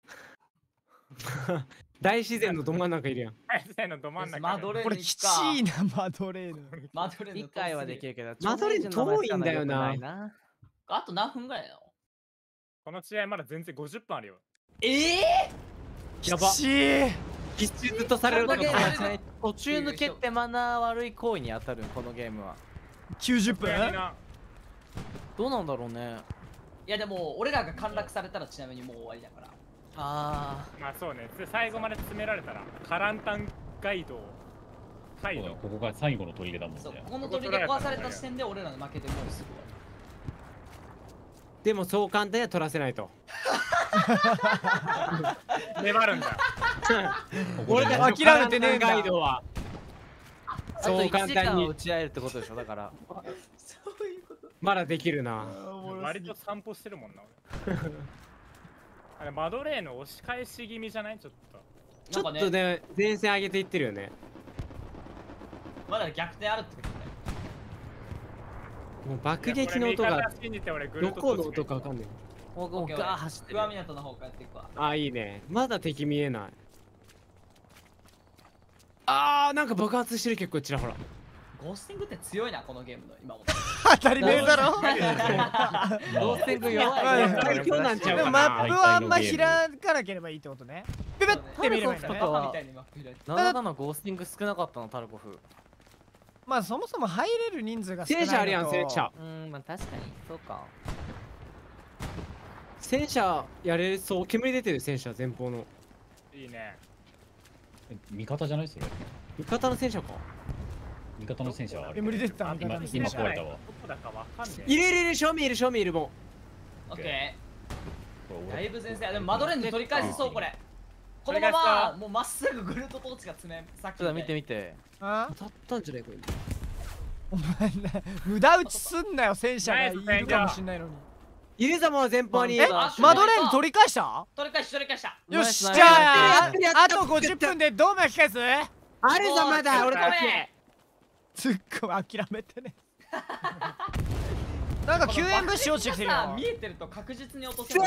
大自然のど真ん中いるやん。 大自然のど真ん中。 マドレーヌこれきちいなマドレーヌ。 マドレーヌ 1回はできるけど、 マドレーヌ遠いんだよな。 あと何分ぐらいなの？ この試合まだ全然50分あるよ。 やば。必須とされるとか途中抜けってマナー悪い行為に当たるこのゲームは。 90分？ どうなんだろうね。 いやでも俺らが陥落されたらちなみにもう終わりだから。 ああ。まあそうね。最後まで詰められたらカランタンガイド。 ここが最後の砦だもんね。 そう、この砦壊された時点で俺らの負けでもうすぐ終わり。 でもそう簡単には取らせないと。 粘るんだ。 俺たち諦めてねえんだ。 ガイドは。 そう簡単に打ち合えるってことでしょ。だから。 そういうこと。 まだできるな。 割と散歩してるもんな。あれマドレーヌ押し返し気味じゃない？ちょっと。 ちょっとね前線上げていってるよね。 まだ逆転あるってことね。 もう爆撃の音がどこの音かわかんない。 僕が走ってる。 上港の方からやっていくわ。 あ、いいね。まだ敵見えない。あー、なんか爆発してる結構ちらほら。 ゴースティングって強いなこのゲームの今も。 当たり前だろ。 ゴースティング弱い。 最強なんちゃうかな。 でもマップはあんま開かなければいいってことね。ピピって見ればいいんだね。 なんだかんだゴースティング少なかったのタルコフ。 まあそもそも入れる人数が少ないのと。 戦車あるやん戦車。 まあ確かにそうか。 戦車やれそう。煙出てる戦車前方の。 いいね。 味方じゃないそれ。 味方の戦車か。 味方の戦車はある。 煙出てた。 今壊れたわ。 いる正面いるもん。オッケー。だいぶ前線。でもマドレーヌ取り返せそうこれ。このままもうまっすぐグルートトーチが詰め。さっき見て見て。 当たったんじゃないこれ。 お前ね、無駄打ちすんなよ。戦車がいるかもしれないのに。 イルザも前方に。 マドレーヌ取り返した？ 取り返した。 よし、じゃああと50分でどう巻き返す？ あるぞまだ俺たち。 ツッコミ諦めてね。なんか救援物資落ちてきてるよ。 見えてると確実に落とせる。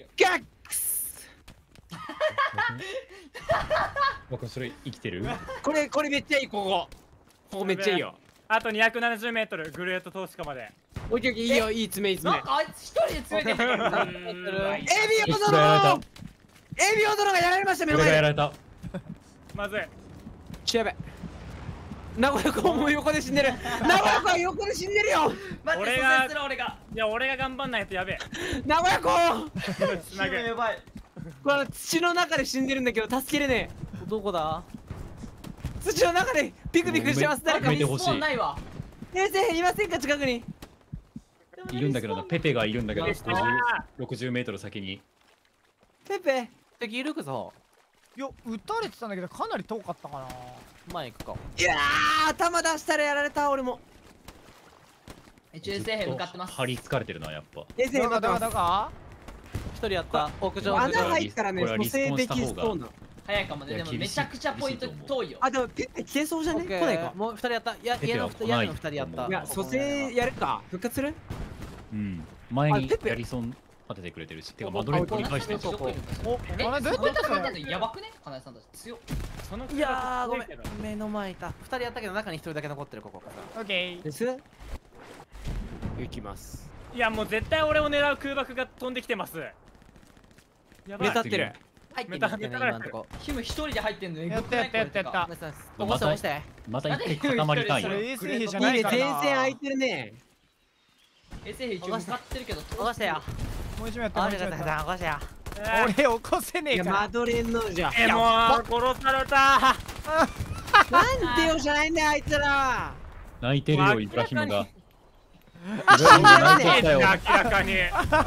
僕それ生きてる？ これめっちゃいい。ここめっちゃいいよ。 あと270メートルグレート投資家まで。 オッケーいいよいい詰め。 なんかあいつ一人で詰めてる。 エビオドロがやられました。目の前やられた。 まずい。 やべ。名古屋港も横で死んでる。名古屋港横で死んでるよ。 俺が頑張んないとやべえ。 名古屋港。 つなぐ。やばい。 これ土の中で死んでるんだけど助けれねえ。どこだ？ 土の中でピクピクしてます。誰か見てほしい。ないわ。 先生いませんか近くに。 いるんだけどな。ペペがいるんだけど60メートル先に。 ペペ敵いるくぞ。 いや撃たれてたんだけどかなり遠かったかな。 前行くか。 いやー頭出したらやられた俺も。 一応衛星兵向かってます。 張り付かれてるなやっぱ。 衛星向かってます。 一人やった。屋上穴入ったらね蘇生できそうな。 早いかもね。でもめちゃくちゃポイント遠いよ。 あでもペペ消えそうじゃね？来ないか。 もう二人やった。家の二人やった。 いや蘇生やるか復活する？ うん前にやりそう。 当ててくれてるし、てかマドレーヌ取り返してるし。 お、あれどうやってやったの？ やばくね、金井さんたち強っ。 いやーごめん、目の前いた。2人やったけど中に1人だけ残ってる。ここオッケーです行きます。 いやもう絶対俺を狙う空爆が飛んできてます。やばい。 メタってる。 入ってるね今んとこ。 ヒム一人で入ってんのよ。 やったやったやったやった。 押してまた一回固まりたいよ。 それ衛星兵じゃいいね、 ないからな。 前線空いてるね。 衛星兵一応向かってるけど起こしてよ。 もう一枚やってもう一枚やっ起こしてよ。 俺起こせねいや、 えから。 マドレーヌのじゃ。 もう殺された。 なんでよじゃないんだよ、あいつら。 泣いてるよ、イブラヒムが。イ泣いてるよ、明らかに。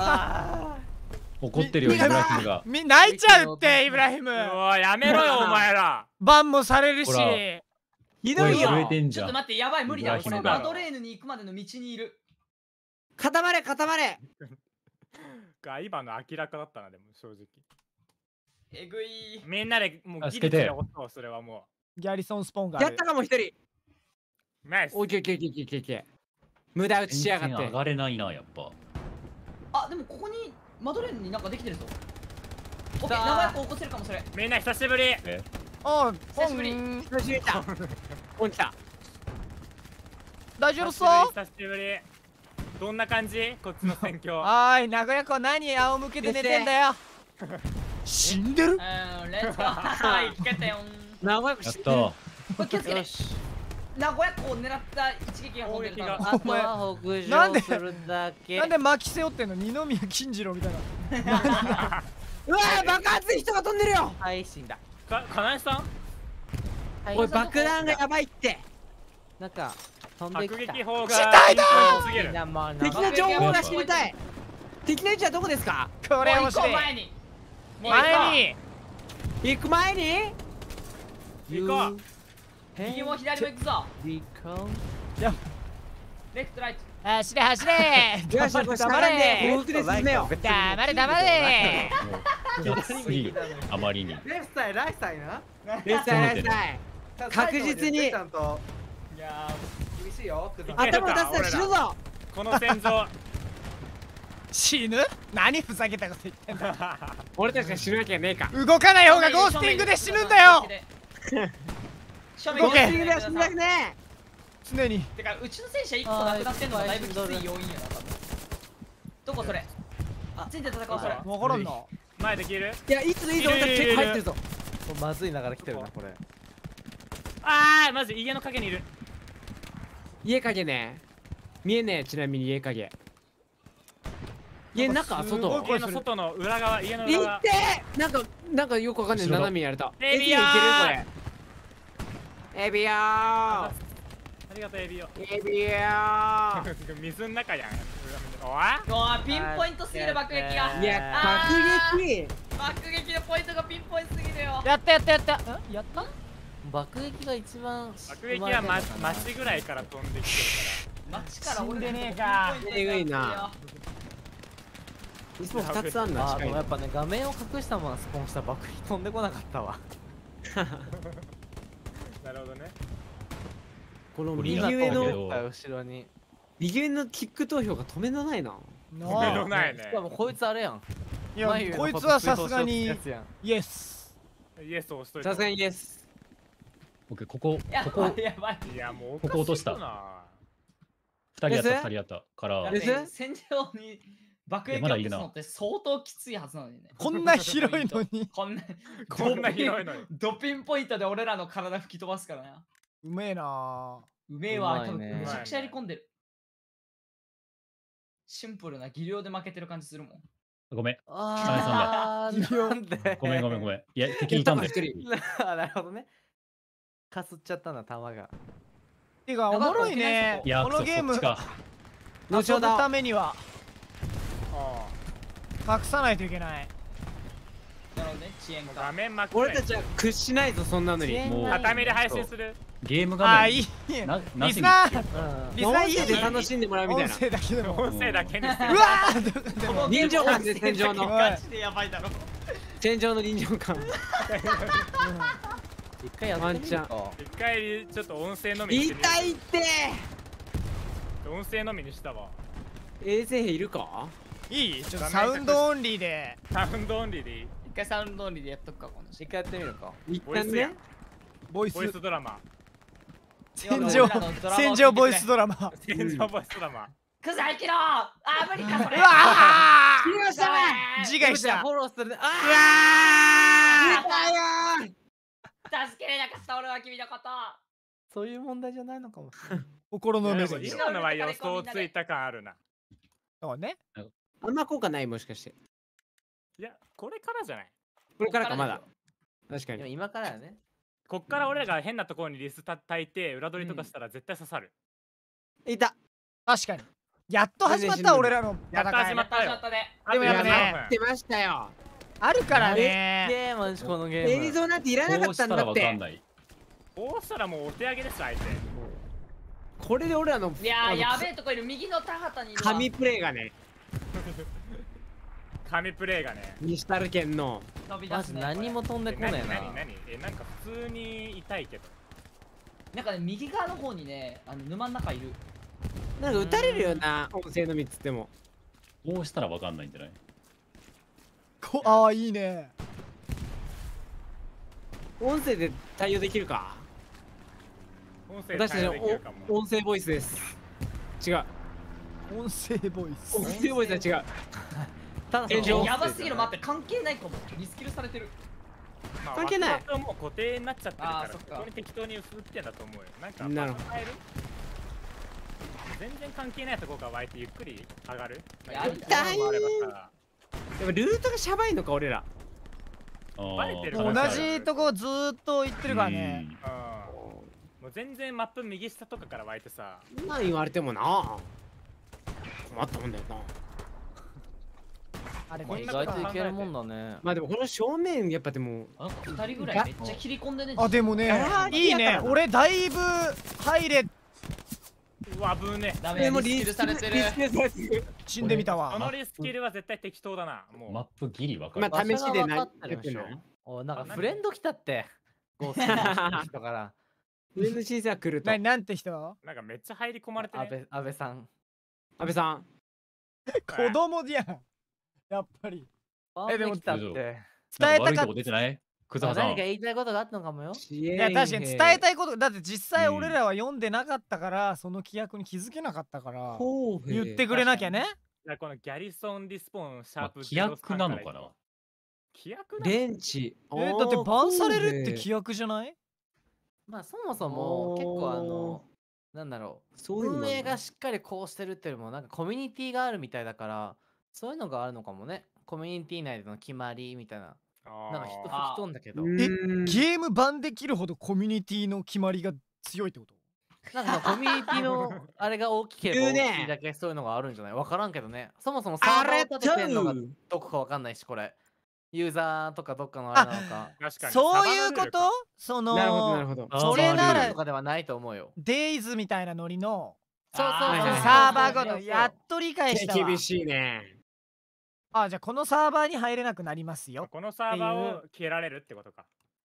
怒ってるよ、イブラヒムが。 泣いちゃうってイブラヒム。 おいやめろよお前ら。 バンもされるし。 ひどいよ。 ちょっと待って、やばい無理だ。これマドレーヌに行くまでの道にいる。 固まれ固まれ。 今の明らかだったな、でも正直。 えぐい。 みんなでもうギリギリ押そう、それはもう。ギャリソンスポンがやったかも一人。 ナイス。 オッケーオッケーオッケーオッケー。無駄打ちしやがって。 上がれないな、やっぱ。 あ、でもここにマドレーヌになんかできてるぞ。オッケー、名古屋港起こせるかもしれん。 みんな久しぶり。 お、 久しぶり。 久しぶりだ。こんにちは。 大丈夫そう？ 久しぶり。どんな感じ？こっちの戦況。 おい、名古屋港何仰向けで寝てんだよ。死んでる？ レッツゴー。はい、来てよ。 名古屋港やったこれ気をつけて。名古屋港を狙った一撃が攻撃が。 あとは北上するだけ。 なんで巻き背負ってんの？二宮金次郎みたいな。 うわー、爆発人が飛んでるよ。 はい、死んだ。 金井さん？ おい、爆弾がやばいって。 なんか飛んできた。 迫撃砲が死体だー！敵の情報が知りたい。敵の位置はどこですか？ これ面白い。 前に。 行く前に？ 行こう。 右も左も行くぞ。 やレフトライト。 走れ走れ。 よし、これ黙れ。往復で進めよう。 黙れ黙れ。 すぎる、あまりに。 レフトサイライトサイな。 レフトサイ確実に。 いや厳しいよ。 頭出したら死ぬぞ。 この戦場。 死ぬ？何ふざけたこと言ってんだ。 俺たちが死ぬわけねえか。 動かない方がゴースティングで死ぬんだよ。 正面ゴースティングでは死ぬわけねえ。 常に。 てかうちの戦車1個なくなってんのがだいぶきつい要因やな、多分。どこそれ？あ、ついて戦おうそれ。 わからんな。 前で消える？ いや、いついいぞ、俺たち結構入ってるぞ。 まずい流れ来てるなこれ。 ああ、マジ家の影にいる。 家影ね。見えねえ、ちなみに家影。家の中、外。 家の外の裏側、家の裏側。 行って！なんかよくわかんない斜めやれた。 エビよー。 エビよー。 ありがとうエビよ。 エビよー。 水の中やん。 おい、ピンポイントすぎる爆撃が。 いや、爆撃。 爆撃のポイントがピンポイントすぎるよ。 やったやったやった。やった？ 爆撃が一番。 爆撃は街ぐらいから飛んできてるから。街から俺でねえか。 えぐいな。いつも2つあんな。 でもやっぱね、画面を隠したままスポンした爆撃飛んでこなかったわ。 なるほどね。 この右上の後ろに右上のキック投票が止めのないな。 止めのないね。 しかもこいつあれやん。 いや、こいつはさすがにイエス。 イエスを押しといて。 さすがにイエス。 僕ここやばい。 いやもうここ落とした。2人やったから戦場に爆撃を落とすのって相当きついはずなのにね。 こんな広いのに。 こんな広いのに。 ドピンポイントで俺らの体吹き飛ばすからな。 うめえな。 うめえわ。めちゃくちゃやり込んでる。シンプルな技量で負けてる感じするもん。 ごめん。 あー、なんで？ ごめん。いや、敵いたんだよ。 なるほどね。かすっちゃったな、弾が。 てか、おもろいね。このゲーム、遊ぶためには隠さないといけない。 なるほどね、遅延か。 画面真っ暗。 俺たちは屈しないぞ、そんなのに。 もう畳で配信する。 ゲーム画面。 あ、いい。リスナーいいで楽しんでもらうみたいな。 音声だけでも。 音声だけにして。 うわー！ 臨場感で戦場の。 ガチでやばいだろ。 戦場の臨場感。 一回やってみるか。 一回ちょっと音声のみにしてみる。 痛いって。 音声のみにしたわ。 衛星兵いるか？ いい？ちょっとサウンドオンリーで。 サウンドオンリーでいい？ 一回サウンドオンリーでやっとくか、この一回やってみるか。 一旦ね。 ボイスボイスドラマ。 戦場ボイスドラマ。 戦場ボイスドラマ。 クズ生きろ。あ、無理かそれ。 うわあ。 切りましたね。 自害した。 フォローするね。 助けれなかった俺は君のこと。 そういう問題じゃないのかも。 心の目で。 今のは予想ついた感あるな。 そうね。 あんま効果ないもしかして。 いや、これからじゃない。 これからかまだ。確かに。 今からやね。 こっから俺らが変なところにリス叩いて裏取りとかしたら絶対刺さる。 いた。 確かに。やっと始まった俺らの戦い。 やっと始まったよ。 でもやっぱね、 やってましたよ。 あるからね。 このゲーム。 映像なんていらなかったんだって。 こうしたらもうお手上げです相手。 これで俺らのいややべえとこいる右の田畑にいるわ。 神プレイがね。 神プレイがね。 西タル県の。 まず何も飛んでこねえな。 なんか普通に痛いけど。 なんかね右側の方にね沼の中いる。 なんか撃たれるよな音声のみっつっても。 こうしたらわかんないんじゃない？ ああいいね。 音声で対応できるか。私たちの音声ボイスです。違う。 音声ボイス。 音声ボイスは違う。 ただやばすぎる。待って関係ないかも。リスキルされてる。 関係ない。 もう固定になっちゃってるからここに適当に打ってんだと思うよ。なんかなるほど。全然関係ないところが湧いてゆっくり上がる。 やりたい。でもルートがシャバいのか俺ら。 同じとこずーっと行ってるからね。 もう全然マップ右下とかから湧いてさ。 何言われてもな。困ったもんだよな。 あれ意外といけるもんだね。 まあでもこの正面やっぱでも 2人ぐらいめっちゃ切り込んでね。 あでもねいいね。俺だいぶ入れ。 うわ危ね。 ダメ。リスキルされてる。 死んでみたわ。 このリスキルは絶対適当だな。 もうマップギリ分かる。まあ試しでない。 おなんかフレンド来たって。ゴーストの人から。 フレンド審査来ると。 なんて人？ なんかめっちゃ入り込まれてね。安倍さん。 安倍さん。 子供じゃん。やっぱり。 でも来たって。 伝えたかった。 何か言いたいことがあったのかもよ。 いや確かに伝えたいことだって実際俺らは読んでなかったからその規約に気づけなかったから言ってくれなきゃね。 このギャリソンリスポーンシャープ規約なのかな。 規約レンチ。 だってバンされるって規約じゃない？ まあそもそも結構なんだろう運営がしっかりこうしてるっていうよりもなんかコミュニティがあるみたいだからそういうのがあるのかもね。コミュニティ内での決まりみたいな。なんか人吹き飛んだけど。 ゲーム版できるほどコミュニティの決まりが強いってこと？ なんかコミュニティのあれが大きければ大きいだけそういうのがあるんじゃない？わからんけどね。そもそもサーバーを立ててんのがどこかわかんないしこれ。ユーザーとかどっかのあれなのか。 そういうこと？そのなるほどなるほど。 それならとかではないと思うよ。 デイズみたいなノリのそうサーバーごとやっと理解したわ。 厳しいね。 あじゃあこのサーバーに入れなくなりますよ。 このサーバーを消えられるってことか。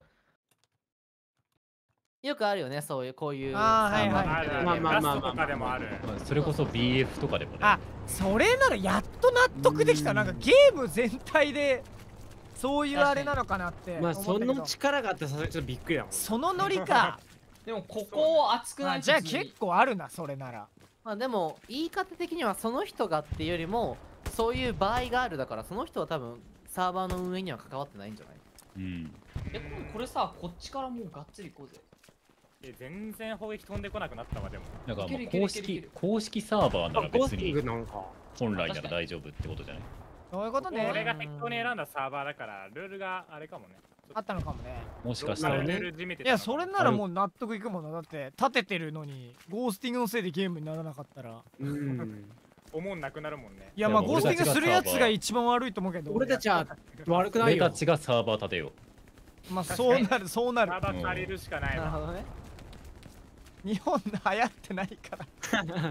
よくあるよねそういうこういう。 はいはい。 ガストとかでもある。 それこそ BF とかでもね。 あそれならやっと納得できた。なんかゲーム全体でそういうあれなのかなって。 まあその力があってさすがにちょっとびっくりだもん。 そのノリか。 でもここ熱くない？ じゃあ結構あるなそれなら。 まあでも言い方的にはその人がっていうよりもそういう場合があるだからその人は多分サーバーの運営には関わってないんじゃない？ これさこっちからもうがっつり行こうぜ。 全然砲撃飛んでこなくなったわでも。 なんか公式サーバーなら別に本来なら大丈夫ってことじゃない？ そういうことね。 俺が適当に選んだサーバーだからルールがあれかもね。 あったのかもね。 もしかしたらね。 いやそれならもう納得いくもんな。だって立ててるのにゴースティングのせいでゲームにならなかったら。 思うなくなるもんね。 いやまあゴースティングするやつが一番悪いと思うけど。 俺たちは悪くないよ。 俺たちがサーバー立てよう。まあそうなるそうなる。 サーバー借りるしかないわ。 日本流行ってないから。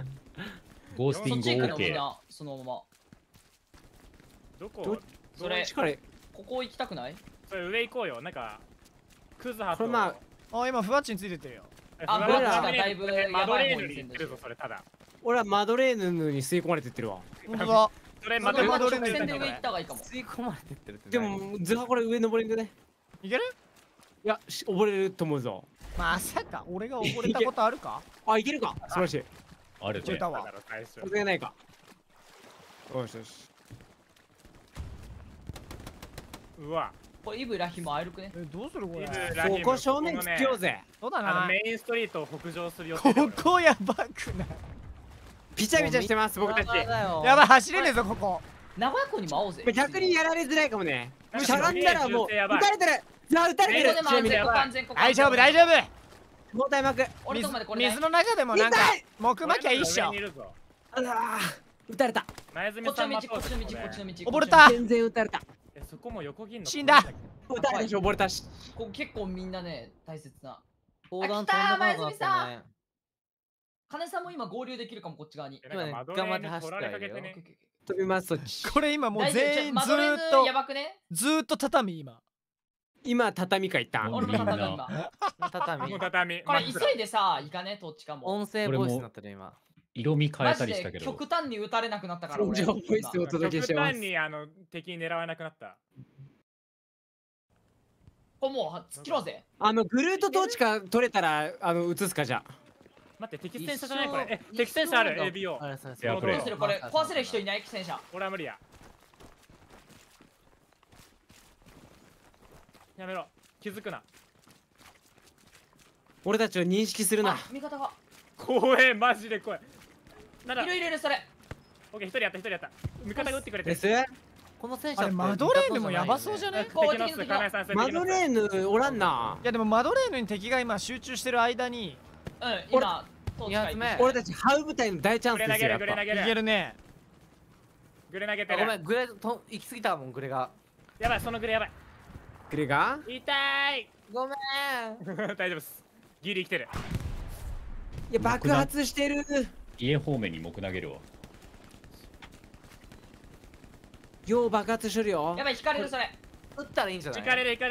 ゴースティング OK。 そのまま。 どこ？ それここ行きたくない？ それ上行こうよ。なんかクズハと。 今フワッチについててるよ。 あフワッチがだいぶマドレーヌに行ってるぞそれただ。 俺はマドレーヌに吸い込まれてってるわ。 本当だ。 それまた直戻れねえ線で上行った方がいいかも。 吸い込まれてってるって。 でもずはこれ上登れんくね。 いける？ いや溺れると思うぞ。 まさか俺が溺れたことあるか？ あいけるか。素晴らしい。 あるね。 出たわ。 それないか。よしよし。 うわ。 これイブラヒも会えるくね。 どうするこれ？ そこ正面つけようぜ。 そうだな。 メインストリートを北上する予定。 ここやばくない？ ピチャピチャしてます僕たち。 やばい走れねえぞここ。 名古屋港にも会おうぜ。 逆にやられづらいかもね。しゃがんだらもう撃やばいたれてる。じゃあ撃たれてる。ちなみに大丈夫大丈夫。 包帯巻く。 俺のとこまでこれね。 水の中でもなんか木巻きゃいいっしょ。 うわ撃たれた。 こっちの道、こっちの道、こっちの道。 溺れた。 全然撃たれた。 そこも横切んの。 死んだ。 撃たれたし溺れたし。 ここ結構みんなね大切な。 砲弾飛んでこなかったね。 金さんも今合流できるかもこっち側に。 今ね頑張って走ってあげるよ。 飛びますそっち。 これ今もう全員ずーっと畳今。 今畳かいったん。 俺も畳今。 畳。 これ急いでさ行かねどっちかも。 音声ボイスになってる今。 色味変えたりしたけど。 極端に撃たれなくなったから俺。 ボイスをお届けしてます。 極端に敵に狙わなくなった。 これもう切ろうぜ。 グルートトーチか取れたら撃つかじゃ。 待って敵戦車じゃないこれ。敵戦車ある ABO。 どうするこれ壊せる人いない戦車。 俺は無理や。やめろ気づくな。 俺たちを認識するな。 味方が怖えマジで怖い。 いるそれ。 オッケー一人やった味方が撃ってくれて。 です。 この戦車マドレーヌもやばそうじゃね？ マドレーヌおらんな。 いやでもマドレーヌに敵が今集中してる間に。 今俺たちハウ部隊の大チャンスですよ。 グレ投げる。 いけるね。 グレ投げてる。 ごめんグレと行き過ぎたもんグレが。 やばいそのグレやばい。 グレが？ 痛い。 ごめん。 大丈夫です。ギリ生きてる。 いや爆発してる。 家方面に木投げるわ。 よう爆発してるよ。 やばい引かれるそれ。 撃ったらいいんじゃない？ 引かれる。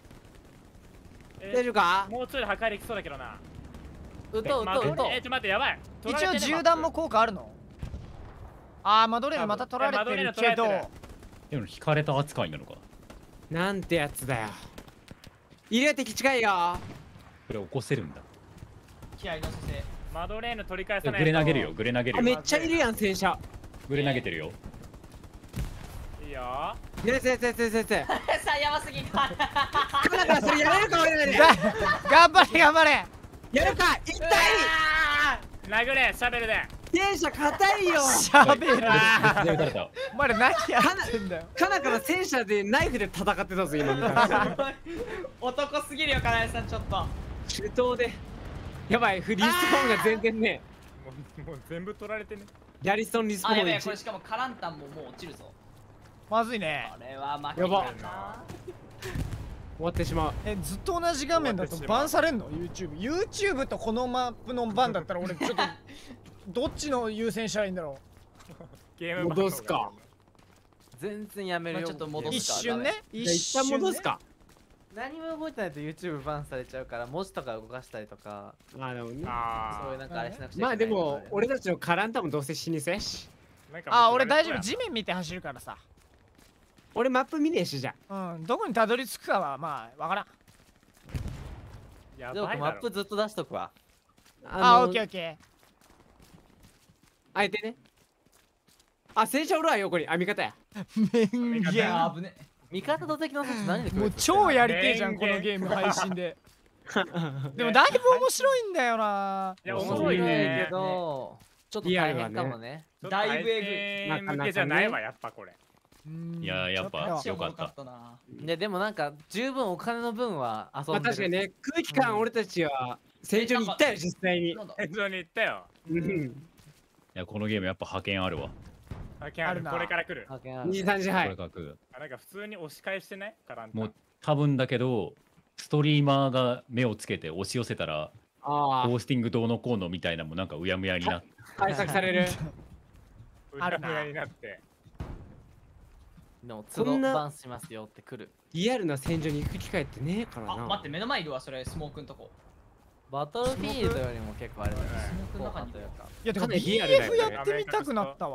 大丈夫か？ もうちょい破壊できそうだけどな。 撃とう。 ちょっと待ってやばい。 一応銃弾も効果あるの？マドレーヌまた取られてるけど。 でも引かれた扱いなのか。 なんてやつだよ。いるよ敵近いよ。 これ起こせるんだ。 気合いの姿勢。 マドレーヌ取り返さないと。 グレ投げるよグレ投げるよ。 めっちゃいるやん戦車。 グレ投げてるよ。 いいよ。 先生。 さあやばすぎか。 だからそれやれるか俺らで。 頑張れ。 やるか痛い。 殴れシャベルで。 戦車硬いよ。 シャベル。 お前ら何やってんだよ。 カナから戦車でナイフで戦ってたぞ今。 男すぎるよかなえさんちょっと。 手刀で。やばいリスポーンが全然ね。 もう全部取られてね。 ギャリソンリスポーン。 やべえこれしかもカランタンももう落ちるぞ。 まずいね。 これは負けたな。 終わってしまう。 ずっと同じ画面だとバンされんの YouTube とこのマップのバンだったら俺ちょっとどっちの優先したらいいんだろう。ゲーム戻すか。 全然やめるよ。 ちょっと戻すか。 一瞬ね。 一旦戻すか。 何も動いてないと YouTube バンされちゃうから文字とか動かしたりとか。 でもね。 そういうなんかあれしなくちゃいけない。 まあでも俺たちのカランタもどうせ死にせし。 俺大丈夫地面見て走るからさ。 俺マップ見ねえしじゃ。 どこにたどり着くかはまあわからん。 やばいマップずっと出しとくわ。 オッケー。 あえてね。戦車おるわ横に。味方や。 面言。 危ね。 味方と敵の説何でもう超やりてえじゃんこのゲーム配信で。でもだいぶ面白いんだよな。 いや面白いねけどちょっと大変かもね。 だいぶエグい向けじゃないわやっぱこれ。 いややっぱよかった。 でもなんか十分お金の分は遊んでる。 確かにね空気感俺たちは戦場に行ったよ実際に。 戦場に行ったよ。 いやこのゲームやっぱ派遣あるわ。 派遣あるこれから来る。 2時3時はい。 なんか普通に押し返してないカランタン。 もう多分だけどストリーマーが目をつけて押し寄せたらホースティングどうのこうのみたいなもなんかうやむやになって。 対策される。 うやむやになって。 の都度バンしますよって来る。 リアルな戦場に行く機会ってねえからな。 待って目の前いるわそれスモークんとこ。 バトルフィールドよりも結構あれだね。 スモークの中にいやでも BF やってみたくなったわ。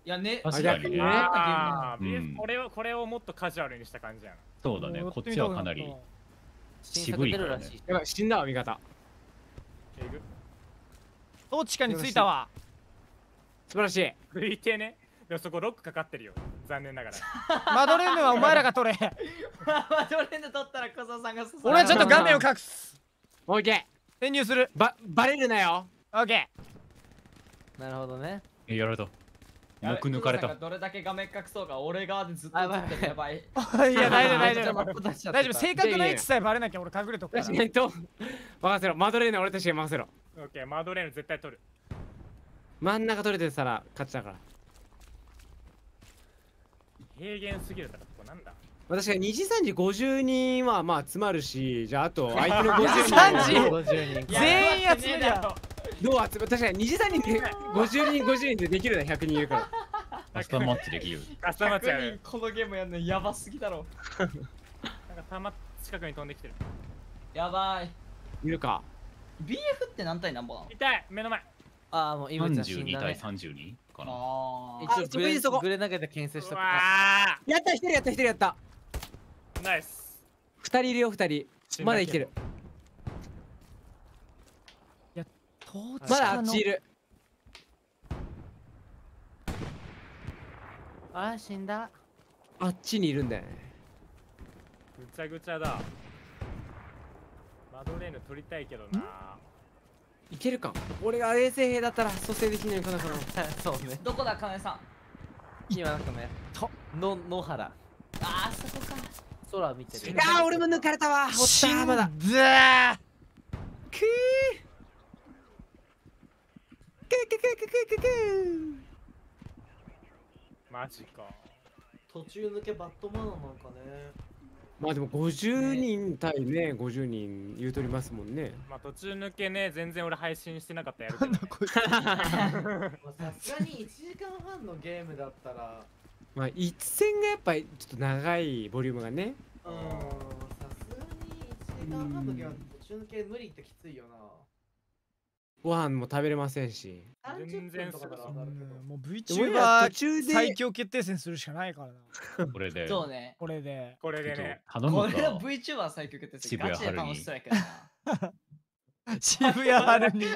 いやね、 確かにね。 これをもっとカジュアルにした感じやん。 そうだね、こっちはかなり渋いからね。 やばい、死んだわ、味方。どっちかについたわ。素晴らしい。 拭いてね。でもそこロックかかってるよ。残念ながら。 マドレーヌはお前らが取れ。 マドレーヌ取ったら小沢さんが刺さる。 俺はちょっと画面を隠す。オッケー。潜入する。 バレるなよ。 オッケー。なるほどね。 やられた。抜かれた。 どれだけ画面隠そうか、俺側でずっと映ってる。やばい。いや、大丈夫、大丈夫。大丈夫、正確な位置さえバレなきゃ俺隠れとくから。 確かにと。任せろ、マドレーヌ俺たちに任せろ。 オッケー、マドレーヌ絶対取る。 真ん中取れてたら勝ちだから。 平原すぎるから、ここなんだ。 確かに2時3時50人はまあ集まるし、じゃああと相手の50人。 3時全員集めりゃ。 どう集め、確かに2時3人で50人でできるな、100人いるから。 カスタムマッチできる。 カスタムマッチやる。 このゲームやるのやばすぎだろ。 なんか弾近くに飛んできてる。 やばい。 いるか。 BF って何対何本なの？ 痛い、目の前。 ああ、もう今じゃ死んだね。 32対32かな。 一応グレ投げて牽制しとく。 やった1人やった。 ナイス。 2人いるよ2人。まだ生きてる。まだあっちいる。 ああ、死んだ。 あっちにいるんだよね。 ぐちゃぐちゃだ。マドレーヌ取りたいけどな。 いけるか。俺が衛生兵だったら蘇生できないかな。 そうね。 どこだ、かねさん。 今なんかね、野原。 ああ、そこか。 空見てる。 ああ、俺も抜かれたわ。おったまだ。 マジか。 途中抜けバットマナーなんかね。 まあでも50人対ね、50人言うとりますもんね。 まあ途中抜けね、全然俺配信してなかったやるけど、ね。 さすがに1時間半のゲームだったら。 まあ一戦がやっぱりちょっと長いボリュームがね。 さすがに1時間半のゲームは途中抜け無理ってきついよな。 ご飯も食べれませんし。 全然もう VTuber 最強決定戦するしかないからな。 これで。 そうね。 これでね。 これが VTuber 最強決定戦。ガチで楽しそうやけどな。 渋谷春に。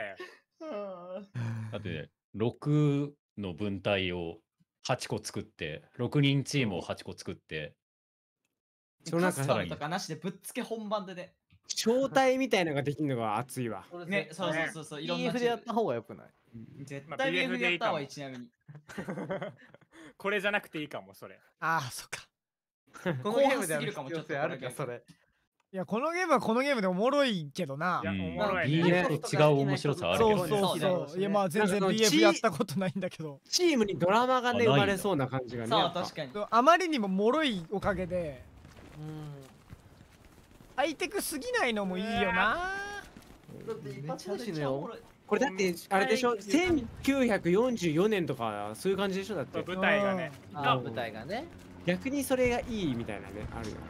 だって6の分隊を8個作って、6人チームを8個作って、 カスタムとかなしでぶっつけ本番でね。 招待みたいなのができるのが熱いわ。 ね、そう。 いろんな BF でやった方がよくない？ 絶対 BF でやった方がいい、ちなみに。 これじゃなくていいかも、それ。 ああ、そっか。 このゲームでやるかも、ちょっとあるか、それ。 いや、このゲームはこのゲームでおもろいけどな。 いや、おもろい。 BF と違う面白さあるけどね。そう。いや、まあ全然 BF やったことないんだけど。 チームにドラマがね、生まれそうな感じがね。 そう、確かに。 あまりにももろいおかげで。ハイテクすぎないのもいいよな。 だって一発で死ぬよ。 これだってあれでしょ、1944年とかそういう感じでしょ。だって舞台がね。 舞台がね。 逆にそれがいいみたいなね、あるよね。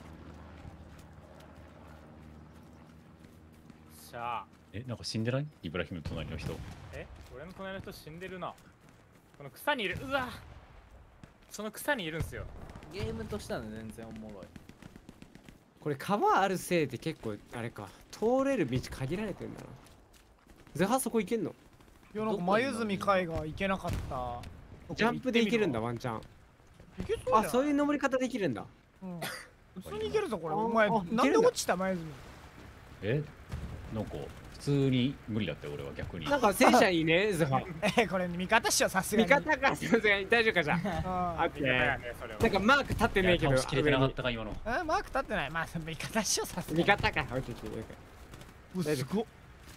なんか死んでない？イブラヒムの隣の人。 俺の隣の人死んでるな。この草にいる。うわ、その草にいるんすよ。 ゲームとしては全然おもろい。 これ川あるせいで結構あれか、通れる道限られてんだな。ゼハそこ行けんの？ いや、なんか眉住海が行けなかった。 ジャンプで行けるんだ、ワンチャン。あ、そういう登り方できるんだ。 普通に行けるぞ、これ。お前、なんで落ちた眉住？ なんか普通に無理だったよ、俺は逆に。 なんか戦車いいね、ゼハ。 これ味方っしょ、さすがに。 味方か、さすがに大丈夫かじゃあ。オッケー。なんかマーク立ってねえけど。 倒しきれてなかったか、今の。 マーク立ってない。まあ、味方っしょ、さすがに。 味方か、オッケー。 すごっ。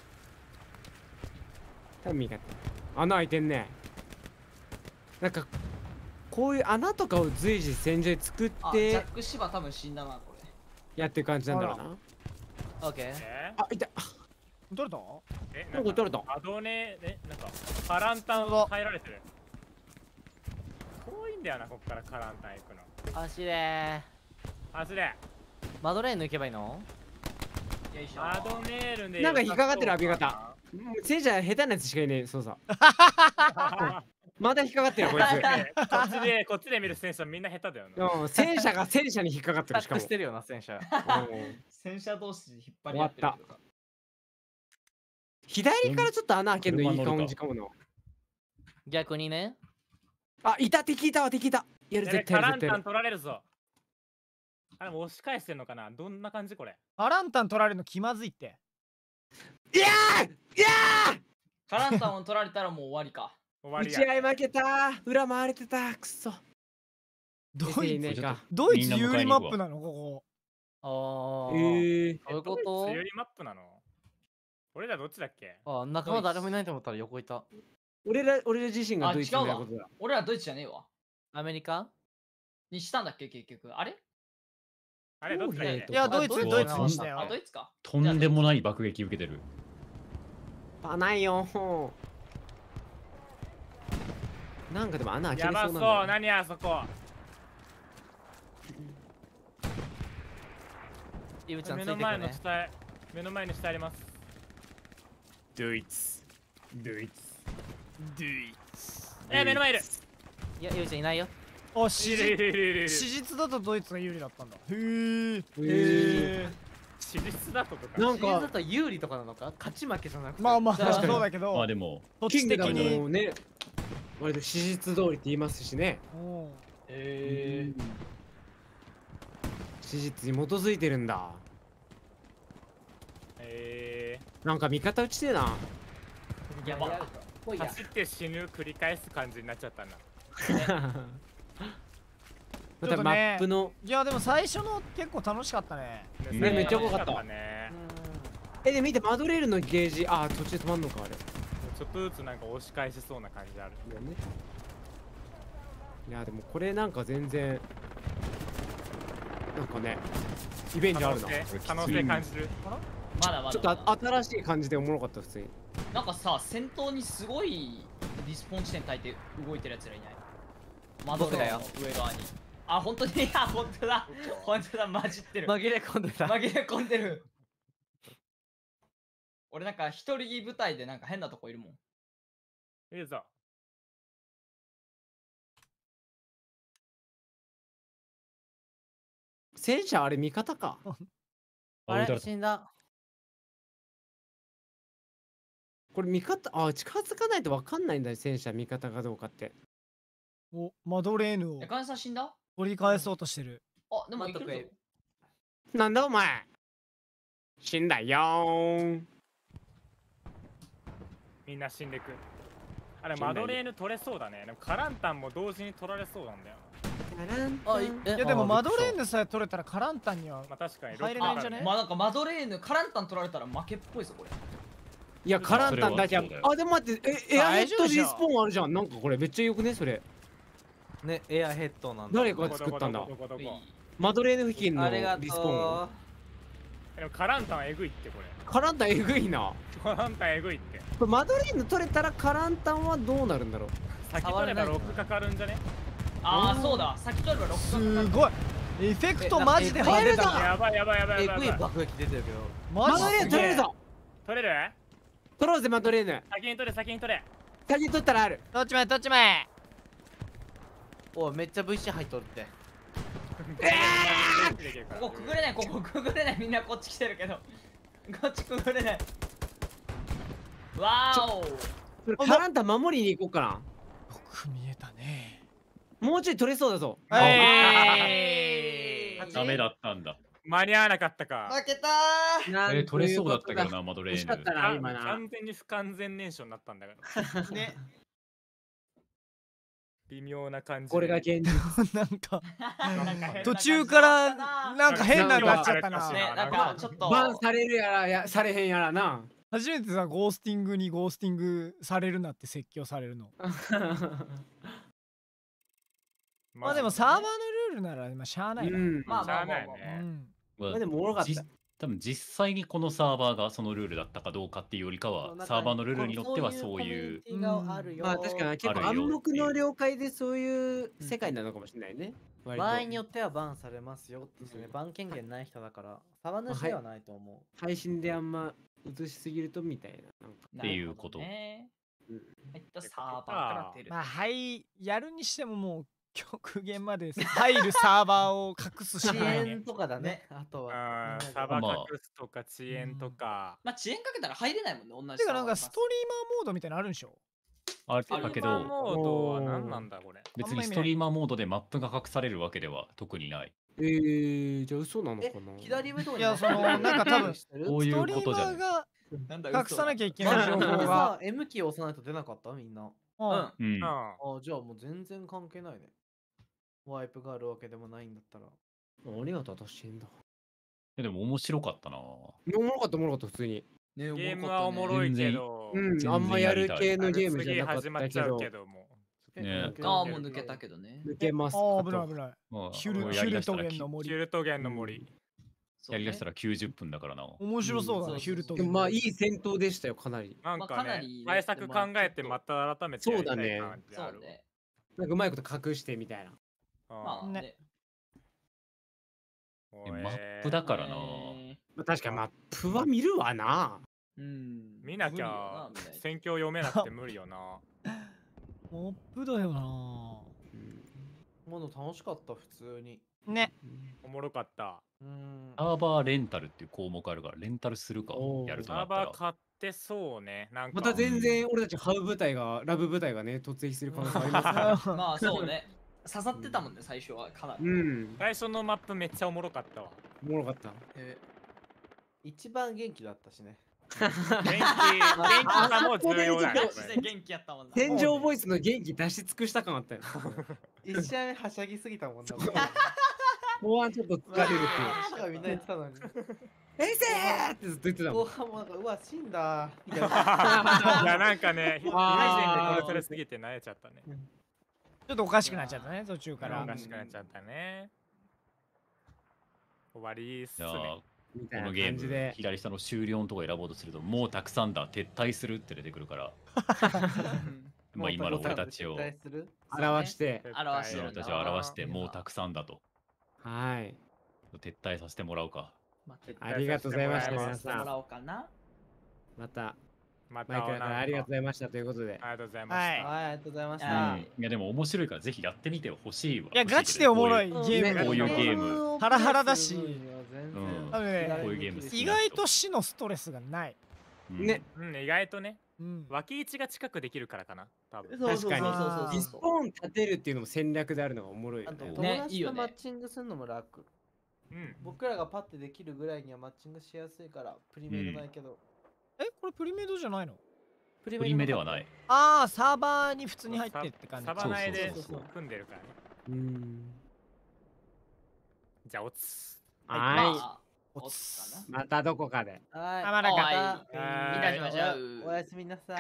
多分味方。穴開いてんね。なんかこういう穴とかを随時戦場で作って。 ジャック・シバ多分死んだな、これ。 やってる感じなんだろうな。 オッケー。 あ、いた。 取れた？ なんか取れた。 アドネなんかカランタンを入られてる。遠いんだよな、こっからカランタン行くの。 走れ。マドレーヌ行けばいいの？ マドネールで。 なんか引っかかってる、アビ型。戦車下手なやつしかいねえ、そうさ。 まだ引っかかってるこいつ。 こっちで見る戦車みんな下手だよな。戦車が戦車に引っかかってるしかも。 してるよな戦車。 戦車同士引っ張り合ってる。 左からちょっと穴開けるのいい感じかもな。 逆にね。 あ、いた、敵いたわ、敵いた。やる、絶対やる。 カランタン取られるぞ。あれも押し返してんのかな。どんな感じこれ。 カランタン取られるの気まずいって。 いやーカランタンを取られたらもう終わりか。 打ち合い負けた。裏回れてた。くそ。 ドイツ有利マップなのここ。ああ。 そういうこと？有利マップなの？俺らどっちだっけ？ あ、仲間誰もいないと思ったら横いた。 俺ら自身がドイツのことだ。 俺らドイツじゃねえわ。 アメリカにしたんだっけ結局。あれどっちだっけ？ いやドイツにしたよ。 ドイツか。 とんでもない爆撃受けてる。 ないよ。なんかでも穴開けれそうなんだ。 やばそう。何あそこ。 イブちゃん目の前の下へ、目の前に下あります。ドイツ。目の前いる。 いや、イブちゃんいないよ。 あ、史実だとドイツが有利だったんだ。へえ。 史実だとか。 なんかだと有利とかなのか？勝ち負けじゃなくて。 まあそうだけど。 まあでも土地的にね、割と史実通りって言いますしね。史実に基づいてるんだ。なんか味方打ちてえな。 やば。 走って死ぬ繰り返す感じになっちゃったな。 またマップの。 いやでも最初の結構楽しかったね。 めっちゃ良かったね。で見てマドレールのゲージ、あ、途中で止まんのかあれ。 ちょっとずつなんか押し返しそうな感じある。 いやでもこれなんか全然なんかねリベンジあるな。 可能性感じる。 まだまだ。 ちょっと新しい感じでおもろかった普通に。 なんかさ、先頭にすごいリスポーン地点焚いて動いてるやつらいない？窓だよ上側に。あ、本当に、いや、本当だ、混じってる。 紛れ込んでる。俺なんか一人部隊でなんか変なとこいるもん。 いいぞ。 戦車あれ味方か。 あれ死んだ。 これ味方、あ、近づかないと分かんないんだよ、戦車味方かどうかって。 お、マドレーヌをカンさん死んだ？ 取り返そうとしてる。 あ、でもいけるぞ。 なんだお前。死んだよー。 みんな死んでく。あれマドレーヌ取れそうだね。でもカランタンも同時に取られそうなんだよ。 いやでもマドレーヌさえ取れたらカランタンには入れないんじゃね？ まあなんかマドレーヌ、カランタン取られたら負けっぽいぞこれ。 いやカランタンだけは。あでも待って、エアヘッドリスポーンあるじゃん。なんかこれめっちゃよくねそれ。 ね、エアヘッドなんだ。 誰が作ったんだ。マドレーヌ付近のリスポーン。 でもカランタンえぐいってこれ。 カランタンえぐいな。 カランタンえぐいって。 これマドレーヌ取れたらカランタンはどうなるんだろう。 先取れば6かかるんじゃね？ ああそうだ、先取れば6かかる。 すごい。エフェクトマジで派手だ。 やばい。 えぐい爆撃出てるけど。 マドレーヌ取れるぞ。 取れる？ 取ろうぜマドレーヌ。 先に取れ。 先に取ったらある。 どっち前。 おいめっちゃ VC 入っとるって。 ここくぐれない、みんなこっち来てるけどこっちくぐれない。わーお。カランタン守りに行こうかな。 よく見えたね。 もうちょい取れそうだぞ。 ダメだったんだ。 間に合わなかったか。 負けたー。取れそうだったけどな、マドレーヌ。 完全に不完全燃焼になったんだからね。微妙な感じ。 これが現実。 なんか途中からなんか変なになっちゃったな。 なんかちょっとバンされるやらされへんやらな。 初めてさ、ゴースティングされるなって説教されるの。まあでもサーバーのルールならしゃあないな。 まあしゃあないね。 でもおもろかった。 多分実際にこのサーバーがそのルールだったかどうかっていうよりかは、サーバーのルールによってはそういう。 まあ確かに結構暗黙の了解でそういう世界なのかもしれないね。 場合によってはバンされますよってね、バン権限ない人だから、サバ主ではないと思う。 配信であんま映しすぎるとみたいな。 っていうこと。 サーバーから出る。 まあはいやるにしてももう極限まで入るサーバーを隠すし遅かないね。 延とかだね。あとは。 サーバー隠すとか遅延とか。 まあ遅延かけたら入れないもんね、同じ。 てかなんかストリーマーモードみたいなのあるんでしょ。 あるだけど、 モードは何なんだこれ。 別にストリーマーモードでマップが隠されるわけでは特にない。 じゃあ嘘なのかな。 左上とかに。 いやそのなんか多分こういうことじゃストリーマーない。 が隠さなきゃいけない情報が。 M キー押さないと出なかったみんな。 うん。 あじゃあもう全然関係ないね。ワイプがあるわけでもないんだったら。 ありがとう、私んだ。 でも面白かったな。 おもろかった、おもろかった、普通に。 ゲームはおもろいけど、 あんまやる系のゲームじゃなかったけど。 次始まっちゃうけども。 ね、 ああ、もう抜けたけどね。 抜けます。 ああ、危ない危ない。ヒュルトゲンの森。 ヒュルトゲンの森。 やりだしたら90分だからな。 面白そうだね、ヒュルトゲン。 まあいい戦闘でしたよ、かなり。 なんかね、対策考えてまた改めて。 そうだね。 そうね。 なんかうまいこと隠してみたいな。 まあね。 マップだからな。 確かにマップは見るわな。 見なきゃ戦況読めなくて無理よな。 マップだよな。 まだ楽しかった、普通に。 ね。 おもろかった。 サーバーレンタルっていう項目あるから、レンタルするか、やるとなったら。 サーバー買ってそうね。なんかまた全然俺たちハウ部隊が、ラブ部隊がね、突撃する可能性ありますから。 まあそうね。刺さってたもんね、最初はかなり。 最初のマップめっちゃおもろかったわ。 おもろかった。 一番元気だったしね。 元気さも重要だね。 元気やったもんな。 天井ボイスの元気出し尽くした感あったよ。 一試合目はしゃぎすぎたもんな。 後半ちょっと疲れるっていう。 みんな言ってたのに。 先生ってずっと言ってたもん。 後半もなんかうわ死んだ。 いやなんかね、被害線で殺されすぎて慣れちゃったね。 ちょっとおかしくなっちゃったね、途中から。 おかしくなっちゃったね。終わりっすね。 このゲーム、左下の終了のとこ選ぼうとすると、もうたくさんだ、撤退するって出てくるから。まあ今の俺たちを表して、 俺たちを表して、もうたくさんだと。 はい。 撤退させてもらうか。 ありがとうございました、皆さん。また。マイクからありがとうございましたということで。 ありがとうございました。 はい、ありがとうございました。 いやでも面白いからぜひやってみてほしいわ。 いやガチでおもろいゲーム。 こういうゲーム。 ハラハラだし。こういうゲーム意外と死のストレスがない。 ね。 意外とね。脇位置が近くできるからかな。多分。 確かに。リスポーン立てるっていうのも戦略であるのがおもろいよね。 友達とマッチングするのも楽。僕らがパッてできるぐらいにはマッチングしやすいからプリメイドないけど。 これプリメイドじゃないの？ プリメではない。 ああ、サーバーに普通に入ってって感じ。 サバ内で組んでるからね。じゃあ、おつ。 はい。またどこかで。 はい。 まだか。 みんなしましょう。 おやすみなさい。